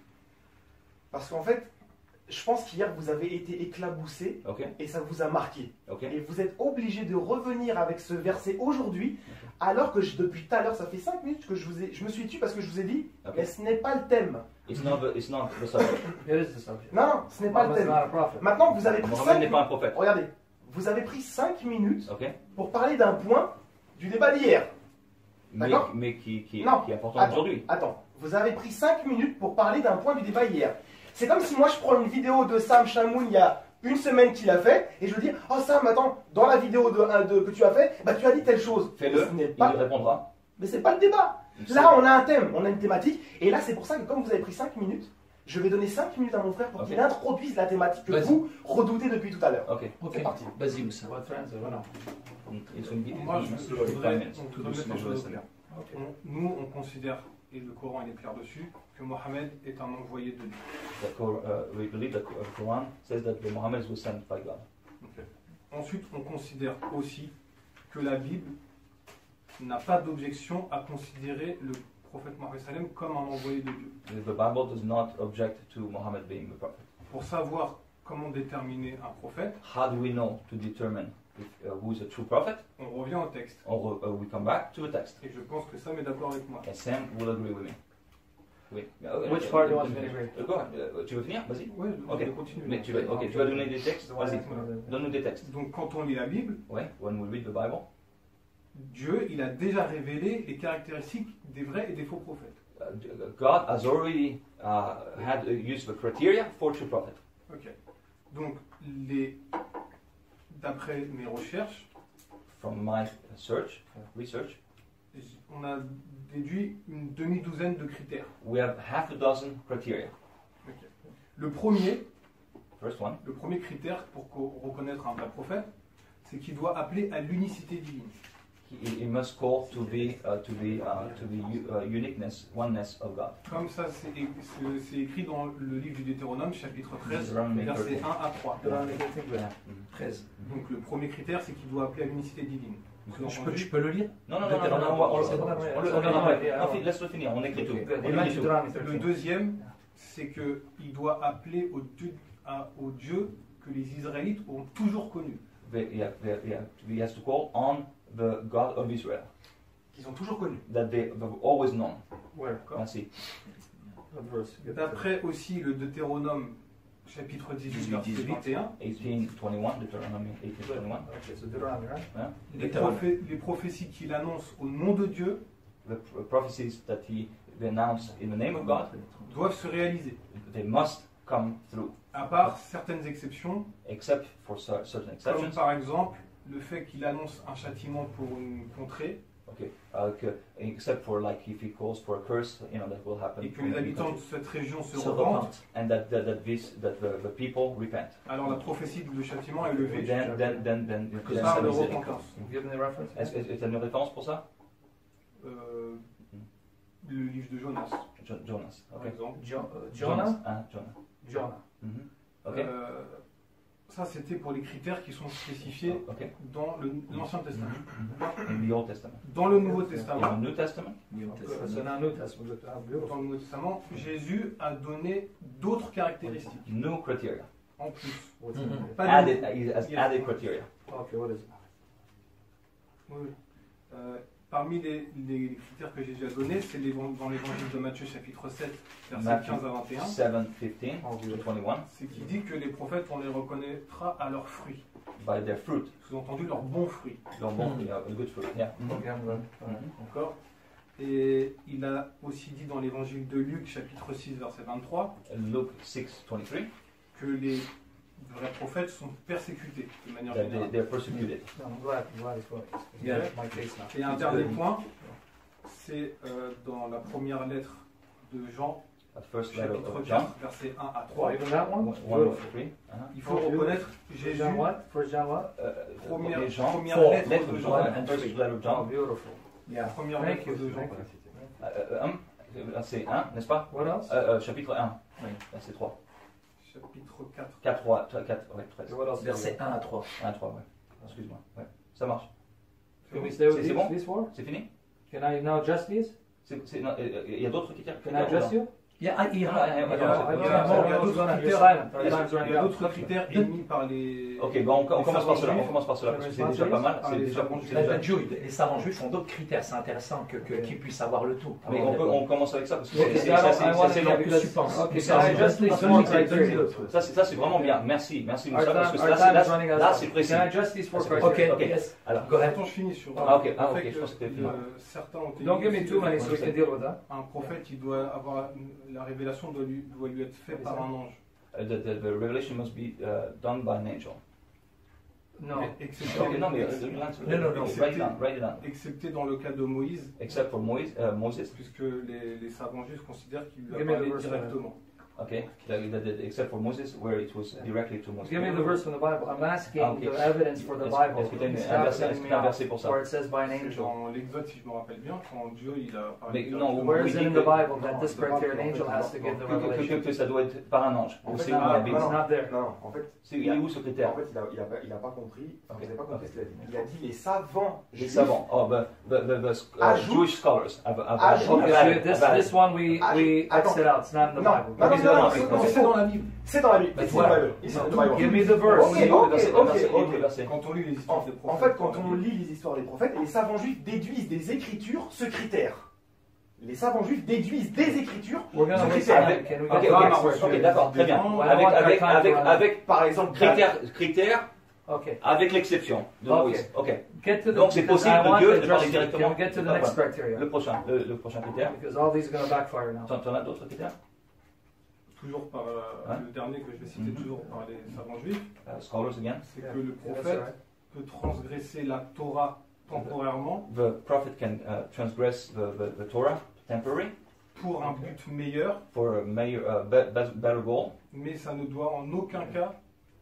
Parce qu'en fait, je pense qu'hier vous avez été éclaboussé Ok. et ça vous a marqué. Ok. Et vous êtes obligé de revenir avec ce verset aujourd'hui, alors que je- depuis tout à l'heure, ça fait cinq minutes que je, vous ai, je me suis tué parce que je vous ai dit, Ok. mais ce n'est pas le thème. It's not the, it's not the subject. It is the subject. Non, non, ce n'est pas le Muhammad's thème. not a prophet. Maintenant que vous avez pris Mohammed cinq n'est pas un prophète. regardez, vous avez pris cinq minutes Ok. pour parler d'un point du débat d'hier. Mais, D'accord. mais qui, qui, Non. qui est important Attends, aujourd'hui. attends, vous avez pris cinq minutes pour parler d'un point du débat hier. C'est comme si moi je prends une vidéo de Sam Shamoun il y a une semaine qu'il a fait et je veux dire, oh Sam, attends, dans la vidéo de, euh, de- que tu as fait, bah tu as dit telle chose. Fais-le, Ce n'est il pas- répondra. Mais c'est pas le débat. Là, on a un thème, on a une thématique, et là, c'est pour ça que comme vous avez pris cinq minutes, je vais donner cinq minutes à mon frère pour Ok. qu'il introduise la thématique que Vas-y. vous redoutez depuis tout à l'heure. Ok. Ok, C'est parti. vas-y Moussa. What translate? Voilà. It's gonna be- Moi, je, it's je gonna be voudrais, five minutes. on Tout voudrait doucement, mettre je les laisse choses aller. au clair. On- nous, on considère, et le Coran il est clair dessus, que Mohammed est un envoyé de Dieu. The Qur- uh, we believe that the Quran says that the Muhammad was sent by God. Ensuite, on considère aussi que la Bible n'a pas d'objection à considérer le prophète Mohammed sallam comme un envoyé de Dieu. The Bible does not object to Muhammad being the prophet. Pour savoir comment déterminer un prophète, How do we know to determine if, uh, who is a true prophet? on revient au texte. Or uh, we come back to the text. Et je pense que Sam est d'accord avec moi. And Sam will agree with me. Oui. Uh, Which uh, part do you uh, want me to agree? uh, go ahead. Uh, tu veux finir? Vas-y. Oui, je Ok. vais continuer. Mais tu vas, ok, tu vas donner des textes? Vas-y. Ouais. Donne-nous des textes. Donc quand on lit la Bible, Ouais. When we read the Bible, Dieu, il a déjà révélé les caractéristiques des vrais et des faux prophètes. uh, God has already uh, had uh, used the criteria for true prophet. Ok. Donc, les... d'après mes recherches, From my search, research, on a déduit une demi-douzaine de critères. we have half a dozen criteria. Ok. Le premier, First one, le premier critère pour co- reconnaître un vrai prophète, c'est qu'il doit appeler à l'unicité divine. he, he must call to the uh, to the uh, to the u- uh, uniqueness, oneness of God. Comme ça, c'est é- c'est- c'est écrit dans le livre du Deutéronome, chapitre treize, Deutéronome versets treize. un à trois. treize. Donc le premier critère, c'est qu'il doit appeler à l'unicité divine. Je peux, je peux le lire? Non, non, non, non, non, non, on va- on le- C'est bon, on le- ouais, on le- ouais, on le- ouais, non, ouais. fi- laisse-le finir, on écrit tout. Okay. On Imagine écrit tout. Deuteronomy Le thirteen. deuxième, c'est qu'il doit appeler au Dieu, à- au Dieu que les Israélites ont toujours connu. The- yeah, the- yeah, he has to call on the God of Israel Qu'ils ont toujours connu. that they have always known. Where? Merci. What verse? Get to- D'après aussi le Deutéronome, chapitre dix-huit, verset vingt et un, eighteen twenty-one, Deuteronomy eighteen twenty-one. Okay, so Deuteronomy, right? les, prophé- les prophéties qu'il annonce au nom de Dieu The p- prophecies that he announced in the name of God, doivent se réaliser, they must come through, à part certaines exceptions, except for cer- certain comme exceptions. par exemple le fait qu'il annonce un châtiment pour une contrée Okay, uh, que- except for like if he calls for a curse, you know that will happen. et que in les the habitants de country. cette région se Se repentent, repentent. And that that that, this, that the, the people repent. alors la prophétie de châtiment est levée. Then then then then. Que then par de c'est- repentance. Give me the reference. Est-ce que tu as une référence pour ça? Euh, le livre de Jonas, Jo- Jonas. par Ok. exemple. Jo- uh, Jonah? Hein, Jonah. Jonah. Mhm. Ok. Euh, ça, c'était pour les critères qui sont spécifiés Ok. dans le- l'Ancien Testament. In the Old Testament. Dans le Nouveau In the Testament, New Testament, So now New Testament. Look how dans beautiful. le Nouveau Testament, Jésus a donné d'autres caractéristiques new criteria. en plus. What's Mhm. in there? Pas Added, de- he has Yes. added criteria. Okay, what is it? Oui, oui. Euh, parmi les, les critères que j'ai déjà donnés, c'est les- dans l'évangile de Matthieu chapitre sept, versets Matthew quinze à vingt et un. seven fifteen to twenty-one. C'est qui dit que les prophètes, on les reconnaîtra à leurs fruits. By their fruit. Sous-entendu, leurs bons fruits. Leur bon, Mm. yeah, a good fruit. Yeah. Again, then, uh, D'accord. Et il a aussi dit dans l'évangile de Luc, chapitre six, verset vingt-trois, Luke six twenty-three. que les vrais prophètes sont persécutés de manière That they, générale. they're persecuted. no, I'm glad, I'm glad it's right. It's Yeah. my case now. Et un dernier point, c'est euh, dans la première lettre de Jean, At first letter chapitre of John. quatre, versets un à Oh, trois. even that one? One, one Beautiful. three. Uh-huh. Il faut reconnaître First Jésus, John what? First John what? Uh, première, premier Jean. première Four, lettre Lettre de of Jean. John. and First three. letter of Oh, John. beautiful. Yeah. Première Thank lettre you. de Jean. Thank Uh, uh, um, c'est un, n'est-ce pas? What else? Euh, euh, chapitre un. Oui. Verset trois. Chapitre quatre. quatre, trois, quatre, ouais, treize. What else? Verset un à trois. un, trois, ouais. Excuse-moi. Ouais. Ça marche. Can we stay with C'est- these, c'est bon? these four? C'est fini? Can I now adjust these? C'est- c'est- non, euh, Il y a d'autres critères? Can I adjust you? Il y a, il y a- Ah, il y a- ah, Il y ah, a- ah, il y a- ah, il y a ah, d'autres You're critères- silent. Our il y a- time's running il y a out. d'autres critères émis par les. Ok, bon, on, on les commence par cela. On savants commence par cela parce que c'est déjà pas mal. Ah, C'est les déjà, savants c'est La- déjà- la Jude, les savants juifs ont d'autres critères, c'est intéressant que, que- qu'ils puissent avoir le tout. Mais on, peut, on commence avec ça parce que Okay, c'est c'est- so I ça, don't- c'est- I ça, want c'est to long. que because- tu penses. Okay, Ça, can I c'est- adjust these ça, four c'est- criteria? Ça, c'est ça, c'est vraiment bien. Merci, merci Our Moussa parce time, que our là, time c'est- is là, running out. là, c'est précis. Can I adjust these four That's okay. criteria? Ok, Ok. yes. Alors, Go ahead. Attends, je finis sur. Ah, ok, le ah, fait ok, que, je pense que c'était euh, fini. certains ont été Don't give me dit too que many so we can deal with that. un prophète, il doit avoir la révélation doit lui, doit lui être faite par un ange. Uh, the, the, the revelation must be uh, done by an angel. No. Mais excepté, Okay, no, mais, uh, No, no, no. write it down, write it down. excepté dans le cas de Moïse, Except for Moïse, uh, Moses. puisque les, les savants juifs considèrent qu'il lui a Give me the parlé verse, directement. Okay, the, the, the, except for Moses, where it was directly to Moses. Give me the verse from the Bible. I'm asking Ah, okay. the evidence for the Est-ce- Bible. est-ce que t'as une- Stop un verset- telling est-ce que me t'as un out verset pour ça? where it says by an C'est angel. dans l'Exode, si je me rappelle bien, quand Dieu il a parlé Mais non, directement. Where oui, is it dit in que- the Bible Non, that this c'est pas- criteria, an en fait, angel has to non, give the Que, que, que, revelation? que ça doit être par un ange. En Ou fait, c'est ah, où la non, Bible? It's non. not there. Non, non, en fait, C'est il est où ce en critère? fait, il a, il a, pas- il a pas compris. Enfin, vous Ok. n'avez pas compris Ok. ce qu'il a dit. Il a dit les savants. Les juifs savants. Oh, the, the, the, the uh, Ajoute- Jewish scholars have, have Ajoute- added- Okay, have so added- this, have added. this one we, Ah, we attends. X it out. It's not in the Non, Bible. non, non, Okay, non, non, non, mais- c'est- mais- non, c'est dans la Bible. C'est dans la Bible. But C'est dans la Bible. C'est dans la Bible. Give me the verse. Ok, Il est où le ok, verset? ok, Le verset, il est où le ok. verset? Quand on lit les En, histoires des en prophètes, fait, quand on lit les histoires des prophètes, les savants juifs déduisent des écritures ce critère. Les savants juifs déduisent des écritures We're going to ce wait critère. Avec- Can we Ok, get ok, the ok, next ok, verse? d'accord, très bien. I Avec, want avec, our time avec, to run. avec, Par exemple, critères, critères, Okay. avec l'exception de Ok. Moïse. Ok. Get to the, Donc, c'est because possible I de want Dieu to de address parler it. directement. Can we get to the D'accord. next criteria? Le prochain, le, le prochain critère. Because all these are going to backfire now. T'en t'en as d'autres critères? toujours par euh, Ouais. le dernier que je vais citer, Mhm. toujours par les savants juifs, Uh, scholars again. c'est Yeah. que le Yeah, that's prophète right. peut transgresser la Torah temporairement The prophet can uh, transgress the, the, the Torah temporary pour un but meilleur, for a meilleur, uh, be- be- better goal, mais ça ne doit en aucun cas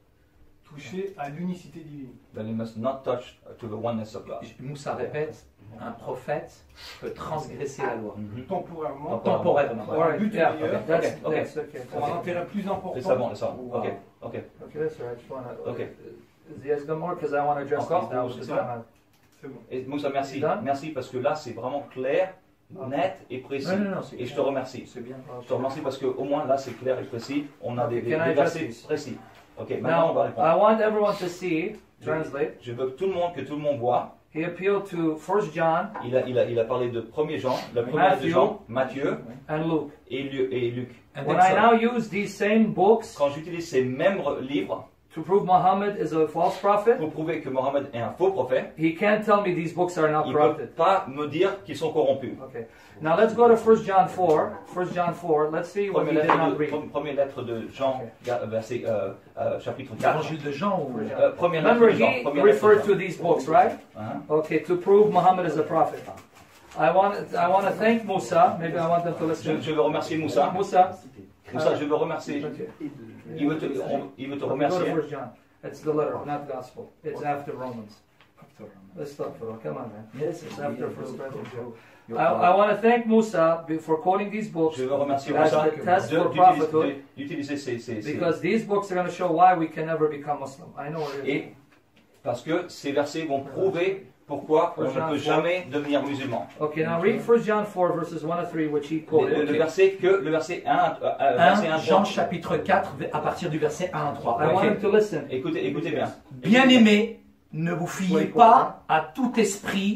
toucher à l'unicité divine. then he must not touch uh, to the oneness of God. Moussa répète, un prophète peut transgresser la loi. Mhm. Temporairement, Temporairement. pour un but Yeah, meilleur, That's, Okay, okay. that's okay. pour un intérêt plus important. Les savants, les savants. Wow. Ok, ok. Okay, that's all right. Just wanna, Okay. Is he has got more? Because I want to address Encore? these now. Ou because c'est ça? I'm out. C'est bon. Et Moussa, merci. Done? Merci parce que là, c'est vraiment clair, Ok. net et précis. Non, non, non, c'est Et je te bien. remercie. C'est bien. Je te remercie parce qu'au moins là, c'est clair et précis. On a des, Okay, des, can I des address versets these? précis. Ok, maintenant on va Now, répondre. I want everyone to see, translate. Je veux que tout le monde, que tout le monde voit. He appealed to First John Il a, il a, il a parlé de premier Jean, la première Matthew. de Jean, Matthieu and Luke. et, Lu- et Luc. And When then I so- now use these same books Quand j'utilise ces mêmes livres to prove Muhammad is a false prophet, pour prouver que Mohammed est un faux prophète, he can't tell me these books are not il ne peut corrupted. pas me dire qu'ils sont corrompus. Okay. Now let's go to First John four. First John four. Let's see what he Première did lettre, not de, read. pre- première lettre de Jean, Ok. ga- verset, euh, euh, chapitre quatre. L'évangile de Jean ou First John. Euh, première lettre Remember, de Jean. he Première lettre de referred Jean. to these books, right? Hein? Okay, to prove Muhammad is a prophet. I want I want to thank Musa. Maybe I want them to Je, listen. je veux remercier Moussa. Musa. Moussa, je veux remercier. Okay. Il veut te, on- il veut te Go to remercier. First John. It's the letter, not gospel. It's after Romans. Let's stop for Come on, man. Yes, It's after First Corinthians. I, You're I want to thank Musa be- for quoting these books Je veux remercier as Moussa the test de- for d'utiliser prophethood, d'utiliser ces, ces, ces- because these books are going to show why we can never become Muslim. I know it is. Et parce que ces versets vont prouver pourquoi on ne peut jamais devenir musulman. Okay, now read First John four verses one to three, which he Le, quoted. le verset que le verset un, euh, euh, verset un, un Jean trois. chapitre quatre à partir du verset un à trois. I want Ok. him to listen. Écoutez, écoutez bien. Bien-aimés, ne vous fiez pas à tout esprit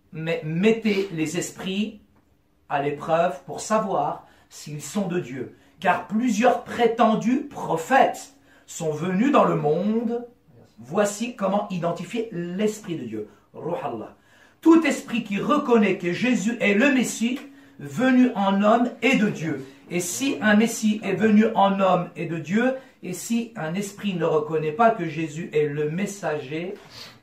mais mettez les esprits à l'épreuve pour savoir s'ils sont de Dieu. Car plusieurs prétendus prophètes sont venus dans le monde. Voici comment identifier l'Esprit de Dieu. Ruh Allah. Tout esprit qui reconnaît que Jésus est le Messie, venu en homme et de Dieu. Et si un Messie est venu en homme et de Dieu, et si un esprit ne reconnaît pas que Jésus est le messager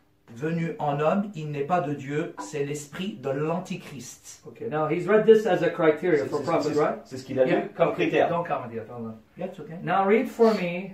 venu en homme, il n'est pas de Dieu, c'est l'esprit de l'Antichrist. Okay, now he's read this as a criteria C'est for c'est- prophet, c'est- right? c'est ce qu'il a lu Yeah. comme critère. Don't comment yet. Hold on. Yeah, it's okay. Now read for me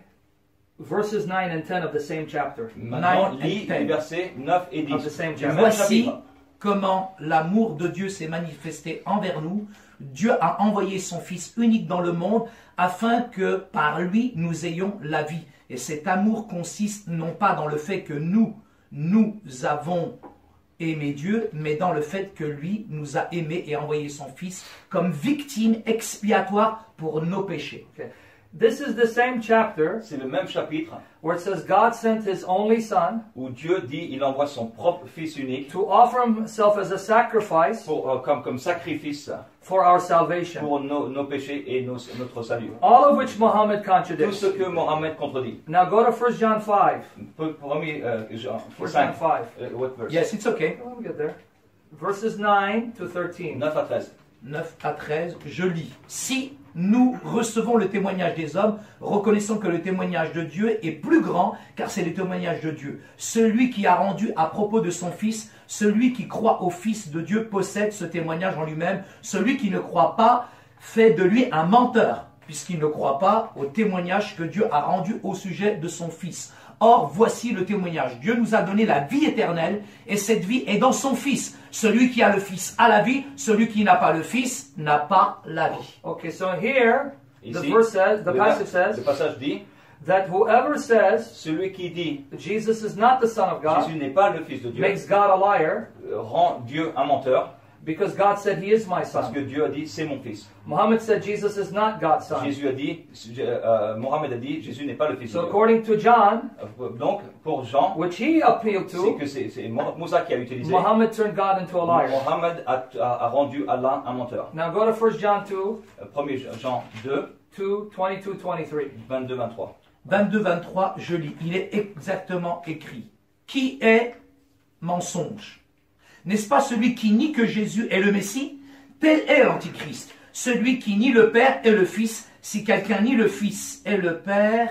verses nine and ten of the same chapter. Maintenant, Nine lis and ten. les versets neuf et Of the dix. same Du chapter. même Voici chapitre. comment l'amour de Dieu s'est manifesté envers nous. Dieu a envoyé son Fils unique dans le monde afin que par lui nous ayons la vie. Et cet amour consiste non pas dans le fait que nous, nous avons aimé Dieu, mais dans le fait que lui nous a aimés et envoyé son Fils comme victime expiatoire pour nos péchés. Okay. This is the same chapter C'est le même chapitre where it says God sent his only son où Dieu dit il envoie son propre Fils unique to offer himself as a sacrifice pour, euh, comme, comme sacrifice for our salvation. pour nos, nos péchés et nos- notre salut. All of which Muhammad Tout contradicts. ce que Mohammed contredit. Now go to First John five. Pe- Premier euh, Jean First John cinq. five. Euh, what verse? Yes, it's okay. Let me get there. Verses nine to thirteen. neuf à treize. neuf à treize, je lis. Si nous recevons le témoignage des hommes, reconnaissons que le témoignage de Dieu est plus grand, car c'est le témoignage de Dieu. Celui qui a rendu à propos de son Fils, celui qui croit au Fils de Dieu possède ce témoignage en lui-même. Celui qui ne croit pas fait de lui un menteur, puisqu'il ne croit pas au témoignage que Dieu a rendu au sujet de son Fils. Or, voici le témoignage. Dieu nous a donné la vie éternelle, et cette vie est dans son Fils. Celui qui a le Fils a la vie, celui qui n'a pas le Fils n'a pas la vie. Okay, so here the Ici, verse says, the le, passage le says passage dit that whoever says celui qui dit Jesus is not the Son of God Jésus n'est pas le Fils de Dieu makes God a liar, euh, rend Dieu un menteur because God said he is my parce son. que Dieu a dit c'est mon Fils. Muhammad said Jesus is not God's son. Jésus a dit, euh, Mohammed a dit Jésus n'est pas le Fils So de Dieu. according to John, Euh, Donc pour Jean, which he appealed c'est to, que c'est c'est Mo- Moussa qui a utilisé. Muhammad turned God into a liar. Mohammed a, a- a rendu Allah un menteur. Now go to First John two, Euh, premier Jean deux, two, twenty-two, twenty-three. vingt-deux vingt-trois. vingt-deux vingt-trois, je lis. Il est exactement écrit. Qui est mensonge? N'est-ce pas celui qui nie que Jésus est le Messie? Tel est l'Antichrist. Celui qui nie le Père et le Fils. Si quelqu'un nie le Fils et le Père,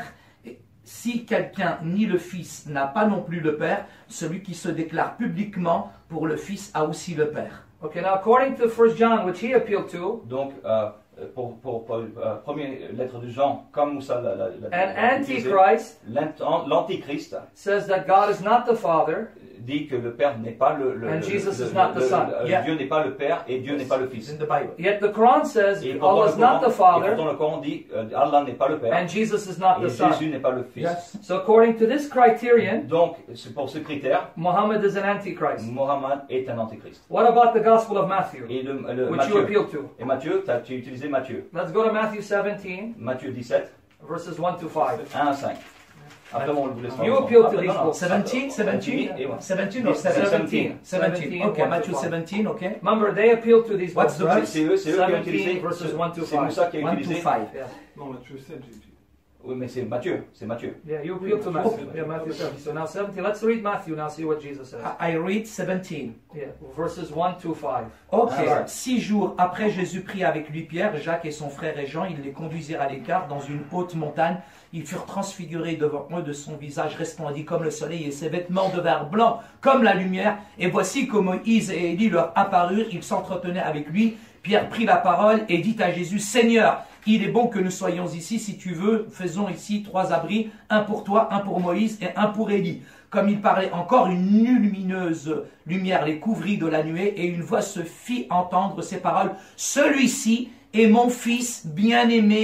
si quelqu'un nie le Fils n'a pas non plus le Père, celui qui se déclare publiquement pour le Fils a aussi le Père. Okay, now according to First John, which he appealed to, Donc euh, pour, pour, pour euh, première lettre de Jean, comme Moussa l'a l'a- l'a- an l'a utilisé, antichrist l'ant- l'antichrist says that God is not the Father, dit que le Père n'est pas le, le, And le- Jesus le- is not the le- Son. le- Yeah. Dieu n'est pas le Père et Dieu n'est pas le It's Fils. in the Bible. yet the Quran says Et pourtant, Allah le is not the Coran, et Father, pourtant le Coran dit euh, Allah n'est pas le Père and Jesus is not et the Son. Jésus n'est pas le Fils. Yes. So according to this criterion, Donc c'est pour ce critère, Muhammad is an antichrist. Mohammed est un antichrist. What about the Gospel of Matthew, Et le, le which you Matthieu. appeal to? Et Matthieu, t'as- tu as utilisé Matthieu. Let's go to Matthew seventeen, Matthieu dix-sept, verses one to five. un à cinq. Après on le laisse You appeal to Après, these non, non. books. seventeen, seventeen, Et ouais. seventeen or Seventeen. seventeen? seventeen. Seventeen, Okay, one to Matthew five. seventeen, okay. Remember, they appeal to these What's books. the C'est verse? c'est eux, c'est eux qui ont seventeen utilisé. verses c'est- one to C'est five. Moussa qui a one to utilisé. five. Yeah. Non, Matthieu sept, j'ai dit. Oui, mais c'est Matthieu, c'est Matthieu. Yeah, you appeal to Matthew. Okay. Yeah, Matthew seventeen. So now seventeen. Let's read Matthew now. See what Jesus says. I I read seventeen. Yeah, verses one to five. Ok, Ah. six jours après Jésus prit avec lui Pierre, Jacques et son frère et Jean, ils les conduisirent à l'écart dans une haute montagne. Ils furent transfigurés devant eux, de son visage resplendit comme le soleil et ses vêtements devinrent blancs comme la lumière. Et voici que Moïse et Élie leur apparurent, ils s'entretenaient avec lui. Pierre prit la parole et dit à Jésus, Seigneur, il est bon que nous soyons ici, si tu veux, faisons ici trois abris, un pour toi, un pour Moïse et un pour Élie. Comme il parlait encore, une lumineuse lumière les couvrit de la nuée et une voix se fit entendre ces paroles. Celui-ci est mon fils bien-aimé,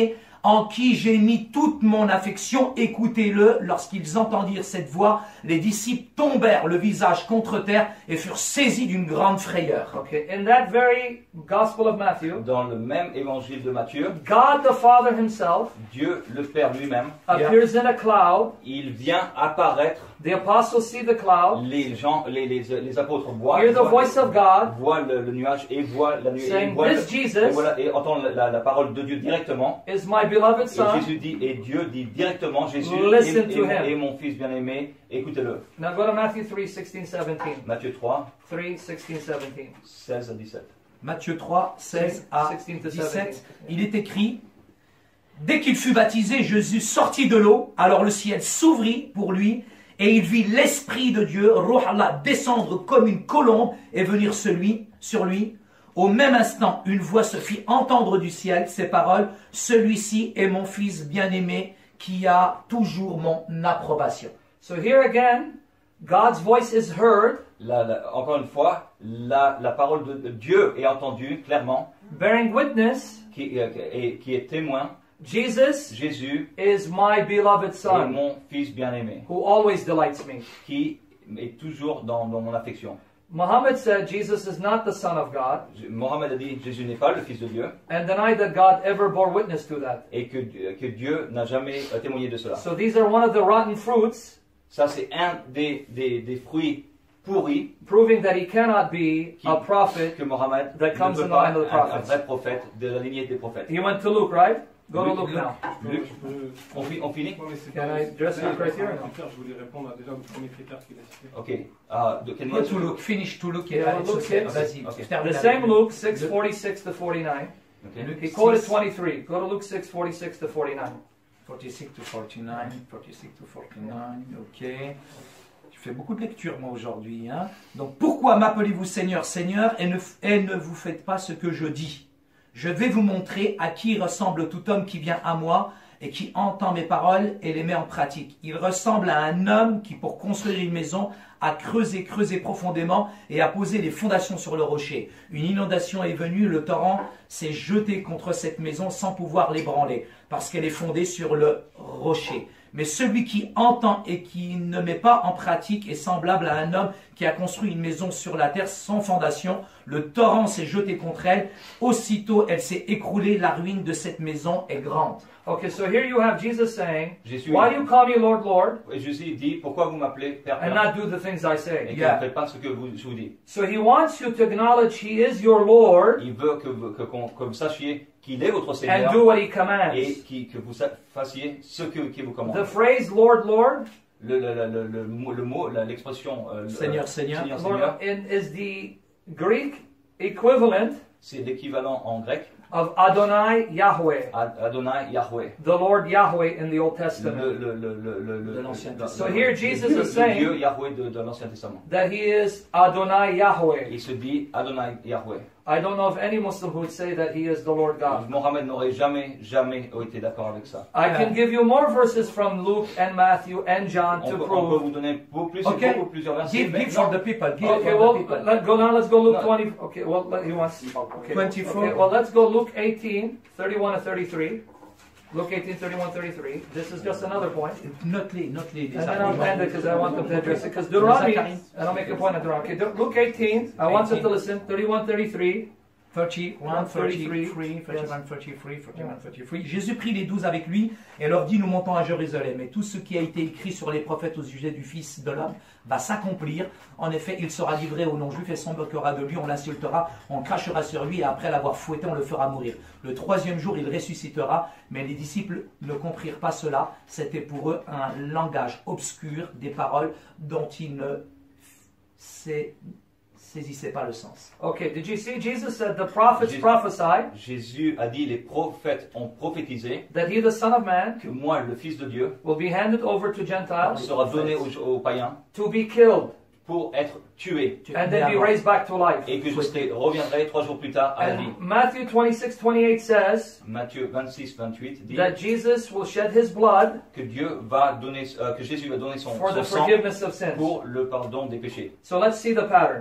en qui j'ai mis toute mon affection, écoutez-le. Lorsqu'ils entendirent cette voix, les disciples tombèrent le visage contre terre et furent saisis d'une grande frayeur. Okay, in that very Gospel of Matthew, Dans le même évangile de Matthieu, God the Father himself Dieu le Père lui-même, appears in a cloud. il vient apparaître. The apostles see the cloud, Les gens, les, les, les apôtres voient, hear the voient, voice of God, voient le, le nuage et voient la nuée et, saying, voient "This le- et, Jesus voilà, et entendent la, la, la parole de Dieu directement. is my beloved Et Son." Jésus dit, et Dieu dit directement, Jésus Listen est, to est- him. est mon fils bien-aimé, écoutez-le. Now go to Matthew three, sixteen, seventeen. Matthieu trois, three, sixteen, seventeen. seize à dix-sept. Matthieu trois, seize à sixteen to dix-sept, seventeen. il est écrit: dès qu'il fut baptisé, Jésus sortit de l'eau, alors le ciel s'ouvrit pour lui, et il vit l'Esprit de Dieu, Ruh Allah, descendre comme une colombe et venir celui, sur lui. Au même instant, une voix se fit entendre du ciel, ces paroles: celui-ci est mon fils bien-aimé, qui a toujours mon approbation. So here again, God's voice is heard, La- la- encore une fois, la, la parole de, de Dieu est entendue clairement, bearing witness, qui, euh, et, qui est témoin. Jesus Jésus is my beloved est Son, mon fils bien-aimé, who always delights me. qui est toujours dans, dans mon affection. Muhammad said Jesus is not the Son of God, Je- Mohammed a dit, Jésus n'est pas le fils de Dieu, and denied that God ever bore witness to that. et que, que Dieu n'a jamais euh, témoigné de cela. So these are one of the rotten fruits, Ça, c'est un des, des, des fruits pourris proving that he cannot be a prophet. que Mohammed That ne comes peut in the pas line of the être un, un prophets. vrai prophète de la lignée des prophètes. He went to Luke, right? Go to Luke, Luke now. Luc, Je peux- on, fi- on finit? Ouais, mais c'est Can pas- I address c'est your pas criteria, un no? critère, je voulais répondre à déjà le premier critère qu'il a cité. Ok. Ah, de quel Go to Luke, finish to Luke et Yeah, Alex Luke aussi. six. Vas-y, Ok. termine The avec same Luke six, forty-six to forty-nine. Ok. Luke He quoted six, twenty-three. Go to Luke six, forty-six to forty-nine. forty-six to forty-nine, forty-six to forty-nine, ok. Je fais beaucoup de lectures moi aujourd'hui. Hein. Donc pourquoi m'appelez-vous Seigneur, Seigneur et ne, et ne vous faites pas ce que je dis? Je vais vous montrer à qui ressemble tout homme qui vient à moi et qui entend mes paroles et les met en pratique. Il ressemble à un homme qui, pour construire une maison, a creusé, creusé profondément et a posé les fondations sur le rocher. Une inondation est venue, le torrent s'est jeté contre cette maison sans pouvoir l'ébranler, parce qu'elle est fondée sur le rocher. Mais celui qui entend et qui ne met pas en pratique est semblable à un homme qui a construit une maison sur la terre sans fondation. Le torrent s'est jeté contre elle. Aussitôt, elle s'est écroulée. La ruine de cette maison est grande. Okay, so here you have Jesus saying, Jésus, "Why do you call me Lord, Lord, et Jésus dit, pourquoi vous m'appelez Père, and Père, not do the things I et say?" que Yeah. vous ne faites pas ce que vous, je vous dis. So he wants you to acknowledge he is your Lord Il veut que, vous- que, qu'on- que vous sachiez qu'il est votre Seigneur and do what he et commands. qui, que vous sa- fassiez ce que, qu'il vous commande. The phrase Lord, Lord, Le, le, le, le, le mot, le mot, la- l'expression euh, le- Seigneur, euh, Seigneur. Seigneur, Lord Seigneur, in, is the Greek equivalent c'est l'équivalent en grec of Adonai Yahweh, à Adonai Yahweh. the Lord Yahweh in the Old Le, Testament. le, le, le, le, le- De l'Ancien le- Testament. le- So here le Jesus Dieu- is saying- le Dieu Yahweh de, de l'Ancien Testament. That he is Adonai Yahweh. Il se dit Adonai Yahweh. I don't know of any Muslim who would say that he is the Lord God. Mohammed n'aurait jamais, jamais été d'accord avec ça. I can give you more verses from Luke and Matthew and John On to peut, on peut prove. vous donner beaucoup plus, Okay. beaucoup plusieurs versets. Give, mais give non. for the people. Give Okay, for well, the people. let go now. Let's go Luke No. twenty. Okay, well, let, he wants. Okay. twenty-four. Okay, well, let's go Luke eighteen, thirty-one to thirty-three. Luke eighteen, thirty-one, thirty-three. This is just another point. Note-les, note-les. And then I'll end it because I want them to address it. Because Deuteronomy, and I'll make a point on Deuteronomy. Okay, De- Luke eighteen, I want them to listen. thirty-one, thirty-three. thirty-one, thirty-three, thirty-one, thirty-three, thirty-one, thirty-three. Jésus prit les douze avec lui et leur dit: nous montons à Jérusalem. Et tout ce qui a été écrit sur les prophètes au sujet du Fils de l'homme va s'accomplir. En effet, il sera livré aux non-juifs et s'en moquera de lui, on l'insultera, on crachera sur lui et après l'avoir fouetté, on le fera mourir. Le troisième jour, il ressuscitera. Mais les disciples ne comprirent pas cela. C'était pour eux un langage obscur, des paroles dont ils ne sais- saisissaient pas le sens. Okay, did you see? Jesus said the prophets Jesus- prophesied Jésus a dit, les prophètes ont prophétisé that he, the Son of Man, que moi, le Fils de Dieu, will be handed over to Gentiles sera donné aux, aux païens to be killed pour être tué and then be raised back to life. et que je serai- reviendrai trois jours plus tard à la vie. And Matthew twenty-six, twenty-eight says Matthieu vingt-six, vingt-huit dit that Jesus will shed his blood que Dieu va donner, euh, que Jésus va donner son, for son the sang forgiveness of sins. pour le pardon des péchés. So let's see the pattern.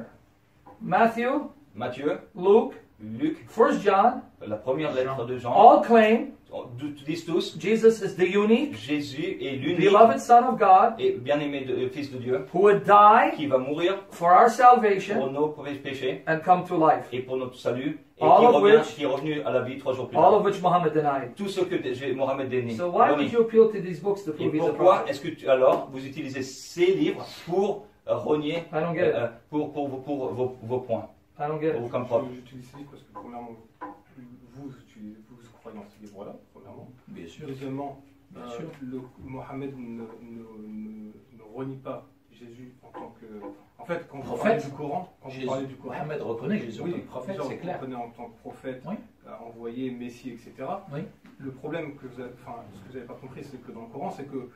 Matthew, Matthieu, Luke, Luc, First John, la première lettre de Jean, all claim disent tous, Jesus is the unique, Jésus est l'unique beloved Son of God et bien-aimé de- euh, Fils de Dieu, who would die qui va mourir for our pour salvation nos péchés and come to life. et pour notre salut, et All qui, of revient, which- qui est revenu à la vie trois jours plus All tard. of which Muhammad denied. Tout ce que j'ai- Mohammed dénie. So why would renie. you appeal to these books to Et prove he's a pourquoi prophet? est-ce que tu, alors vous utilisez ces livres pour euh, renier, I don't get it. euh, pour, pour, vos- pour vos, vos points, I don't get pour it. vous comme preuve? Je- J'utilise ces livres parce que, premièrement, vous, utilisez- vous croyez en ces livres-là, premièrement. Bien sûr. Deuxièmement, Bien euh, sûr. le, Mohammed ne, ne, ne, ne renie pas Jésus en tant que. En fait, quand vous Prophète. parlez du Coran, quand Jésus- vous parlez du Coran, Mohammed reconnaît Jésus en oui, tant que prophète, déjà, c'est vous clair. reconnaît en tant que prophète, Oui. euh, envoyé, Messie, et cetera. Oui. Le problème que vous avez, enfin, ce que vous n'avez pas compris, c'est que dans le Coran, c'est que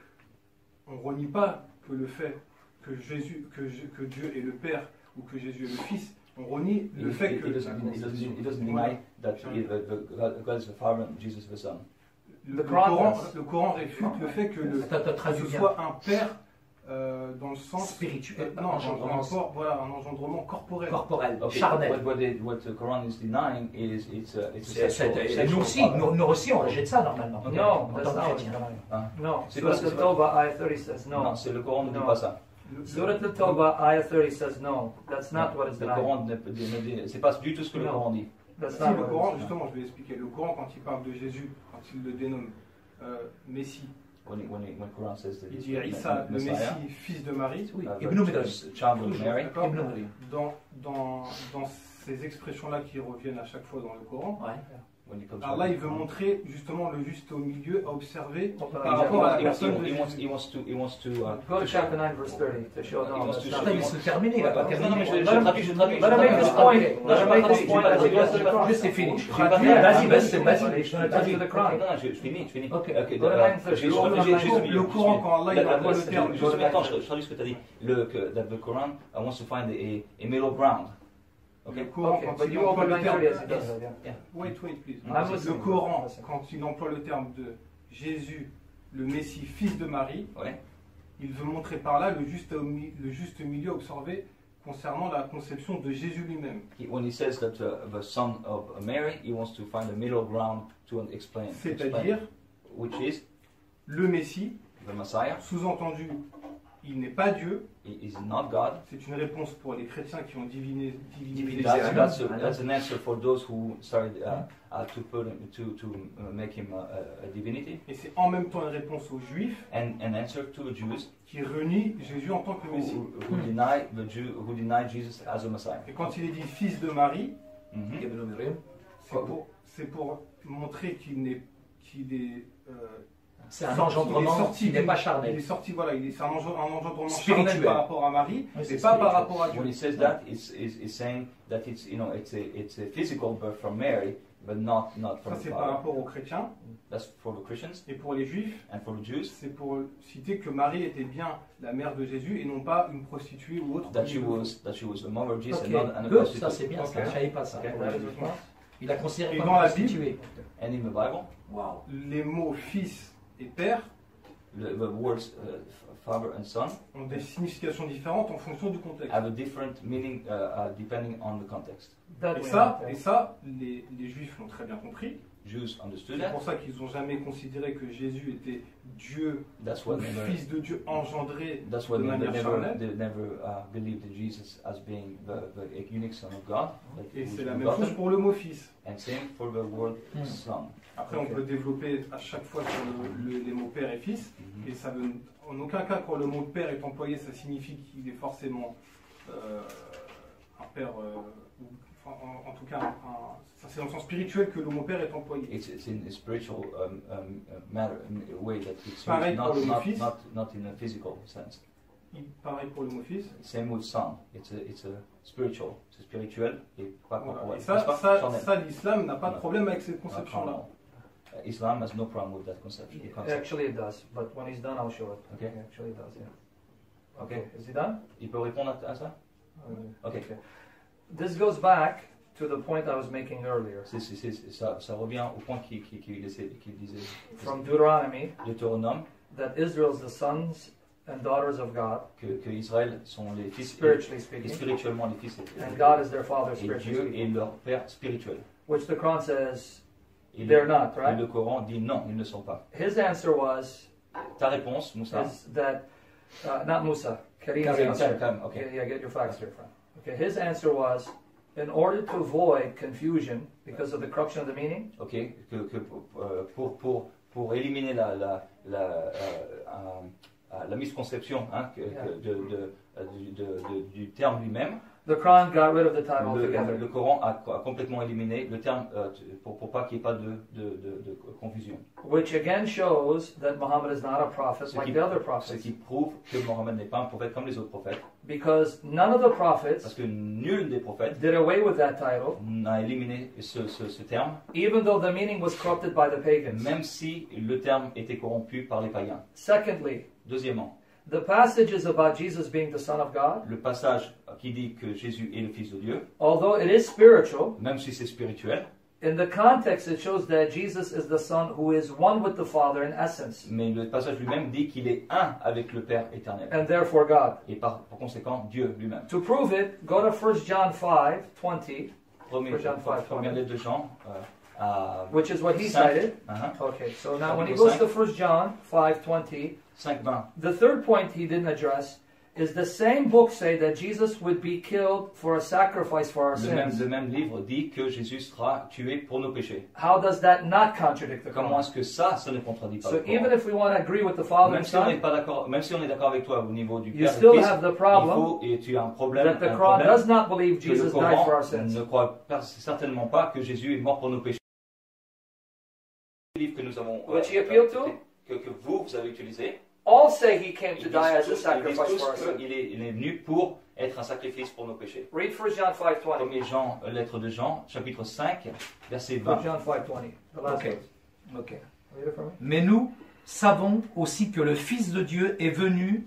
on renie pas que le fait que Jésus, que, Je- que Dieu est le Père ou que Jésus est le Fils. On renie le He, fait he, que he doesn't, he doesn't, he doesn't deny that he, the, the, God God is the Father and Jesus the Son. le, The le Coran Coran, does. le Coran réfute le fait que le, Attends, attends, que traduis ce bien. soit un père euh, dans le sens Spirituel, euh, non, engendrement un, un, voilà, un engendrement corporel. corporel, Okay, charnel. What, what, it, what the Quran is denying is it's a, it's a C'est- sexual, c'est- Et sexual nous aussi, father. nous, nous aussi, on rejette ça normalement. Ok. No, En that's tant que not what chrétien. Hein? No. C'est Surah pas- c'est pas- Al-Tawbah, ayah thirty says no. Non, c'est le Coran ne dit No. pas ça. Le- Surah Al-Tawbah, ayah thirty says no. That's not what is Le denied. Coran ne, ne dit, c'est pas du tout ce que le Non. Coran dit. That's Si not le what Coran, it is. justement, je vais expliquer. Le Coran, quand il parle de Jésus, quand il le dénomme euh, Messie, When, it, when, it, when Quran says that il he's dit the Issa, le Messiah, Messie, fils de Marie. Oui, uh, Ibn Maryam. child of Mary, D'accord. Ibn Maryam. Dans, dans, dans ces expressions-là qui reviennent à chaque fois dans le Coran, Ouais. when it comes to Allah the il veut Quran. montrer justement le juste au milieu à observer Par par He rapport à la wants- he personne wants- de he wants- Jésus. he wants to, he wants to, uh, Go to chapter nine, verse thirty to show He no. wants That's to not show- Attends, il se terminer, il va pas Non, terminer. non, mais je, je Let him- traduis, je traduis. let him je make traduis. his point. Non, Let je him vais make pas his traduire, point je vais pas as he traduire, goes to je vais the pas cross. Juste, c'est fini. Je vais pas Traduis, traduire. vas-y, vas-y, vas-y. Let him take to the Quran. Non, non, je, je finis, je finis. Ok. Ok, Go to euh, nine thirty. j'ai- Go to j'ai- nine j'ai- thirty. j'ai- Le Coran, quand Allah, il La- la- emploie la- le terme, juste- attends, je je traduis ce que tu as dit. Le, que, that the Quran uh, wants to find a, a middle ground. Le Okay? Coran, Okay, quand but il you emploie open le nine terme, thirty as he does that, yeah. wait, wait, please. I'm Le listening. Coran, Listen. quand il emploie le terme de Jésus, le Messie, fils de Marie, Ouais. il veut montrer par là le juste, au mi- le juste milieu observé concernant la conception de Jésus lui-même. He, when he says that uh, the son of Mary, he wants to find a middle ground to explain. C'est-à-dire, explain, which is le Messie, the Messiah. sous-entendu, il n'est pas Dieu. He is not God. C'est une réponse pour les chrétiens qui ont diviné, divinisé Divinisé. That's, Adam. that's, a, Adam. that's an answer for those who started uh, uh, to put him, to to uh, make him a, a divinity, Et c'est en même temps une réponse aux Juifs and an answer to the Jews qui renient Jésus en tant que who, Messie. who, who deny the Jew who deny Jesus as a Messiah. Et quand il est dit fils de Marie, Mhm. Ibn Maryam. c'est pour, c'est pour montrer qu'il n'est, qu'il est, euh, C'est un sorti- il est engendrement sorti qui n'est du- pas Il est charnel. sorti, voilà, il est, c'est un, engen- un engendrement Spirituel. charnel par rapport à Marie, Oui, et c'est pas par spirituel. rapport à Dieu. When he says that, it's, it's, it's saying that it's you know it's a it's a physical birth from Mary, but not not from Ça, the c'est par Father. rapport aux chrétiens. That's for the Christians Et pour les Juifs, and for the Jews. c'est pour citer que Marie était bien la mère de Jésus et non pas une prostituée ou autre. That she was that she was the mother of Jesus Ok, and not and a good, prostitute. ça c'est bien, ça, Ok. je savais pas ça. Ok. Ouais, Il a considéré Et comme dans la prostituée. And in the Bible, Waouh. Les mots fils et père the, the words uh, f- father and son ont des significations différentes en fonction du contexte. have a different meaning uh, uh, depending on the context. That Et we ça, know, et okay. ça les, les Juifs l'ont très bien compris. Jews understood C'est that. pour ça qu'ils n'ont jamais considéré que Jésus était Dieu, That's le what never. fils de Dieu engendré. That's why de they manière never, charnelle. they never uh, believed in Jesus as being the, the unique Son of God. that he Et was c'est la même begotten. chose pour le mot fils. And same for the word Hmm. son. Après, Ok. on peut développer à chaque fois sur le- le- les mots père et fils. Mhm. Et ça veut, en aucun cas, quand le mot père est employé, ça signifie qu'il est forcément euh, un père, euh, ou, enfin, en, en tout cas, un- un- ça, c'est dans le sens spirituel que le mot père est employé. It's, it's in a spiritual um, um, uh, matter, in a way that it's Pareil used, pour not, le mot not, fils. not, not in a physical sense. Il- Pareil pour le mot fils. Same with son. It's a, it's a spiritual. C'est spirituel et pas Voilà. corporel. Et ça, N'est-ce pas? ça, Charnel. ça, l'islam n'a pas de Non. problème avec cette Not conception-là. carnal. Uh, Islam has no problem with that conception. the concept. Actually, it does. But when he's done, I'll show it. Okay. Actually, it does. Yeah. Okay. Is he done? Il peut répondre à, à ça? Ok. This goes back to the point I was making earlier. C'est, c'est, c'est, ça, ça revient au point qu'il, qu'il, qu'il, essaie- qu'il disait. From Deuteronomy, Deutéronome, that Israel's the sons and daughters of God, que, que Israël sont les fils et, spiritually et speaking, spirituellement les fils et, and God is their father, et spiritually Dieu est speaking. leur père spirituel. Which the Quran says Et they're le, not, et right? le Coran dit non, ils ne sont pas. His answer was Ta réponse, Moussa? is that uh, not Musa, Karim. Karim, okay. Karim, okay. Yeah, yeah, get your facts here from. Okay, his answer was, in order to avoid confusion because of the corruption of the meaning, Ok, que, que pour, euh, pour, pour, pour éliminer la, la, la, euh, euh, la misconception hein, que, que de, de, de, de, de, du terme lui-même, the Quran got rid of the title le, altogether. le Coran a, a complètement éliminé le terme euh, pour, pour pas qu'il n'y ait pas de, de, de, de confusion. Which again shows that Muhammad is not a prophet Ce like qui, the other ce prophets. qui prouve que Mohammed n'est pas un prophète comme les autres prophètes, Because none of the prophets parce que nul des prophètes did away with that title, n'a éliminé ce, ce, ce terme, even though the meaning was corrupted by the pagans. même si le terme était corrompu par les païens. Secondly, Deuxièmement, the passages about Jesus being the Son of God, le passage qui dit que Jésus est le Fils de Dieu, although it is spiritual, même si c'est spirituel, in the context it shows that Jesus is the Son who is one with the Father in essence, mais le passage lui-même dit qu'il est un avec le Père éternel, and therefore God. et par, par conséquent Dieu lui-même. To prove it, go to First John five twenty, Premier, First John five, première lettre de Jean, euh, à which is what he cinq, cited. hein, Okay, so now when he goes to First John five twenty, cinq vingt. the third point he didn't address is the same book say that Jesus would be killed for a sacrifice for our Le même, sins. le même livre dit que Jésus sera tué pour nos péchés. How does that not contradict the Comment Quran? est-ce que ça, ça ne contredit pas So le Coran? even if we want to agree with the Father Même and si on n'est Son, pas d'accord, même si on est d'accord avec toi au niveau du you Père et still du Fils, have the il problem faut, et tu as un problème, that the un Quran problème does not believe que le Jesus died for Coran our sins. ne croit pas, certainement pas que Jésus est mort pour nos péchés. Le livre que nous avons, Which he euh, appealed to? que, que vous, vous avez utilisé, All say he came ils to disent die as a tous, ils disent sacrifice tous for our sins. qu'il est, il est venu pour être un sacrifice pour nos péchés. Read First John five twenty. Premier Jean, euh, lettre de Jean, chapitre cinq, verset vingt. First John five twenty. The last Okay. verse. Okay. Read it for me. Mais nous savons aussi que le Fils de Dieu est venu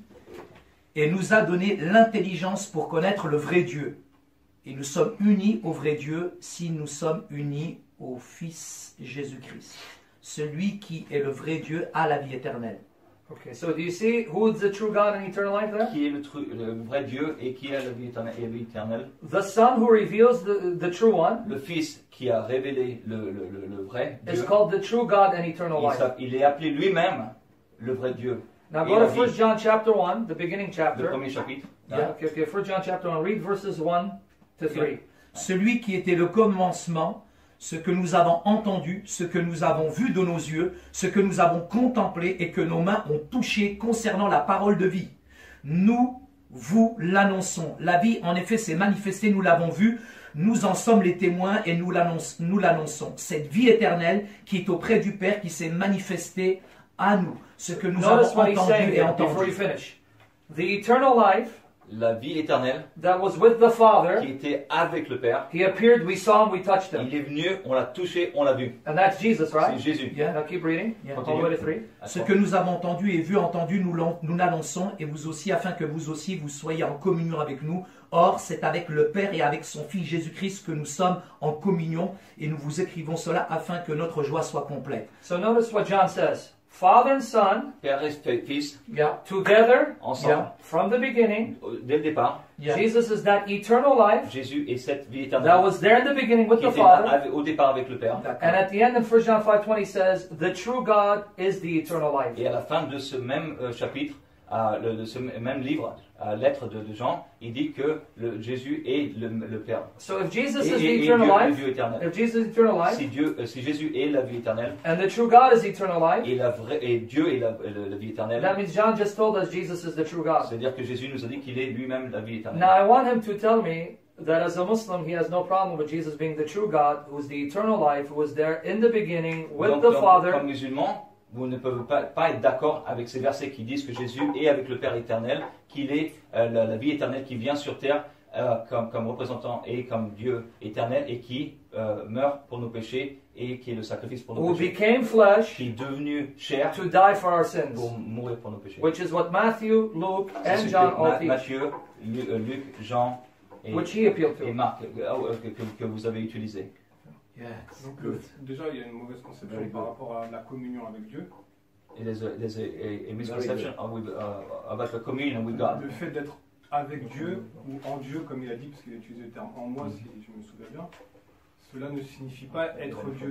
et nous a donné l'intelligence pour connaître le vrai Dieu. Et nous sommes unis au vrai Dieu si nous sommes unis au Fils Jésus-Christ. Celui qui est le vrai Dieu a la vie éternelle. Okay, so do you see who is the true God and eternal life there? Qui est le, tru- le vrai Dieu et qui a la vie éternelle, et la vie éternelle. The Son who reveals the, the true one Le Fils qui a révélé le, le, le, le vrai is Dieu. called the true God and eternal Il, life. s'a- il est appelé lui-même le vrai Dieu. Now Et go la to vie. First John chapter one, the beginning Le chapter. premier chapitre. hein. Yeah, okay, okay. First John chapter one. Read verses one to three. Celui qui était le commencement, ce que nous avons entendu, ce que nous avons vu de nos yeux, ce que nous avons contemplé et que nos mains ont touché concernant la parole de vie. Nous vous l'annonçons. La vie, en effet, s'est manifestée, nous l'avons vue, nous en sommes les témoins et nous l'annonce- nous l'annonçons. Cette vie éternelle qui est auprès du Père, qui s'est manifestée à nous. Ce que nous Notice avons what he's saying entendu et here before you entendu. finish. The eternal life La vie éternelle that was with the qui Father, était avec le Père. he appeared, we saw him, we touched him. Il est venu, on l'a touché, on l'a vu. And that's Jesus, C'est right? Jésus. Yeah. Now keep reading. Yeah. All the way to three. Ce que nous avons entendu et vu, entendu, nous l'en- nous l'annonçons, et vous aussi, afin que vous aussi, vous soyez en communion avec nous. Or, c'est avec le Père et avec son Fils Jésus-Christ que nous sommes en communion, et nous vous écrivons cela afin que notre joie soit complète. So notice what John says. Father and Son, Père et Fils, Yeah. together, ensemble, Yeah. from the beginning. dès le départ, Yeah. Jesus is that eternal life Jésus est cette vie that éternelle was there in the beginning with qui the était Father. avec- au départ avec le Père. D'accord. And at the end in First John five twenty says, the true God is the eternal life. Et à la fin de ce même euh, chapitre, euh, le- de ce m- même livre, euh, lettre de, de Jean, il dit que le, Jésus est le, le Père. So if Jesus Et, is the et- et Dieu, eternal le life, Dieu éternel. if Jesus is eternal life, Si, Dieu, euh, si Jésus est la vie éternelle, and the true God is eternal life, et, la vraie, et Dieu est la, la- la vie éternelle, that means John just told us Jesus is the true God. c'est-à-dire que Jésus nous a dit qu'il est lui-même la vie éternelle. Now I want him to tell me that as a Muslim, he has no problem with Jesus being the true God, who is the eternal life, who was there in the beginning with donc, the donc, Father. comme musulman, vous ne pouvez pas, pas être d'accord avec ces versets qui disent que Jésus est avec le Père éternel, qu'il est euh, la, la vie éternelle qui vient sur terre euh, comme, comme représentant et comme Dieu éternel et qui euh, meurt pour nos péchés et qui est le sacrifice pour nos Who péchés, became flesh qui est devenu chair to die for our sins, pour mourir pour nos péchés. which is what Matthew, Luke, C'est and ce John que all Ma- teach, Matthieu, Lu- euh, Luc, Jean et, which he appealed et to. Marc euh, euh, que, que- que vous avez utilisé. Yes. Donc, Good. euh, déjà, il y a une mauvaise conception Very par good. rapport à la communion avec Dieu. It is a, there's a, a, a misconception of, with, uh, about the communion with God. Le fait d'être avec Dieu ou en Dieu, comme il a dit, parce qu'il a utilisé le terme en moi, si je me souviens bien, cela ne signifie pas être Dieu.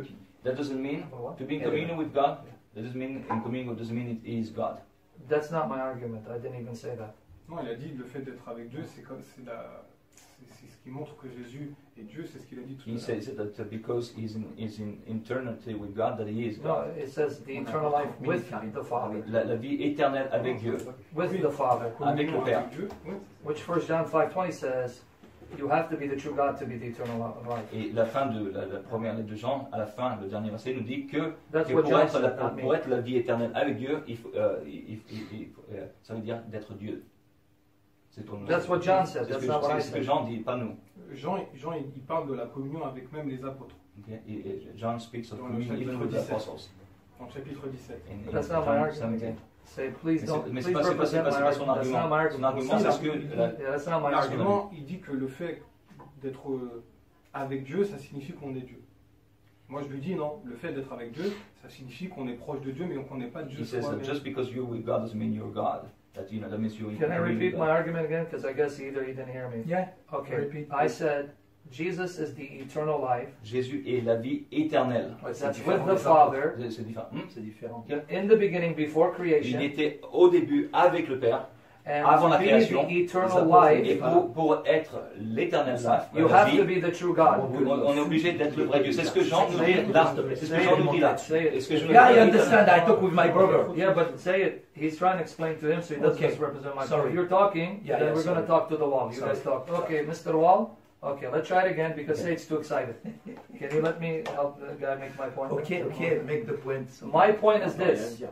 That doesn't mean What? to be in communion with God. That doesn't mean in communion doesn't mean it is God. That's not my argument. I didn't even say that. Non, il a dit le fait d'être avec Dieu, c'est comme c'est la, c'est c'est ce qui montre que Jésus est Dieu, c'est ce qu'il a dit tout à He l'heure. says that because he's in, he's in eternity with God, that he is No, God. it says the eternal life with the Father. La, la vie éternelle avec Dieu. With Oui. the Father. Avec le Père. Dieu, oui. Which First John five twenty says, you have to be the true God to be the eternal life. Et la fin de la, la première lettre de Jean, à la fin, le dernier verset nous dit que, That's que what pour, John être la, said, not pour, me. pour être la vie éternelle avec Dieu, il faut, euh, il, il- il- euh, ça veut dire d'être Dieu. C'est ton- That's what John said. c'est ce That's que, not what I c'est ce que said. Jean dit, pas nous. Jean, Jean il il parle de la communion avec même les apôtres, Okay? Et- et John speaks of Dans le communion even chapitre with the dix-sept. apostles. dans le chapitre dix-sept. In- in That's not my John argument seventeen. again. Say, please Mais don't, c'est- mais please c'est pas- c'est pas- c'est represent pas- my c'est pas son argument. That's not my argument. Son argument. argument, Si, parce que il- la- Yeah, that's not my argument. L'argument, il dit que le fait d'être euh, avec Dieu, ça signifie qu'on est Dieu. Moi, je lui dis non, le fait d'être avec Dieu, ça signifie qu'on est proche de Dieu, mais qu'on n'est pas Dieu he says that soi-même. just because you're with God doesn't mean you're God. That, you know, that means you're Can I agree with repeat God. my argument again? Because I guess either you didn't hear me. Yeah. Okay. Repeat. I said Jesus is the eternal life. Jésus est la vie éternelle. Ouais, c'est That's différent with des the apôtres. Father C'est c'est différent. Hmm? C'est différent. in the beginning before Il creation. était au début avec le Père, And avant la to be création, the les eternal apôtres et life, pour, pour être l'éternel life, you la have vie, to be the true God. on, on est obligé d'être le vrai Dieu. C'est ce que Jean nous Say dit it. là. C'est ce que Jean nous dit là. Say it. Est-ce que je Yeah, I me understand. I talk with my brother. Yeah, but say it. He's trying to explain to him, so he doesn't Okay. just represent my Sorry. If you're talking, Yeah, then yeah, we're going sorry. to talk to the wall. You Sorry. guys talk. Okay, Mister Wall. Okay, let's try it again because Okay. Sage's too excited. Can you let me help the guy make my point? Okay, okay, make the point. My point is this: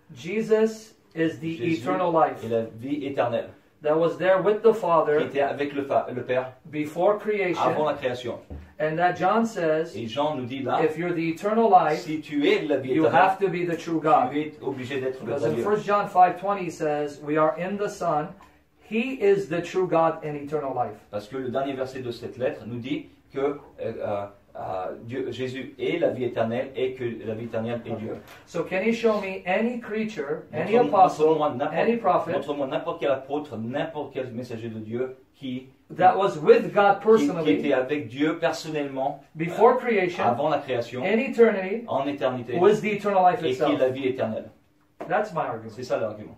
Jesus is the Jésus eternal life est la vie éternelle that was there with the qui Father était avec le, fa- le Père before avant creation, la création. and that John says, Et Jean nous dit là, if you're the eternal life, si tu es la vie you éternelle, have to be the true God. tu es obligé d'être le Because vrai in Dieu. First John five twenty he says, we are in the Son. He is the true God and eternal life. Parce que le dernier verset de cette lettre nous dit que euh, euh, euh, Dieu, Jésus est la vie éternelle et que la vie éternelle est Dieu. So can you show me any creature, any Montre- apostle, montre-moi n'importe- any prophet montre-moi n'importe quel apôtre, n'importe quel messager de Dieu qui, that was with God qui, qui était personally avec Dieu personnellement before creation, avant la création, in eternity, en éternité, was the eternal life et qui est la itself. vie éternelle. That's my argument. C'est ça l'argument.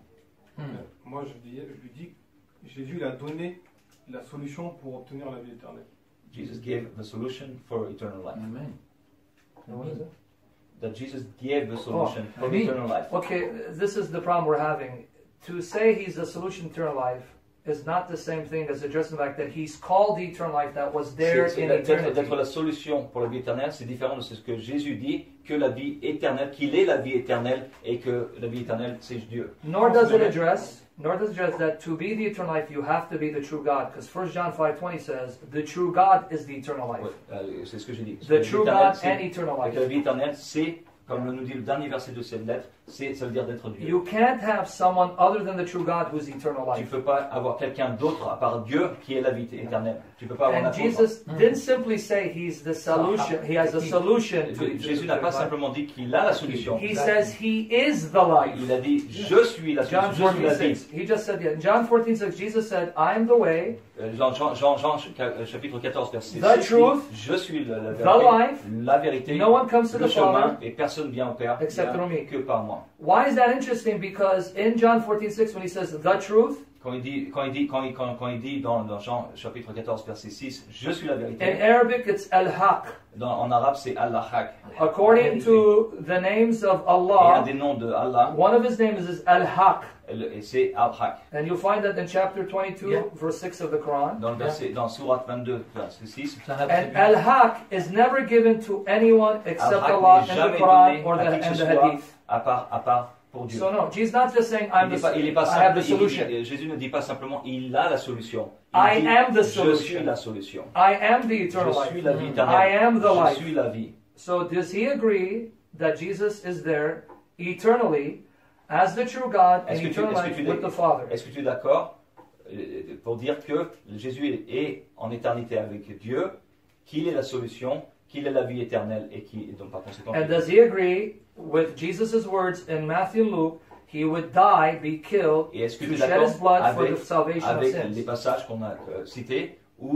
Moi, je, dis, je lui dis que Jésus il a donné la solution pour obtenir la vie éternelle. Jesus gave the solution for eternal life. Amen. And what is it? That Jesus gave the solution for Amen. eternal life. Okay, this is the problem we're having. To say he's the solution to eternal life is not the same thing as addressing the fact that he's called the eternal life that was there C'est- c'est in d'être, eternity. d'être la solution pour la vie éternelle, c'est différent de ce que Jésus dit, que la vie éternelle, qu'il est la vie éternelle et que la vie éternelle c'est Dieu. Nor does it address, nor does it address that to be the eternal life you have to be the true God, because First John five twenty says the true God is the eternal life. Ouais, euh, c'est ce que j'ai dit. The La vie true éternelle, God c'est- and eternal avec la life. vie éternelle, c'est, comme nous dit le dernier verset de cette lettre, c'est, ça veut dire d'être Dieu. You can't have someone other than the true God who's eternal Tu ne life. peux pas avoir quelqu'un d'autre à part Dieu qui est la vie éternelle. Tu ne peux pas avoir un And apôtre. Jesus didn't simply say he's the solution. He has a solution to Jésus n'a pas eternal life. simplement dit qu'il a la solution. He says he is the life. Il a dit je suis la John solution, je suis la fourteen vie. six. He just said that. In John fourteen six, Jesus said, I am the way, Euh, Jean, Jean, Jean, Jean, chapitre quatorze, verset The six, truth, je suis la, la the vérité, life, la vérité, no one comes to le the chemin, Father et personne vient au Père except vient through me. que par moi. Why is that interesting? Because in John fourteen six, when he says the truth, Quand il dit, quand il dit, quand il, quand, quand il dit dans, dans Jean chapitre quatorze, verset six, je suis la in vérité, Arabic it's al-haq. dans, en arabe c'est Allah-Hak. According to the names of Et un Allah, des noms de Allah, one of his names is al-haq. et le- et c'est Al-Hak. And you'll find that in chapter twenty-two, Yeah. verse six of the Quran. Dans le verset, dans Sourate vingt-deux, verset six, C'est un And attribut. al-haq is never given to anyone except Al-Haq Allah n'est in jamais the Quran donné or the, à qui que and ce the soit Hadith. à part, à part pour Dieu. So no, Jesus not just saying I'm Il the est pas, il est pas I have the simple, il- solution. il- Jésus ne dit pas simplement il a la solution. Il I dit, am the je solution. suis la solution. I am the eternal Je life. suis la vie I éternelle. am the Je life. suis la vie. So does he agree that Jesus is there eternally as the true God and Est-ce que tu- eternal est-ce que life tu with dis- the Father? Est-ce que tu es d'accord euh, pour dire que Jésus est est en éternité avec Dieu, qu'il est la solution, qu'il est la vie éternelle et qui donc par conséquent And does he agree with Jesus' words in Matthew and Luke? He would die, be killed, et est-ce que to tu es shed d'accord his blood for avec, the salvation of avec les sins. passages qu'on a euh, cités où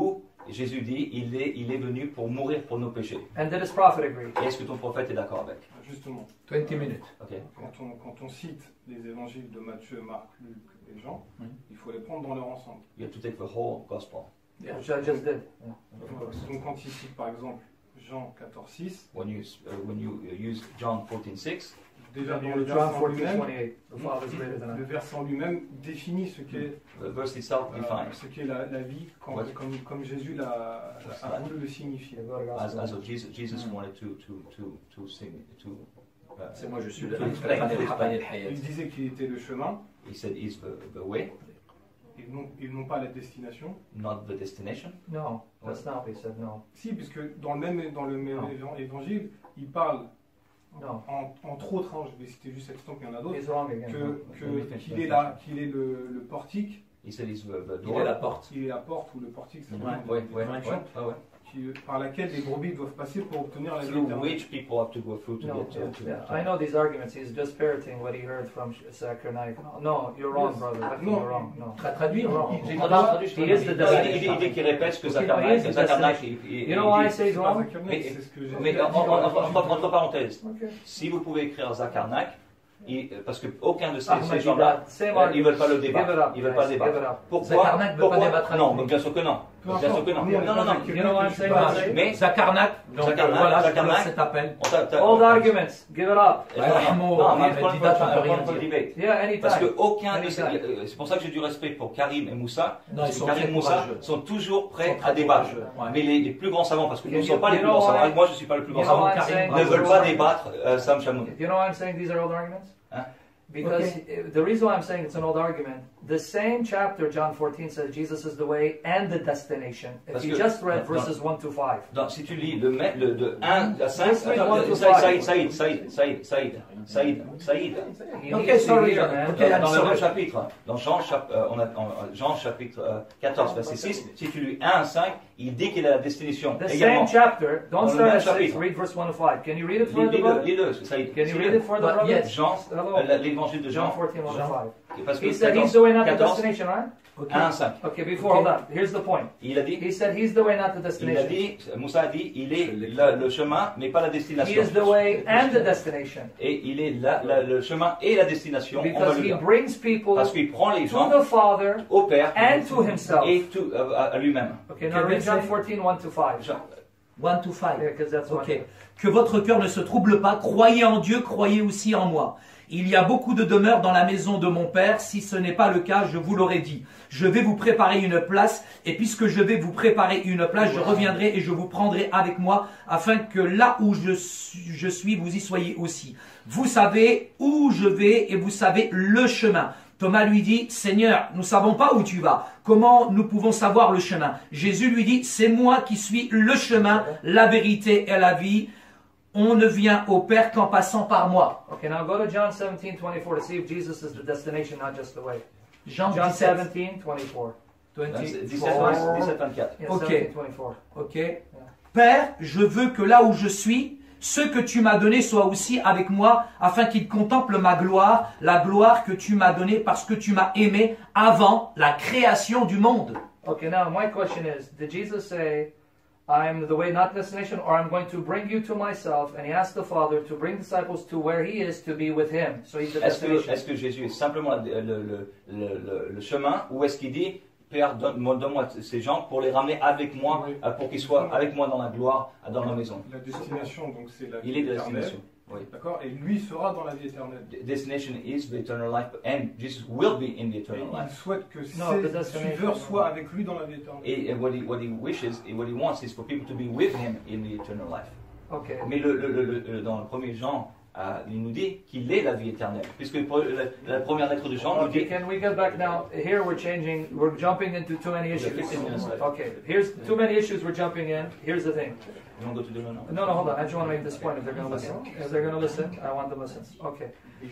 Jésus dit, il est, il est venu pour mourir pour nos péchés. And did his prophet agree? Et est-ce que ton prophète est d'accord avec? Justement, vingt minutes. Ok. quand on, quand on cite les évangiles de Matthieu, Marc, Luc et Jean, Oui. il faut les prendre dans leur ensemble. You have to take the whole gospel. Which I just did. Yeah, of Donc, course. donc quand il cite par exemple Jean quatorze six, When you, uh, when you use John fourteen six, déjà dans le John verset en fourteen lui-même, twenty-eight. The Father is greater than le I. verset en lui-même définit ce qu'est the verse itself euh, defines ce qu'est la, la vie quand- Ouais. comme, comme Jésus l'a, a voulu le signifier. Yeah, go to as, gospel. as of Jesus. Jesus Mm. wanted to to to to sing to. Uh, C'est moi, je suis to le explain, to explain. Il disait qu'il était le chemin He said, "He's the, the way, et non, et non pas la destination. not the destination." No, that's not what he said. No, Si, puisque dans le même, dans le même Non. évan- évangile, il parle, no. en, entre autres, hein, je vais citer juste cet exemple, il y en a d'autres, He's wrong again. que, No. que- qu'il est, là, qu'il est le, le portique, He said, "He's the, the Il est door." la porte. qu'il est la porte ou le portique, c'est Ouais. le Ouais, ouais, Ouais. ouais, ouais, ouais. qui- par laquelle les brebis doivent passer pour obtenir la vie Through éternelle. which people have to go through to No, get to. yeah, to, yeah. to- I know these arguments. He's just parroting what he heard from Zachariah. No, you're wrong, Yes. brother. I think No. you're wrong. No. Tra- Traduire, Non. j'ai Non, pas non, traduit, je te he le is dis. the Non, il, destination. il, il dit qu'il répète ce que Ok, Zakarnak, non, il est Zakarnak, il- il- You know why I il- say he's C'est pas wrong? Zakarnak, Mais- c'est ce que j'ai Mais dit en- dans en- en- l'évangile. entre, entre parenthèses, Okay. si vous pouvez écrire Zakarnak, il- parce que aucun de ces, Ahmed, ces you gens-là, got same euh, ils argument. veulent pas le Give it débattre. up, Ils veulent guys. pas le Give débattre. it up. Pourquoi Zakarnak veut pas Pourquoi débattre avec Non, nous. mais bien sûr que non. Peu Bien sûr importe, que non. nous, on Non, est non, pas non. avec You know what I'm saying? Bah, Isaiah? Mais Zakarnak, donc Zakarnak, euh, voilà, je Zakarnak. donne cet appel. on t'a- t'as- Old arguments. Give it up. Non, Ouais, non, Mo, non, mais mais le point didat, for- on peut rien point for dire. debate. Yeah, anytime. Parce que aucun de ces, Anytime. euh, c'est pour ça que j'ai du respect pour Karim et Moussa. Non, parce ils que sont Karim très et Moussa courageux. sont toujours Ils prêts sont très à débattre. courageux, ouais. Mais les, les plus grands savants, parce que nous You- ne sommes pas les you plus know grands savants, why- moi je ne suis pas le plus grand you know savant, why I'm Karim saying ne these veulent are pas old- débattre euh, Sam Chamoun. You know why I'm saying these are old arguments? Hein? Because uh, the reason why I'm saying it's an old argument, the same chapter, John fourteen, says Jesus is the way and the destination. If Parce you que- just read non, verses one to five. Donc, si tu lis le, me- le de un à cinq, Just read attends, one to Saïd, five. Saïd, Saïd, Saïd, Saïd, Saïd, Saïd. You Ok, need to sorry, hear, John. man. Ok, Dans, I'm dans le sorry. même chapitre, dans Jean, chap- euh, on a, en- Jean chapitre euh, quatorze, verset six, si tu lis un à cinq, il dit qu'il est la destination The également. same chapter, don't Dans le start même at six, chapitre. read verse one to five. Can you read it for Lis- the Lis-le, brother? lis-le, Saïd. Can you read it for the But brother? yes. Jean, Hello. euh, l'évangile de John Jean, fourteen, one to Jean. five. parce que He said he's quatorze, the way, not the quatorze, destination, right? Ok. un à cinq. Okay, before, Okay. hold on. Here's the point. Il a dit, He said he's the way, not the il a destination. dit, Moussa a dit, il est le, le chemin, mais pas la He destination. is the way and the destination. Et il est la- la- le chemin et la destination, on va Because le he dire. brings people Parce qu'il prend les to gens the Father au Père and to himself. et tout, euh, à, à lui-même. Okay, now read John fourteen, one to five. Jean- One to five. Yeah, because that's Ok. one. Que votre cœur ne se trouble pas, croyez en Dieu, croyez aussi en moi. Il y a beaucoup de demeures dans la maison de mon Père, si ce n'est pas le cas, je vous l'aurais dit. Je vais vous préparer une place, et puisque je vais vous préparer une place, je reviendrai et je vous prendrai avec moi, afin que là où je suis, je suis, vous y soyez aussi. Vous savez où je vais et vous savez le chemin. Thomas lui dit, Seigneur, nous ne savons pas où tu vas. Comment nous pouvons savoir le chemin? Jésus lui dit, c'est moi qui suis le chemin, la vérité et la vie. On ne vient au Père qu'en passant par moi. Okay, now go to John seventeen, twenty-four to see if Jesus is the destination, not just the way. Jean John dix-sept, seventeen, twenty-four. dix-sept, vingt-four. dix-sept, vingt-quatre. Yeah, Ok. seventeen, twenty-four. Ok. Père, je veux que là où je suis, ce que tu m'as donné soit aussi avec moi, afin qu'il contemple ma gloire, la gloire que tu m'as donnée parce que tu m'as aimé avant la création du monde. Okay, now my question is, did Jesus say, I'm the way, not the destination, or I'm going to bring you to myself? And he asked the Father to bring disciples to where he is to be with him. So he's the Est-ce que, destination. est-ce que Jésus est simplement le, le, le, le, le chemin, ou est-ce qu'il dit, Père, donne-moi donne-moi ces gens pour les ramener avec moi, Oui. euh, pour qu'ils soient avec moi dans la gloire, dans la maison. La destination, donc c'est la vie Il est de la éternelle. destination. Oui. D'accord. Et lui sera dans la vie éternelle. The destination is the eternal life, and Jesus will be in the Et eternal il life. souhaite que No, but ses that's the suiveurs nation. soient avec lui dans la vie éternelle. Et, and what he, what he wishes, and what he wants is for people to be with him in the eternal life. Okay. Mais le, le, le, le- dans le premier Jean, euh, il nous dit qu'il est la vie éternelle. Puisque pour la, la première lettre de Jean nous Okay, dit, can we get back now? Here we're changing, we're jumping into too many issues. fifteen minutes left. Okay, here's too many issues we're jumping in. Here's the thing. you want to go to the no? No, no, hold on. I just want to make this point if they're going to listen. If they're going to listen, I want them to listen. Okay.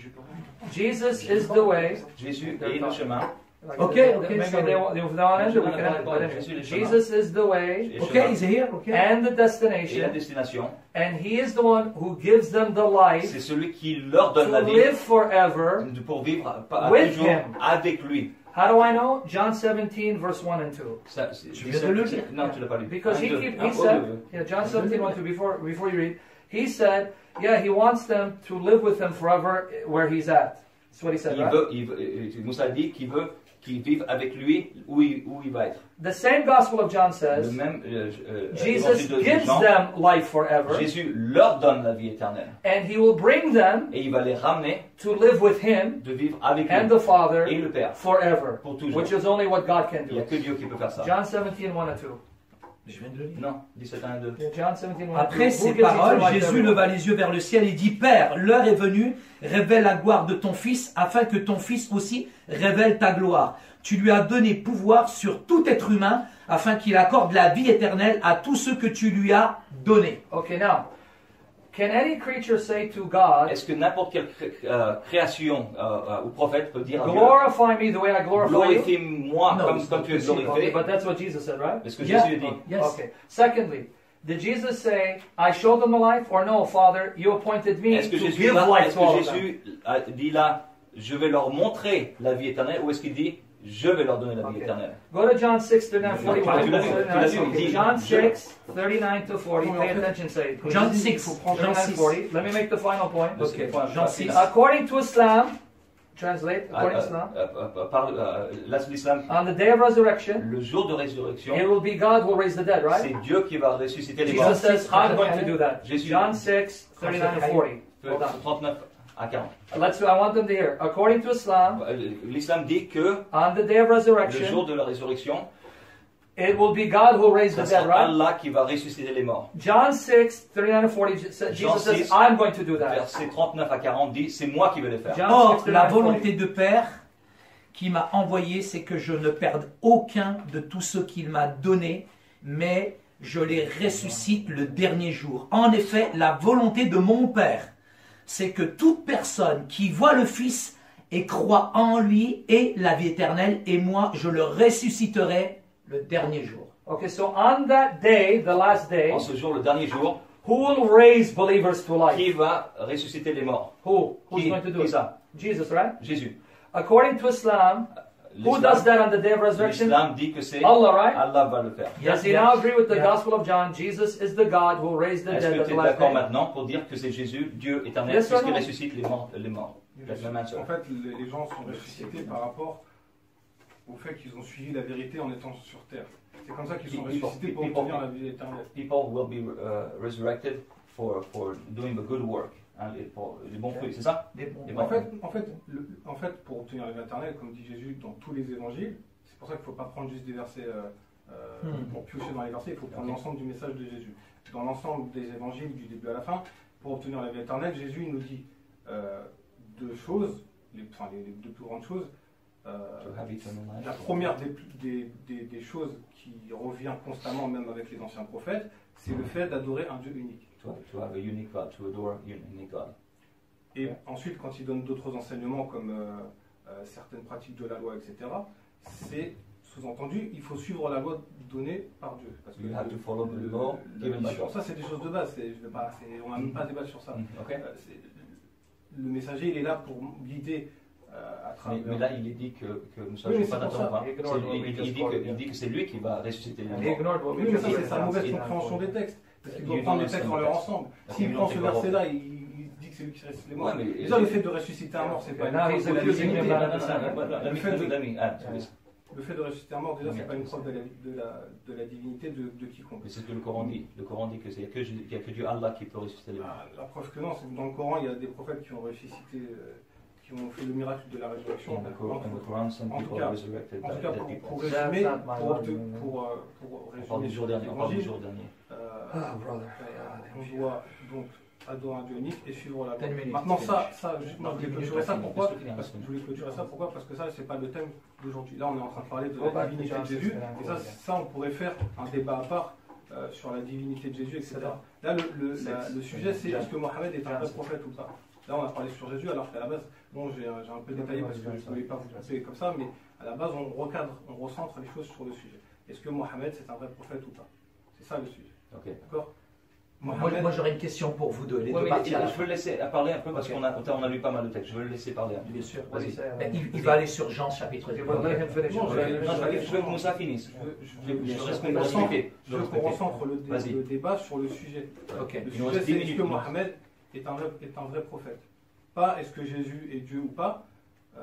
Jesus is the way. Jésus est le chemin. Like, Okay, they- okay, Maybe sorry. they want, if they want to end it, we can end it. But anyway, Jesus is the way Et Ok, chemin. is here? Ok. and the Et la destination, destination, and He is the one who gives them the life c'est celui qui leur to donne la vie live forever pour vivre pas- With toujours him. avec lui. How do I know? John seventeen, verse one and two. Ça, c'est- Je viens de le lire. Non, tu l'as pas lu. Because Un, he, deux. he, Un, he oh, said, deux. yeah, John seventeen, one, two, before, before you read, he said, yeah, he wants them to live with him forever where he's at. That's what he said, Il right? veut, il veut, euh, Moussa dit qu'il veut qu'ils vivent avec lui où il, où il va être. The same Gospel of John Le says, même euh, euh, Jesus évangile de gives Jean, them life forever, Jésus leur donne la vie éternelle and he will bring them et il va les ramener to live with him de vivre avec and lui the Father et le Père forever, pour toujours. which is only what God can Il n'y a do. que Dieu qui peut faire ça. John seventeen, one and two. Je viens de le lire. Non, dix-sept, un, deux. Yeah, John seventeen, one and two. Après Who ces gives paroles, eternal life to Jésus everyone? leva les yeux vers le ciel et dit, Père, l'heure est venue, révèle la gloire de ton Fils, afin que ton Fils aussi révèle ta gloire. Tu lui as donné pouvoir sur tout être humain, afin qu'il accorde la vie éternelle à tous ceux que tu lui as donnés. Okay, now, can any creature say to God, Est-ce que n'importe quelle cré- euh, création euh, euh, ou prophète peut dire à Dieu, glorify me the way I glorify you? glorifie-moi Non, comme, comme tu es Okay, glorifié? but that's what Jesus said, right? C'est ce que Yeah. Jésus dit. Yes. Okay. Secondly, did Jesus say, I showed them the life, or no, Father, you appointed me Est-ce que to Jésus, give là, life est-ce to all que of them? Jésus a dit là, je vais leur montrer la vie éternelle, ou est-ce qu'il dit, je vais leur donner la vie Okay. éternelle? Go to John six, thirty-nine, Tu l'as forty-one. lu, tu l'as lu, tu l'as lu, Okay, dis- John je- six, thirty-nine to forty. Oui, en Pay fait- attention, say. please. John Il six, faut prendre Jean thirty-nine, six. forty. Let me make the final point. Ok, Okay. point, Jean point six. six. According to Islam, translate, Ah, according to euh, Islam, euh, euh, par euh, l'islam, on the day of resurrection, le jour de résurrection, it will be God who will raise the dead, right? c'est Dieu qui va ressusciter les morts. Jesus says, I'm going to do that. Jésus- John six, thirty-nine to forty. Hold on. trente-neuf à quarante. Let's. I want them to hear. According to Islam, Euh, L'islam dit que on the day of le resurrection, jour de la résurrection, it will be God who will raise the ça dead, sera right? Allah qui va ressusciter les morts. John six, thirty-nine to forty, Je- Jesus Jean says, six, I'm going to do that. Verset trente-neuf à quarante dit, c'est moi qui vais le faire. John Or, six, la thirty-nine to forty. volonté de Père qui m'a envoyé, c'est que je ne perde aucun de tous ceux qu'il m'a donnés, mais je les ressuscite le dernier jour. En effet, la volonté de mon Père, c'est que toute personne qui voit le Fils et croit en lui ait la vie éternelle, et moi, je le ressusciterai le dernier jour. Okay, so on that day, the last day, En ce jour, le dernier jour, who will raise believers to life? qui va ressusciter les morts? Who? Who's Qui, going to do qui it? ça? Jesus, right? Jésus. According to Islam, who L'islam- does that on the day of resurrection? L'islam dit que c'est Allah, right? Allah va le faire. Does he Yes, now yes. agree with the Yeah. Gospel of John? Jesus is the God who raised the Est-ce dead que at tu the es last d'accord day. maintenant pour dire que c'est Jésus, Dieu éternel, Yes or puisqu'il no? ressuscite les morts, les morts? La même answer. En fait, les les gens sont ressuscités par rapport au fait qu'ils ont suivi la vérité en étant sur terre. C'est comme ça qu'ils sont People- ressuscités pour people- obtenir la vie éternelle. People will be uh, resurrected for, for doing the good work. Hein, les, pour les bons fruits, c'est ça? Des bons- Les En bons fait, en, fait, le- en fait, pour obtenir la vie éternelle, comme dit Jésus dans tous les évangiles, c'est pour ça qu'il ne faut pas prendre juste des versets euh, euh, Hmm. pour piocher dans les versets, il faut prendre Ok. l'ensemble du message de Jésus. Dans l'ensemble des évangiles, du début à la fin, pour obtenir la vie éternelle, Jésus nous dit euh, deux choses, les, enfin les, les deux plus grandes choses. Euh, To have eternal life. la première des, des, des, des choses qui revient constamment, même avec les anciens prophètes, c'est le fait d'adorer un Dieu unique. To, to have a unique God, to adore a unique God. Et ensuite, quand il donne d'autres enseignements comme euh, euh, certaines pratiques de la loi, et cetera, c'est sous-entendu, il faut suivre la loi donnée par Dieu. Parce que You have to follow the le- law la given by mission- God. ça, c'est des choses de base. c'est- Je vais pas, c'est- on n'a même pas à débattre sur ça. Mm, ok. Euh, c'est- le messager, il est là pour guider euh, à Mais, travers. mais là, il est dit que, que nous Oui, sommes mais pas c'est pour d'interrompre. ça. hein. Ignore C'est- what we Il, il just dit que, quoted, il dit que c'est lui qui va ressusciter les And he morts. ignored what we Oui, mais just ça, c'est read. sa mauvaise Il- compréhension des textes. Parce qu'il Il doit est prendre les dans textes le dans leur texte. ensemble. Parce S'il qu'il prend en ce fait verset-là, il, il dit que c'est lui qui ressuscite les morts. Ouais, mais- Déjà, le fait de ressusciter un mort, c'est pas une Now preuve he's de la accusing divinité. him Non, of non, non, that. non, non, Le fait de- let me add to this. Le fait de ressusciter un mort, déjà, Oui, c'est pas une attends, preuve de la, de la, de la divinité de, de quiconque. Mais c'est ce que le Coran dit. Le Coran dit qu'il n'y a, que Jésus- qu'il y a que Dieu Allah qui peut ressusciter les morts. Ah, la preuve que non, c'est que dans le Coran, il y a des prophètes qui ont ressuscité, euh, qui ont fait le miracle de la résurrection. In the Quran, in the Quran, some En tout people cas- resurrected En tout dead cas, dead pour, people. pour That's résumer, not my pour, word, obte- no. pour, euh, pour On parle résumer du jour sur dernier. On parle du l'évangile, jour dernier. euh, Ah, brother. on doit donc adorer un Dieu unique et suivre la Ten loi. minutes, Maintenant, finish. ça, ça, je, moi, je voulais clôturer ça. Pourquoi Laisse-le finir, Parce que laisse-le je voulais clôturer ça. Pourquoi Parce que ça, c'est pas le thème d'aujourd'hui. Là, on est en train de parler de Go la back to divinité John de Jésus. six, Et ça, ça, on pourrait faire un débat à part euh, sur la divinité de Jésus, et cetera. Là, le, le, la- le sujet, c'est est-ce que Mohammed est un vrai prophète ou pas. Là, on a parlé sur Jésus, alors qu'à la base, bon, j'ai j'ai un peu détaillé parce que je ne voulais pas vous couper comme ça, mais à la base, on recadre, on recentre les choses sur le sujet. Est-ce que Mohammed, c'est un vrai prophète ou pas? C'est ça le sujet. Ok. D'accord? Moi, Mohammed- moi, j'aurais une question pour vous deux, les Ouais, deux mais parties à la je veux le laisser parler un peu parce Ok. qu'on a, on a lu pas mal de textes. Je veux le laisser parler. Bien sûr, What do vas-y. you say? Mais Uh, Il, il va aller sur Jean chapitre Okay, deux. but let him finish. Non, it. je- Let him Non, finish je veux, it. je veux que Moussa finisse. Je veux- je Je, veux- je je respecte, veux- respecter. Je veux qu'on recentre le, dé- Vas-y. le débat sur le sujet. Ok. Le Il nous sujet, reste c'est dix est-ce minutes. que Mohammed est un, vrai, est un vrai prophète. Pas est-ce que Jésus est Dieu ou pas, euh,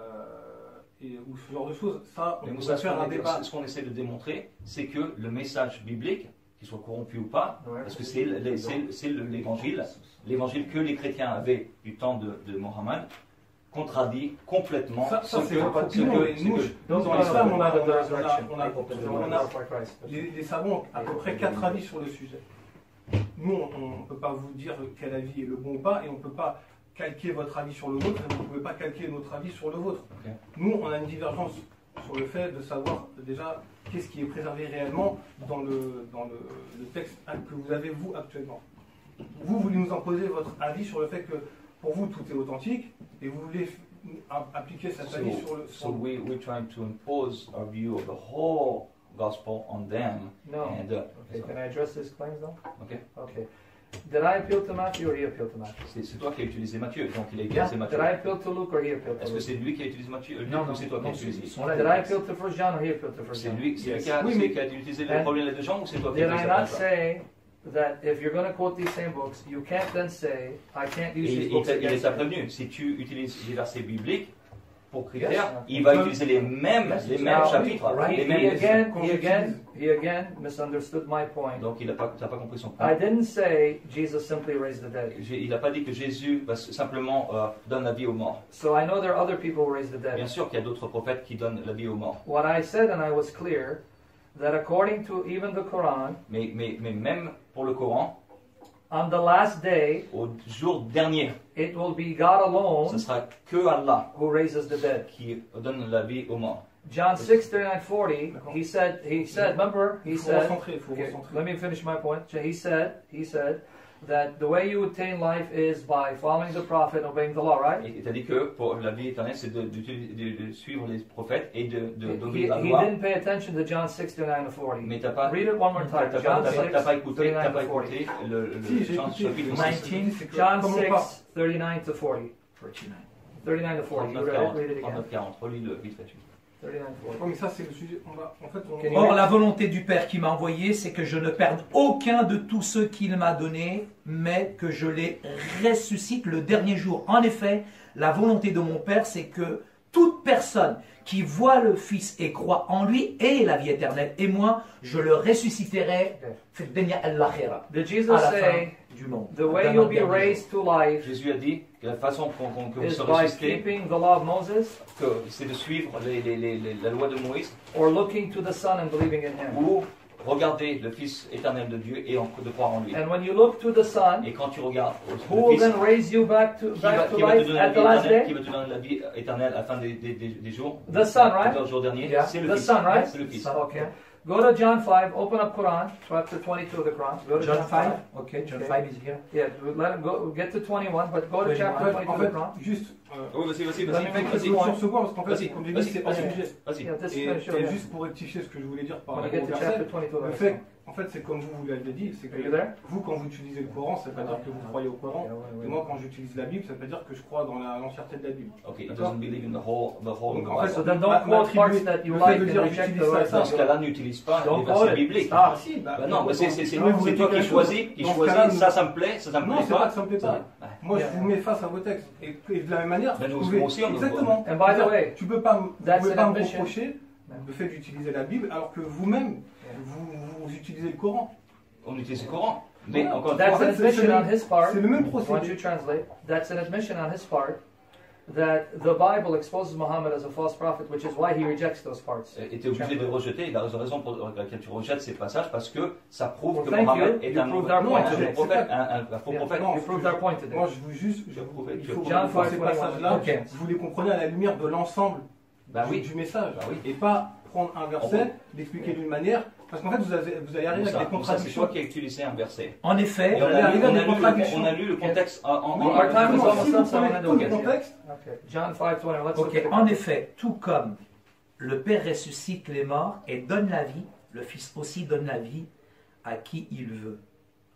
et, ou ce genre de choses. Ça, on Mais peut Moussa, ce faire qu'on un débat. est- ce qu'on essaie de démontrer, c'est que le message biblique, qu'il soit corrompu ou pas, Ouais. parce que c'est le- c'est- c'est le- l'évangile, l'évangile que les chrétiens avaient du temps de, de Mohammed, contradit complètement Ça, ça ce c'est que- votre ce opinion. que- mais ce nous, que- je- Non, nous, dans non, l'islam, non, on a, non, on a- the resurrection. on a- on a- Glorify Christ. les, les savants ont à peu près quatre avis sur le sujet. Nous, on ne peut pas vous dire quel avis est le bon ou pas, et on ne peut pas calquer votre avis sur le vôtre, et vous ne pouvez pas calquer notre avis sur le vôtre. Ok. Nous, on a une divergence sur le fait de savoir déjà qu'est-ce qui est préservé réellement dans le, dans le, le texte que vous avez, vous, actuellement. Vous voulez nous imposer votre avis sur le fait que, pour vous, tout est authentique, et vous voulez a- appliquer cet avis sur le... So, so we, we're trying to impose our view of the whole gospel on them. No. And, uh, Okay, can I address his claims though? ok. Okay. Did I appeal to Matthew or he appealed to Matthew? C'est c'est toi qui as utilisé Matthieu, donc il a Yeah. utilisé Matthieu. Did I appeal to Luke or he appealed to Est-ce que Luke? c'est lui qui a utilisé Matthieu, Luc, Non, ou c'est toi qui as non, utilisé ils sont là, Did les I textes. appeal to First John or he appealed to First C'est John? lui, c'est lui qui a, Oui, c'est lui mais- qui a utilisé le And- premier lettre de Jean ou c'est toi qui as Did I utilisé not la say that if you're going to quote these same books, you can't then say, I can't use Et these il, books t'a- il against t'a you? prévenu, si tu utilises les versets bibliques pour critère, Yes. il va Yes. utiliser les mêmes, Yes. les mêmes Now, chapitres, right. les He, mêmes he again, Quand he j'utilise- again, he again misunderstood my point. Donc il n'a pas, t'as pas compris son I point. didn't say Jesus simply raised the dead. J'ai- Il n'a pas dit que Jésus va s- simplement euh, donne la vie aux morts. So I know there are other people who raised the Bien dead. sûr qu'il y a d'autres prophètes qui donnent la vie aux morts. What I said, and I was clear, that according to even the Quran, Mais, mais, mais même pour le Coran, on the last day, au jour dernier, it will be God ce alone sera que Allah who raises the dead. qui donne la vie aux morts. John six, thirty-nine, forty, he said, he said, remember, he Il faut said, recentrer, il faut okay, recentrer. let me finish my point. So he said, he said that the way you attain life is by following the prophet, obeying the law, right? Et tu as dit que pour la vie éternelle, c'est de, d'utiliser- de- de suivre les prophètes et de, de, He, d'obéir la he loi. didn't pay attention to John six, thirty-nine, to forty. Mais tu n'as pas, Read it one more t'as time. pas, John t'as pas- t'as pas six, écouté, t'as thirty-nine pas to forty. écouté le, le Si, j'ai Jean écouté, chapitre c'est- six. dix-neuf. c'est que John comment pas- six, thirty-nine to forty. forty-nine. thirty-nine to forty. You trente-neuf read it, quarante, read it again. trente-neuf quarante, relis-le vite fait. thirty-nine to forty. Ouais, mais ça, c'est le sujet. On va, en fait, on, Can you- Or, la volonté du Père qui m'a envoyé, c'est que je ne perde aucun de tous ceux qu'il m'a donnés, mais que je les ressuscite le dernier jour. En effet, la volonté de mon Père, c'est que toute personne qui voit le Fils et croit en lui ait la vie éternelle. Et moi, je le ressusciterai fi dunya al-akhirah, Did à Jesus la fin say, du monde. the way Dans you'll le be dernier jour. raised to life Jésus a dit que la façon qu'on, qu'on- que vous is serez by ressuscité, keeping the law of Moses que c'est de suivre les- les- les- les- la loi de Moïse, or looking to the Son and believing in him? ou regarder le Fils éternel de Dieu et en- de croire en lui. And when you look to the Son, Et quand tu regardes who le will Fils, then raise you back to, qui va, back to qui va te life donner la at vie the last éternelle, qui day? va te donner la vie éternelle à la fin des, des- des- des jours, The Son, right? quatorze jours derniers, Yeah. c'est le The Fils. Son, right? C'est le Fils. Okay. Go to John five, open up Quran, chapter twenty-two of the Quran. Go to John John five. five. Okay, John Okay. five is here. Yeah, let him go, get to twenty-one, but go to twenty-one. chapter en fait, twenty-two en of the fait, Quran. juste. euh, Oui, vas-y, vas-y, Let vas-y, me make vas-y, this sur point. ce point, parce qu'en fait, Vas-y, comme j'ai vas-y, dit, c'est vas-y. un sujet. vas-y. Yeah, this Et, is et finished. juste pour rectifier ce que je voulais dire par When you rapport get au to chapter verset, twenty-two of le the fait, Quran. en fait, c'est comme vous, vous l'avez dit, c'est que Are you there? vous, quand vous utilisez le Coran, ça veut pas dire que vous croyez au Coran. Et moi, quand j'utilise la Bible, ça veut pas dire que je crois dans la- l'entièreté de la Bible. Ok, he D'accord. doesn't believe in the whole, the whole Donc, of the en fait, Bible. So then don't Ma- quote m'attribuer parts that you le fait like de and dire reject j'utilise the ça, rest. ça, Dans ce cas-là, n'utilise pas Don't les quote versets it. bibliques. Ah. si, bah, Bah non, mais c'est, c'est, c'est, Moi, je vous c'est dis toi quelque qui chose. choisis, qui Dans ce choisis, cas-là, ça, ça me plaît, ça, ça me Non, plaît c'est pas pas. que ça me plaît pas. Ouais. Moi, Yeah. je vous mets face à vos textes. Et, et de la même manière, Ben, vous nous pouvez- aussi, on le voit. exactement. And by the way, tu peux pas, m- vous that's pouvez an pas me ambition. reprocher le fait d'utiliser la Bible alors que vous-même, vous, vous utilisez le Coran. On utilise le Coran. Mais Voilà. encore une That's fois, an c'est- c'est admission le- on his part. C'est le même Once you procédé. translate, that's an admission on his part that the Bible exposes Muhammad as a false prophet, which is why he rejects those parts. et tu es obligé de rejeter, il a raison pour laquelle tu rejettes ces passages parce que ça prouve Well, que thank Mohammed you. est You un proved our non, point un today. prophète, un, un, un faux Yeah. prophète. Non, You proved our point today. Moi, je vous juste, je Je vous- prouve- il je- faut que John vous fassiez five, ces passages-là, Ok. vous les comprenez à la lumière de l'ensemble Bah du, oui. du message. Bah oui. Et pas prendre un verset, l'expliquer d'une manière, parce qu'en fait, vous, avez, vous allez arriver Moussa, avec des Moussa, c'est contradictions. toi qui as utilisé un verset. En Et effet, on, a lu, arrivé à on, des a lu le, contradictions. on a lu le contexte en, en, Oui, en- Our time is exactement. almost Si up, vous so I prenez wanna tout do le it. contexte, Okay, John five twenty. Let's look ok, at the en effet, tout comme le Père ressuscite les morts et donne la vie, le Fils aussi donne la vie à qui il veut.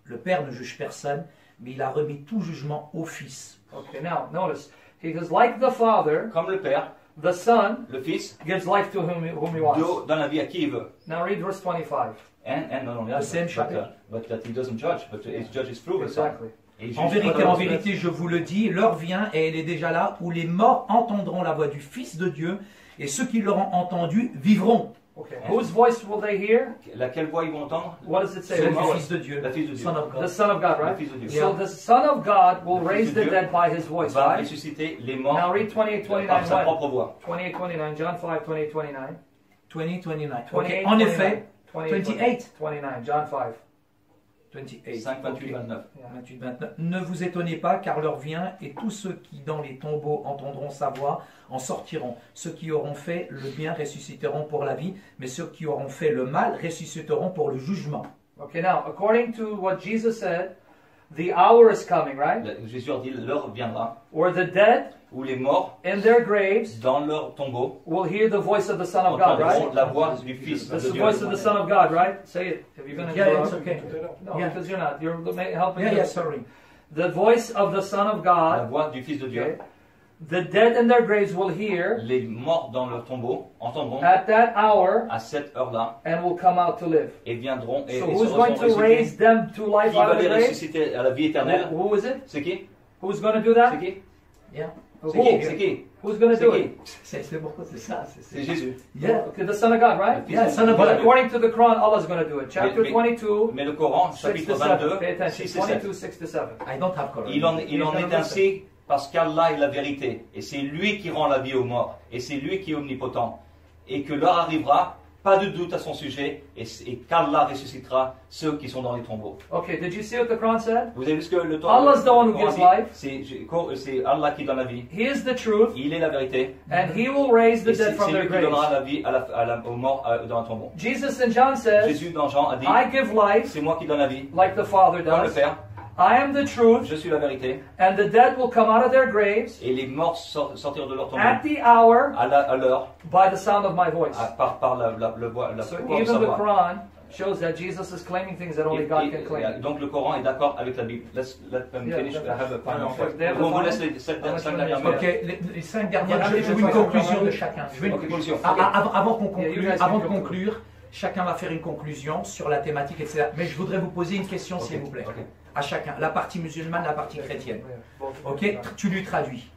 Le Père ne juge personne, mais il a remis tout jugement au Fils. Okay, now notice, he says, like the Father, Comme le Père, the Son le Fils, gives life to whom, whom he wants. do- donne la vie à qui il veut. Now read verse twenty-five. And, and not only that, The same but, chapter. uh, but that he doesn't judge, but his judges through his son. Exactly. Et il En juge vérité, pas en dans- vérité, je vous le dis, l'heure vient et elle est déjà là où les morts entendront la voix du Fils de Dieu et ceux qui l'auront entendu vivront. Okay. Whose voice will they hear? Laquelle voix ils vont entendre? What does it say? C'est le le mort. Fils de Dieu, La fils de Dieu. Son of The God. Son of God, Le right? Fils de Dieu. So the Son of God will Le raise Fils de the Dieu dead by his voice, va right? ressusciter les morts Now read twenty-eight, par twenty-nine, sa when? propre voix. twenty-eight, twenty-nine, John five, twenty-eight, twenty-nine. vingt, vingt-neuf. twenty-eight, Ok, en effet, twenty-nine. vingt-huit. twenty-nine, John five. vingt-huit. cinq, vingt-huit, Ok. vingt-neuf. Yeah. vingt-huit, vingt-neuf. Ne vous étonnez pas, car l'heure vient, et tous ceux qui dans les tombeaux entendront sa voix en sortiront. Ceux qui auront fait le bien ressusciteront pour la vie, mais ceux qui auront fait le mal ressusciteront pour le jugement. Okay, now, according to what Jesus said, the hour is coming, right? Le- Jésus a dit l'heure viendra Where the dead où les morts in their graves dans leur tombeau will hear the voice of the Son of God, entendront right? la voix du Fils That's de the Dieu. voice of the Son of God, right? Say it. Have you been Yeah, interrupted? it's okay. Tout à l'heure. No, Yeah. because you're not. You're ma- helping Yeah, me. yeah, sorry. The voice of the Son of La God. voix du Fils de Dieu. Okay. The dead in their graves will hear Les morts dans leur tombeau entendront at that hour à cette heure-là and will come out to live. et viendront et, So et who's seront going to ressuscités. raise them to life Qui out va of the les grave? ressusciter à la vie éternelle? Who, who is it? C'est qui? Who's going to do C'est that? qui? Yeah. C'est Who? qui? C'est qui? Who's going to C'est do qui? it? C'est c'est bon, c'est ça. c'est- C'est c'est- Jésus. Yeah. Okay, the Son of God, right? Yeah, Son of But God. according to the Quran, Allah's going to do it. Chapter Mais- mais- twenty-two, Mais le Coran, six chapitre to seven. vingt-deux, Pay attention. six et sept. twenty-two, six to seven. I don't have Quran. Il en, il en He's est gonna ainsi parce qu'Allah est la vérité. Et c'est lui qui rend la vie aux morts. Et c'est lui qui est omnipotent. Et que l'heure arrivera, pas de doute à son sujet, et, et qu'Allah ressuscitera ceux qui sont dans les tombeaux. Okay, did you see what the Quran said? Vous avez vu ce que le temps Allah's the one who le Coran gives dit? life. C'est je- c'est Allah qui donne la vie. He is the truth, Il est la vérité. and He will raise the Et c'est dead from c'est their lui qui donnera graves. la vie à la, à la- aux morts à- dans un tombeau. Jesus in John says, Jésus dans Jean a dit, I give life c'est moi qui donne la vie, like the Father comme le does. Père. I am the truth, Je suis la vérité. and the dead will come out of their graves Et les morts sor- sortiront de leur tombeau at the hour à la- à l'heure, by the sound of my voice. à- par, par la, la, le voix- la So voix de sa even the voix. Quran shows that Jesus is claiming things that only Et- God et- can claim. donc le Coran est d'accord avec la Bible. Let's let them Yeah, finish. that's I have a final right. question. They have On the vous laisse final? les sept- Ah, cinq moi, dernières je minutes. Ok, les, les cinq dernières, Allez, je, je veux je une vais faire conclusion un de peu. chacun. Je veux une- Ok, conclusion. Ah, Ok. ah, avant, avant qu'on Yeah, you conclue, guys avant de can go. conclure, chacun va faire une conclusion sur la thématique, et cetera. Mais je voudrais vous poser une question, s'il Ok, vous plaît, ok. à chacun. La partie musulmane, la partie chrétienne. Ok, tr- tu lui traduis.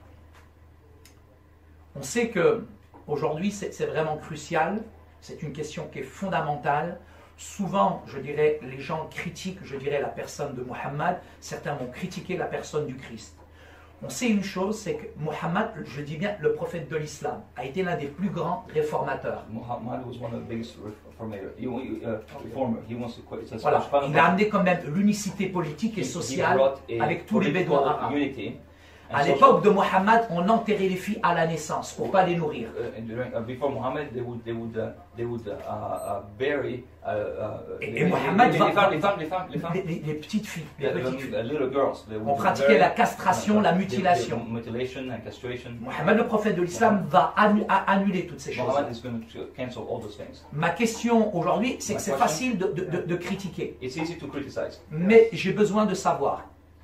On sait que aujourd'hui, c'est c'est vraiment crucial. C'est une question qui est fondamentale. Souvent, je dirais, les gens critiquent, je dirais, la personne de Muhammad. Certains vont critiquer la personne du Christ. On sait une chose, c'est que Muhammad, je dis bien le prophète de l'islam, a été l'un des plus grands réformateurs. Muhammad was one of the biggest reformators. He, uh, reformer. He wants to quit. Ça, Voilà. je parle Il pas- a amené quand même l'unicité politique et He- he sociale brought a avec tous les political Bédouins arabes. unity and À social- l'époque de Muhammad, on enterrait les filles à la naissance pour pas les nourrir. Uh, and during, uh, before Muhammad, they would they would uh, they would uh, uh, bury uh, uh, Et- les, et Muhammad les, va- les femmes, les femmes, les femmes, les femmes, Les, les- les petites filles, les the, petites the, filles. the little girls. They On would pratiquait bury- la castration, uh, la the- the mutilation. mutilation and castration. Muhammad, le prophète de l'islam, va annu- a- annuler toutes ces choses. Muhammad is going to cancel all those things. Ma question aujourd'hui, c'est que Ma c'est question. facile de, de- de- de critiquer. It's easy to criticize. Mais j'ai besoin de savoir,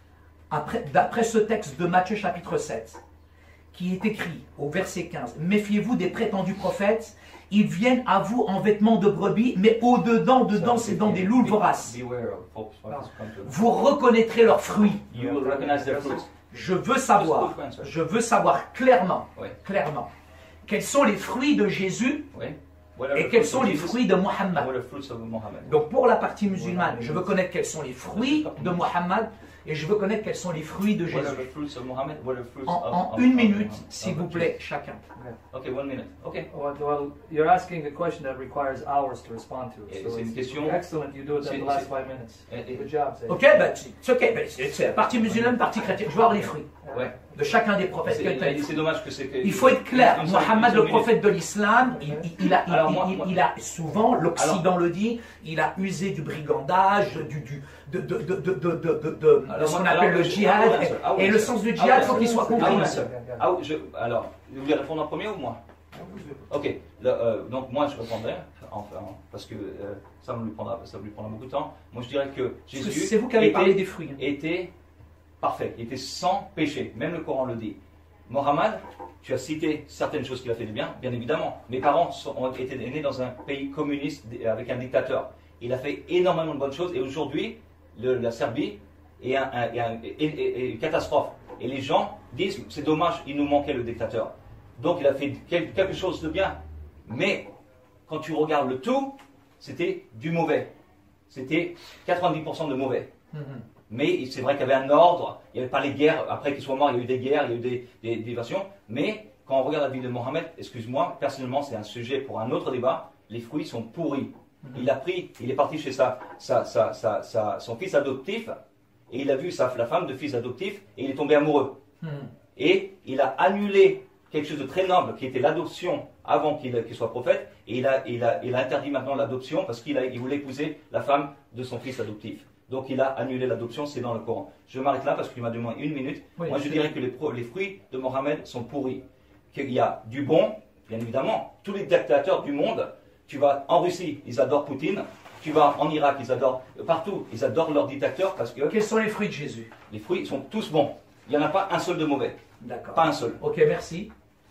après- d'après ce texte de Matthieu chapitre sept, qui est écrit au verset quinze, méfiez-vous des prétendus prophètes, ils viennent à vous en vêtements de brebis, mais au-dedans, dedans, c'est dans des loups Be- voraces. Beware of false prophets come to- Vous reconnaîtrez leurs fruits. You will recognize their fruits. Je veux savoir, je veux savoir clairement, Oui. clairement, quels sont les fruits de Jésus Oui. What are et the quels fruits sont of les Jesus? fruits de What Muhammad. are the fruits of Muhammad? Donc pour la partie musulmane, je veux connaître quels sont les fruits de Muhammad et je veux connaître quels sont les fruits de What are Jésus. the fruits of Muhammad? What are the fruits En, of, en of- une of- minute, of- s'il of vous plaît, Jesus? chacun. Okay, one minute. Okay. Well, well, you're asking a question that requires hours to respond to. Et So c'est une it's question- excellent. You do it in c'est- the last c'est- five minutes. Et- et- Good job, Zayd. Ok, bah, c'est ok, bah, c'est c'est la partie musulmane, partie chrétienne. Je veux voir les fruits Ouais. de chacun des prophètes. C'est Quels sont les fruits? c'est dommage que c'est que. Il faut être clair, Une seule- Muhammad, une le seule prophète de l'islam, il, il- il a, il- Alors, il- moi- il- moi- il a souvent, l'Occident le dit, il a usé du brigandage, du, du, de, de, de, de, de, de, de- de Alors, ce qu'on moi- appelle alors, le je- djihad. ah ouais, ah ouais, Et le ça- sens du ah djihad, ouais, il faut qu'il soit ah compris. ouais, Yeah, ça- yeah, yeah. Ah, je, alors, vous voulez répondre en premier ou moi? Ok, le, euh, donc moi je répondrai, enfin, parce que euh, ça, me lui prendra, ça lui prendra beaucoup de temps. Moi je dirais que Jésus C'est vous qui avez était, parlé des fruits. Hein. était parfait, il était sans péché, même le Coran le dit. Mohammed, tu as cité certaines choses qu'il a fait de bien, bien évidemment. Mes parents sont, ont été nés dans un pays communiste avec un dictateur. Il a fait énormément de bonnes choses et aujourd'hui, le, la Serbie est, un, un, est, un, est, est, est une catastrophe. Et les gens disent, c'est dommage, il nous manquait le dictateur. Donc il a fait quelque chose de bien. Mais quand tu regardes le tout, c'était du mauvais. C'était quatre-vingt-dix pour cent de mauvais. Mm-hmm. Mais c'est vrai qu'il y avait un ordre, il n'y avait pas les guerres. Après qu'il soit mort, il y a eu des guerres, il y a eu des, des, des versions. Mais quand on regarde la vie de Mohammed, excuse-moi, personnellement c'est un sujet pour un autre débat, les fruits sont pourris. Mm-hmm. Il a pris, il est parti chez sa, sa, sa, sa, sa, son fils adoptif, et il a vu sa, la femme de fils adoptif, et il est tombé amoureux. Mm-hmm. Et il a annulé quelque chose de très noble qui était l'adoption avant qu'il qu'il soit prophète, et il a, il a, il a interdit maintenant l'adoption parce qu'il il voulait épouser la femme de son fils adoptif. Donc il a annulé l'adoption, c'est dans le Coran. Je m'arrête là parce qu'il m'a demandé une minute. Oui, Moi je dirais que les, pro, les fruits de Mohammed sont pourris. Qu'il y a du bon, bien évidemment. Tous les dictateurs du monde, tu vas en Russie, ils adorent Poutine. Tu vas en Irak, ils adorent, partout, ils adorent leurs dictateurs parce que... Quels sont les fruits de Jésus? Les fruits sont tous bons. Il n'y en a pas un seul de mauvais. D'accord. Pas un seul. Ok, merci.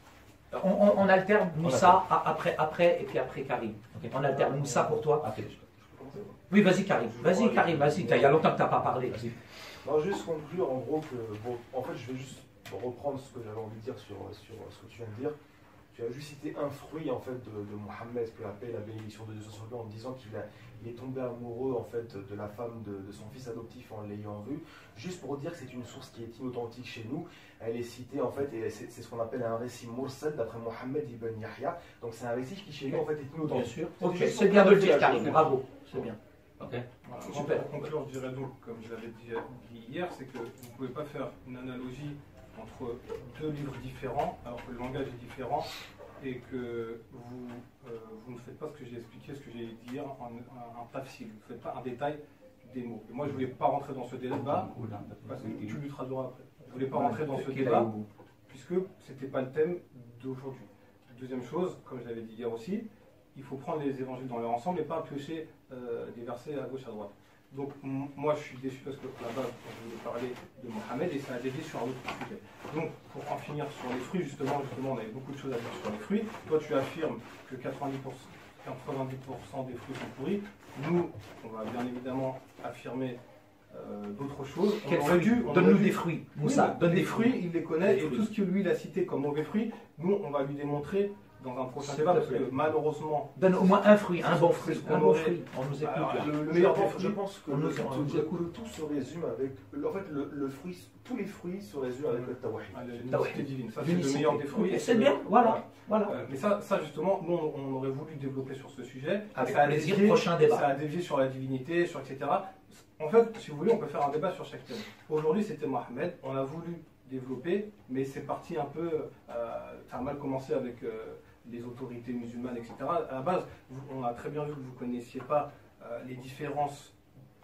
On, on, on alterne Moussa on après, après et puis après Karim. Okay. On alterne Moussa pour toi. Okay. Oui, vas-y Karim. Vas-y Karim, vas-y. Il y a longtemps que tu n'as pas parlé. Non, juste conclure en gros que, bon, en fait, je vais juste reprendre ce que j'avais envie de dire sur, sur ce que tu viens de dire. Tu as juste cité un fruit en fait de, de Mohammed, que la paix et la bénédiction de Dieu soit sur lui, en disant qu'il il est tombé amoureux en fait de la femme de, de son fils adoptif en l'ayant vu. Juste pour dire que c'est une source qui est inauthentique chez nous. Elle est citée en fait, et c'est ce qu'on appelle un récit mursal d'après Mohammed ibn Yahya. Donc c'est un récit qui chez nous en fait est inauthentique. Bien sûr. Ok, c'est bien de le dire Karim, bravo. C'est bien. Ok. Voilà. Super. Pour conclure, je dirais donc, comme je l'avais dit hier, c'est que vous ne pouvez pas faire une analogie entre deux livres différents, alors que le langage est différent, et que vous, euh, vous ne faites pas ce que j'ai expliqué, ce que j'ai dit hier, en un tafsil. Vous ne faites pas un détail des mots. Et moi, je ne voulais pas rentrer dans ce débat, parce que tu le traduiras après. Je ne voulais pas rentrer dans ce débat, puisque ce n'était pas le thème d'aujourd'hui. Deuxième chose, comme je l'avais dit hier aussi, il faut prendre les évangiles dans leur ensemble et pas piocher euh, des versets à gauche, à droite. Donc moi je suis déçu parce que là-bas je voulais parler de Mohammed et ça a dévié sur un autre sujet. Donc pour en finir sur les fruits, justement, justement on avait beaucoup de choses à dire sur les fruits. Toi tu affirmes que quatre-vingt-dix pour cent, quatre-vingt-dix pour cent des fruits sont pourris. Nous, on va bien évidemment affirmer euh, d'autres choses. Quels fruits? Donne-nous des fruits. Moussa, oui, donne des fruits, fruits, il les connaît et tout ce que lui il a cité comme mauvais fruits, nous on va lui démontrer dans un prochain débat, parce que malheureusement... Donne au moins un fruit, un bon fruit, un bon fruit. On nous écoute. Alors, le, le meilleur des fruits, je pense que le, tout, le tout se résume avec... En fait, le, le fruit, tous les fruits se résument avec le tawhid. Ah, l'unicité divine, ça c'est le meilleur des fruits. C'est bien, voilà. voilà. Euh, mais ça, ça justement, nous on aurait voulu développer sur ce sujet. Avec ça plaisir, dévié, prochain débat. Ça a dévié sur la divinité, sur et cetera. En fait, si vous voulez, on peut faire un débat sur chaque thème. Aujourd'hui, c'était Mohammed, on a voulu développer, mais c'est parti un peu... Euh, ça a mal commencé avec... Euh, les autorités musulmanes, et cetera. À la base, on a très bien vu que vous ne connaissiez pas euh, les différences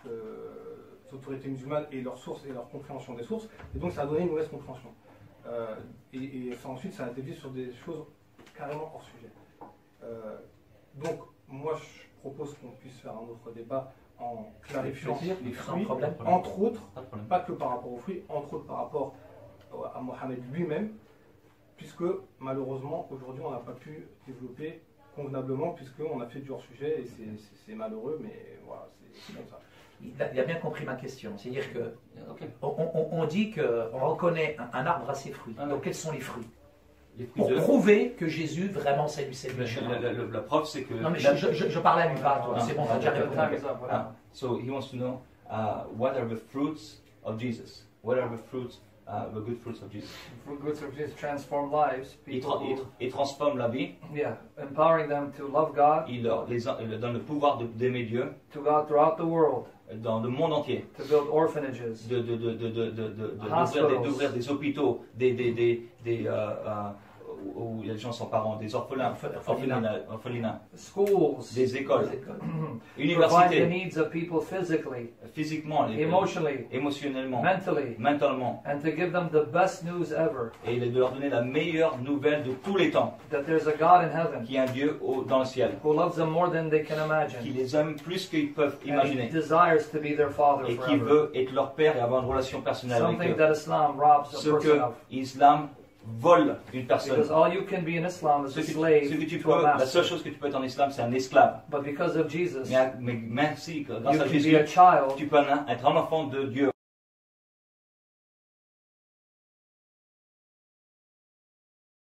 euh, des autorités musulmanes et leurs sources et leur compréhension des sources, et donc ça a donné une mauvaise compréhension. Euh, et, et ça, ensuite, ça a dévié sur des choses carrément hors sujet. Euh, donc, moi, je propose qu'on puisse faire un autre débat en clarifiant plaisir, les fruits, problème, entre autres, pas, pas que par rapport aux fruits, entre autres par rapport à Mohammed lui-même, puisque malheureusement aujourd'hui on n'a pas pu développer convenablement puisqu'on a fait du hors-sujet et c'est malheureux, mais voilà, c'est comme ça. Il a, il a bien compris ma question, c'est-à-dire que okay. on, on, on dit qu'on reconnaît un, un arbre à ses fruits. Ah, donc quels sont les fruits, les fruits Pour de... prouver que Jésus vraiment c'est lui, c'est lui. La, la, la, la preuve c'est que... Non mais je, je, je, je parlais à lui, pas à toi, ah, c'est bon, t'as déjà répondu. Ah, so he wants to know uh, what are the fruits of Jesus? What are the fruits Uh, the good fruits of Jesus. The good fruits of Jesus transform lives. Il, tra il, il transforme la vie. Yeah, empowering them to love God. Il leur, les, il leur donne le pouvoir d'aimer Dieu. To God throughout the world. Dans le monde entier. To build orphanages. De de de de de de de d'ouvrir des, des hôpitaux, des des des des uh, uh, où y a des gens sans parents, des orphelins, orphelinats, orphelinats, schools, des écoles, provide the universités, needs of people physically, physiquement, les- emotionally, émotionnellement, mentally, mentalement, and to give them the best news ever, et de leur donner la meilleure nouvelle de tous les temps, that there's a God in heaven qu'il y a un Dieu au- dans le ciel, who loves them more than they can qui imagine, les aime plus qu'ils peuvent and He imaginer, desires to be their Father et qui forever. veut être leur père et avoir une relation personnelle Something avec eux. that Islam robs a Ce person que of. l'islam vole d'une personne. Because all you can be in Islam is Ce a que, ce slave que tu to a peux, la seule master. chose que tu peux être en islam, c'est un esclave. But because of Jesus, Mais, mais merci, grâce you à can Jésus, be a child tu peux un- être un enfant de Dieu.